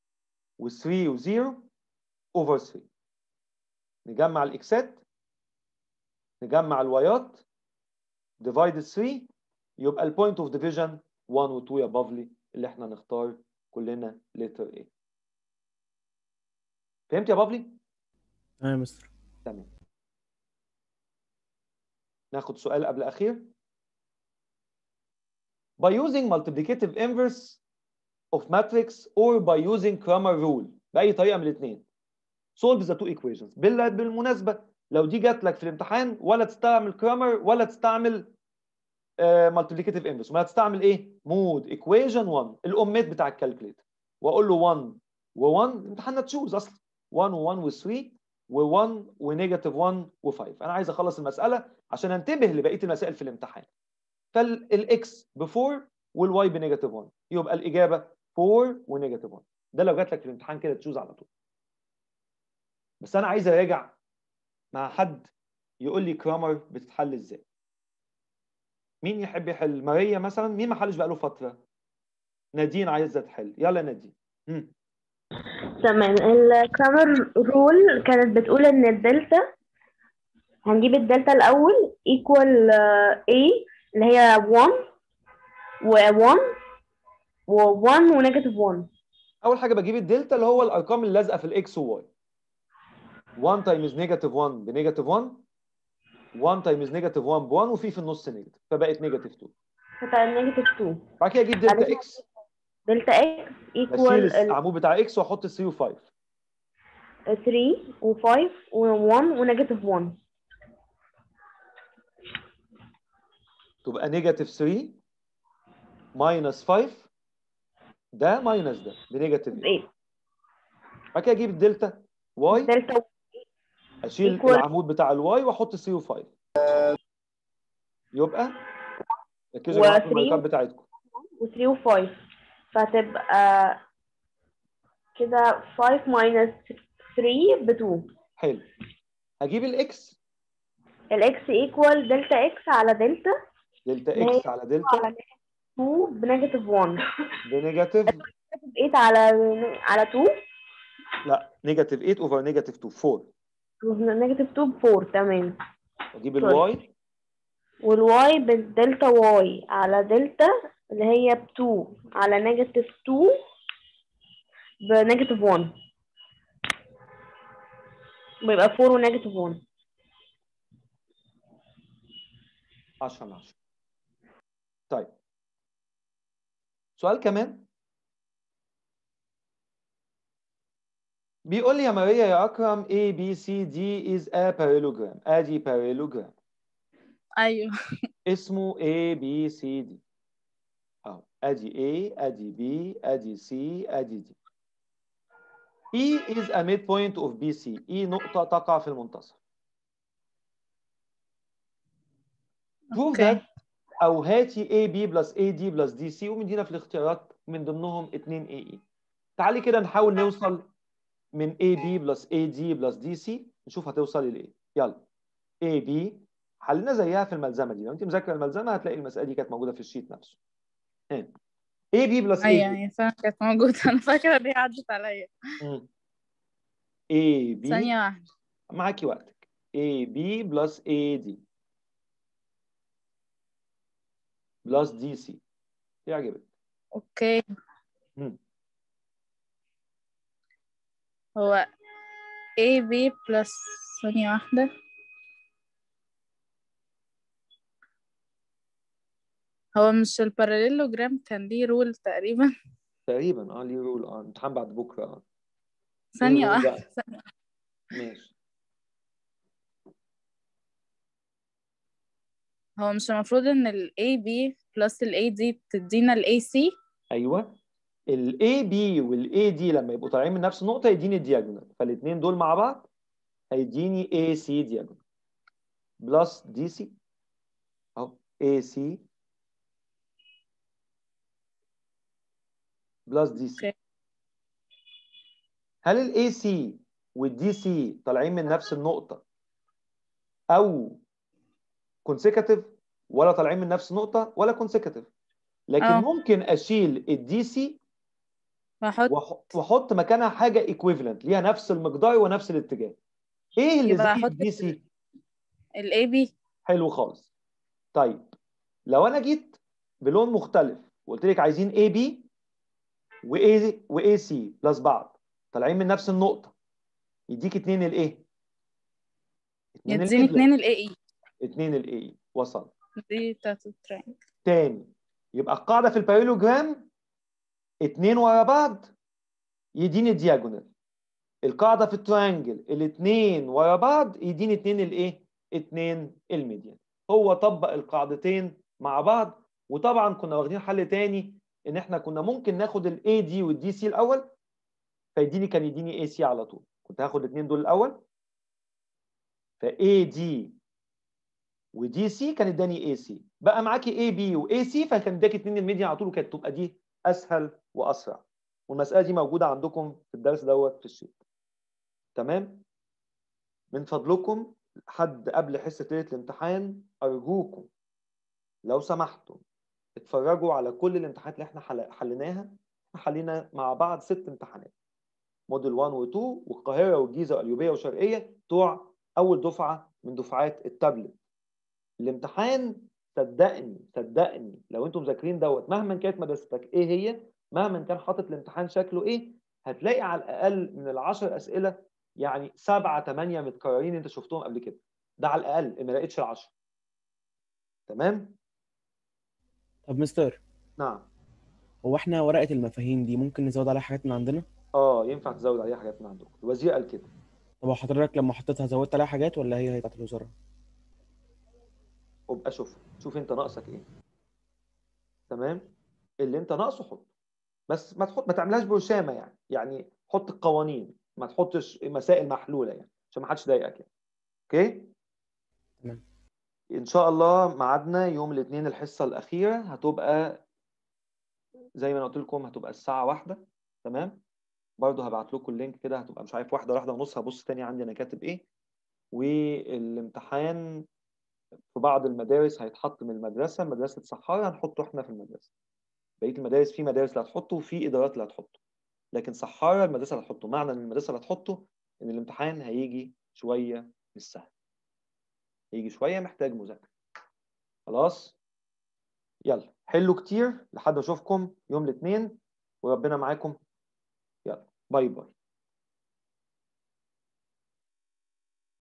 و 3 و 0 over 3. نجمع الاكسات نجمع الوايات ديفايد 3 يبقى البوينت اوف ديفيجن 1 و 2 يا بافلي اللي احنا نختار كلنا لتر A. فهمت يا بافلي؟ يا مستر. تمام. ناخد سؤال قبل اخير. By using multiplicative inverse of matrix or by using Cramer rule بأي طريقة من الاثنين solve the two equations. بالمناسبة لو دي جات لك في الامتحان ولا تستعمل كرامر ولا تستعمل multiplicative inverse، ولا تستعمل ايه؟ مود equation 1 الأمات بتاع الكالكوليتر وأقول له 1 و1 امتحاننا تشوز أصلا 1 و1 و3 و1 ونيجاتيف 1 و5. أنا عايز أخلص المسألة عشان أنتبه لبقية المسائل في الامتحان. فالإكس ب4 والواي بنيجاتيف 1 يبقى الإجابة 4 ونيجاتيف 1. ده لو جات لك في الامتحان كده تشوز على طول. بس انا عايز اراجع مع حد يقول لي كرامر بتتحل ازاي. مين يحب يحل؟ ماريا مثلا. مين ما حلش بقاله فتره؟ نادين عايزه تحل. يلا نادين. تمام. الكرامر رول كانت بتقول ان الدلتا، هنجيب الدلتا الاول equal A اللي هي 1 و1 و1 ونيجاتيف 1. اول حاجه بجيب الدلتا اللي هو الارقام اللي لازقه في الاكس وواي. 1 تايمز نيجاتيف 1 بنيجاتيف 1، 1 تايمز نيجاتيف 1 ب1، وفي النص نيجاتيف فبقت نيجاتيف 2. فبقت نيجاتيف 2. بعد كده اجيب دلتا اكس. دلتا اكس بشيل equal العمود بتاع اكس واحط 3 و5. 3 و5 و1 ونيجاتيف 1. تبقى نيجاتيف 3 ماينس 5 ده ماينس ده بنيجاتيف 8. بعد كده اجيب الدلتا واي، دلتا اشيل العمود بتاع الواي واحط 3 و5 يبقى ركزوا يا جماعه في الماركات بتاعتكم و3 و5 فهتبقى كده 5 ماينس 3 ب 2. حلو. هجيب الاكس. الاكس ايكوال دلتا اكس على دلتا اكس على دلتا 2 بنيجاتيف 1 بنيجاتيف 8 على 2. لا نيجاتيف 8 اوفر نيجاتيف 2 4. نيجاتيف 2 ب 4. تمام. اجيب الواي، والواي بالدلتا واي على دلتا اللي هي ب 2 على نيجاتيف 2 بنيجاتيف 1 بيبقى 4 ونيجاتيف 1. 10 من 10. طيب سؤال كمان بيقول لي يا ماريا يا أكرم A B C D is a parallelogram. ادي parallelogram. ايوه. اسمه A B C D. اهو ادي A ادي B ادي C ادي D. E is a midpoint of BC. E نقطة تقع في المنتصف. Prove that أو هاتي AB plus AD plus DC ومدينا في الاختيارات من ضمنهم 2 AE. تعالي كده نحاول نوصل من AB plus AD plus DC نشوف هتوصلي لإيه. يلا AB حلنا زيها في الملزمة دي. لو أنت مذاكرة الملزمة هتلاقي المسألة دي كانت موجودة في الشيت نفسه. AB plus AD. ايوه فعلا كانت موجودة. أنا فاكرة دي عدت عليا. AB ثانية واحدة معاكي وقتك. AB plus AD plus DC يعجبك. اوكي. هو AB plus ثانية واحدة. هو مش الباراليلوجرام كان ليه رول تقريبا؟ تقريبا ليه رول. امتحان بعد بكره. ثانية واحدة. ماشي. هو مش المفروض ان ال AB plus ال AD تدينا ال AC؟ ايوه ال AB وال AD لما يبقوا طالعين من نفس النقطة يديني الدياجونال، فالاثنين دول مع بعض هيديني AC دياجونال بلس DC اهو AC بلس DC. هل ال AC وال DC طالعين من نفس النقطة أو consecutive ولا طالعين من نفس النقطة ولا consecutive؟ لكن ممكن أشيل ال DC واحط مكانها حاجه ايكويفالنت ليها نفس المقدار ونفس الاتجاه. ايه اللي زي الدي سي؟ الاي بي. حلو خالص. طيب لو انا جيت بلون مختلف وقلت لك عايزين اي بي واي سي بلس بعض طالعين من نفس النقطه، يديك 2 الايه؟ 2 يديني 2 الميديان. الاي اي 2 الاي وصل. دي بتاعت الترينج. تاني يبقى القاعده في البارالوجرام 2 ورا بعض يديني دياجونال. القاعده في التريانجل الاثنين ورا بعض يديني 2 الايه؟ 2 الميديان. هو طبق القاعدتين مع بعض. وطبعا كنا واخدين حل تاني ان احنا كنا ممكن ناخد الاي دي والدي سي الاول، كان يديني اي سي على طول. كنت هاخد الاثنين دول الاول، فاي دي ودي سي كان اداني اي سي، بقى معاكي اي بي واي سي فكان اداكي 2 الميديان على طول، وكانت تبقى دي اسهل واسرع. والمساله دي موجوده عندكم في الدرس دوت في الشيت. تمام؟ من فضلكم حد قبل حصه ليله الامتحان ارجوكم لو سمحتم اتفرجوا على كل الامتحانات اللي احنا حليناها. حلينا مع بعض 6 امتحانات، موديل 1 و2 والقاهره والجيزه والقليوبيه والشرقيه بتوع اول دفعه من دفعات التابلت. الامتحان صدقني لو انتم مذاكرين دوت مهما كانت مدرستك ايه هي، مهما كان حاطط الامتحان شكله ايه، هتلاقي على الاقل من ال10 اسئله يعني 7 8 متكررين انت شفتهم قبل كده. ده على الاقل ما لقيتش ال10. تمام؟ طب مستر، نعم. هو احنا ورقة المفاهيم دي ممكن نزود عليها حاجات من عندنا؟ ينفع تزود عليها حاجات من عندكم، الوزير قال كده. طب حضرتك لما حطيتها زودت عليها حاجات ولا هي بتاعت الوزارة؟ وابقى شوف انت ناقصك ايه. تمام؟ اللي انت ناقصه حط، بس ما تعملهاش برشامه يعني حط القوانين، ما تحطش مسائل محلوله يعني عشان ما حدش يضايقك يعني. اوكي؟ تمام. ان شاء الله ميعادنا يوم الاثنين الحصه الاخيره هتبقى زي ما انا قلت لكم، هتبقى الساعه 1. تمام؟ برضه هبعت لكم اللينك كده، هتبقى مش عارف 1 ولا 1:30. هبص تاني عندي انا كاتب ايه. والامتحان في بعض المدارس هيتحط من المدرسه، مدرسه صحارى هنحطه احنا في المدرسه. بقيه المدارس في مدارس اللي هتحطه وفي ادارات اللي هتحطه، لكن صحارى المدرسه اللي هتحطه. معنى ان المدرسه اللي هتحطه ان الامتحان هيجي شويه مش سهل، هيجي شويه محتاج مذاكره. خلاص؟ يلا حلوا كتير لحد ما اشوفكم يوم الاثنين، وربنا معاكم. يلا باي باي.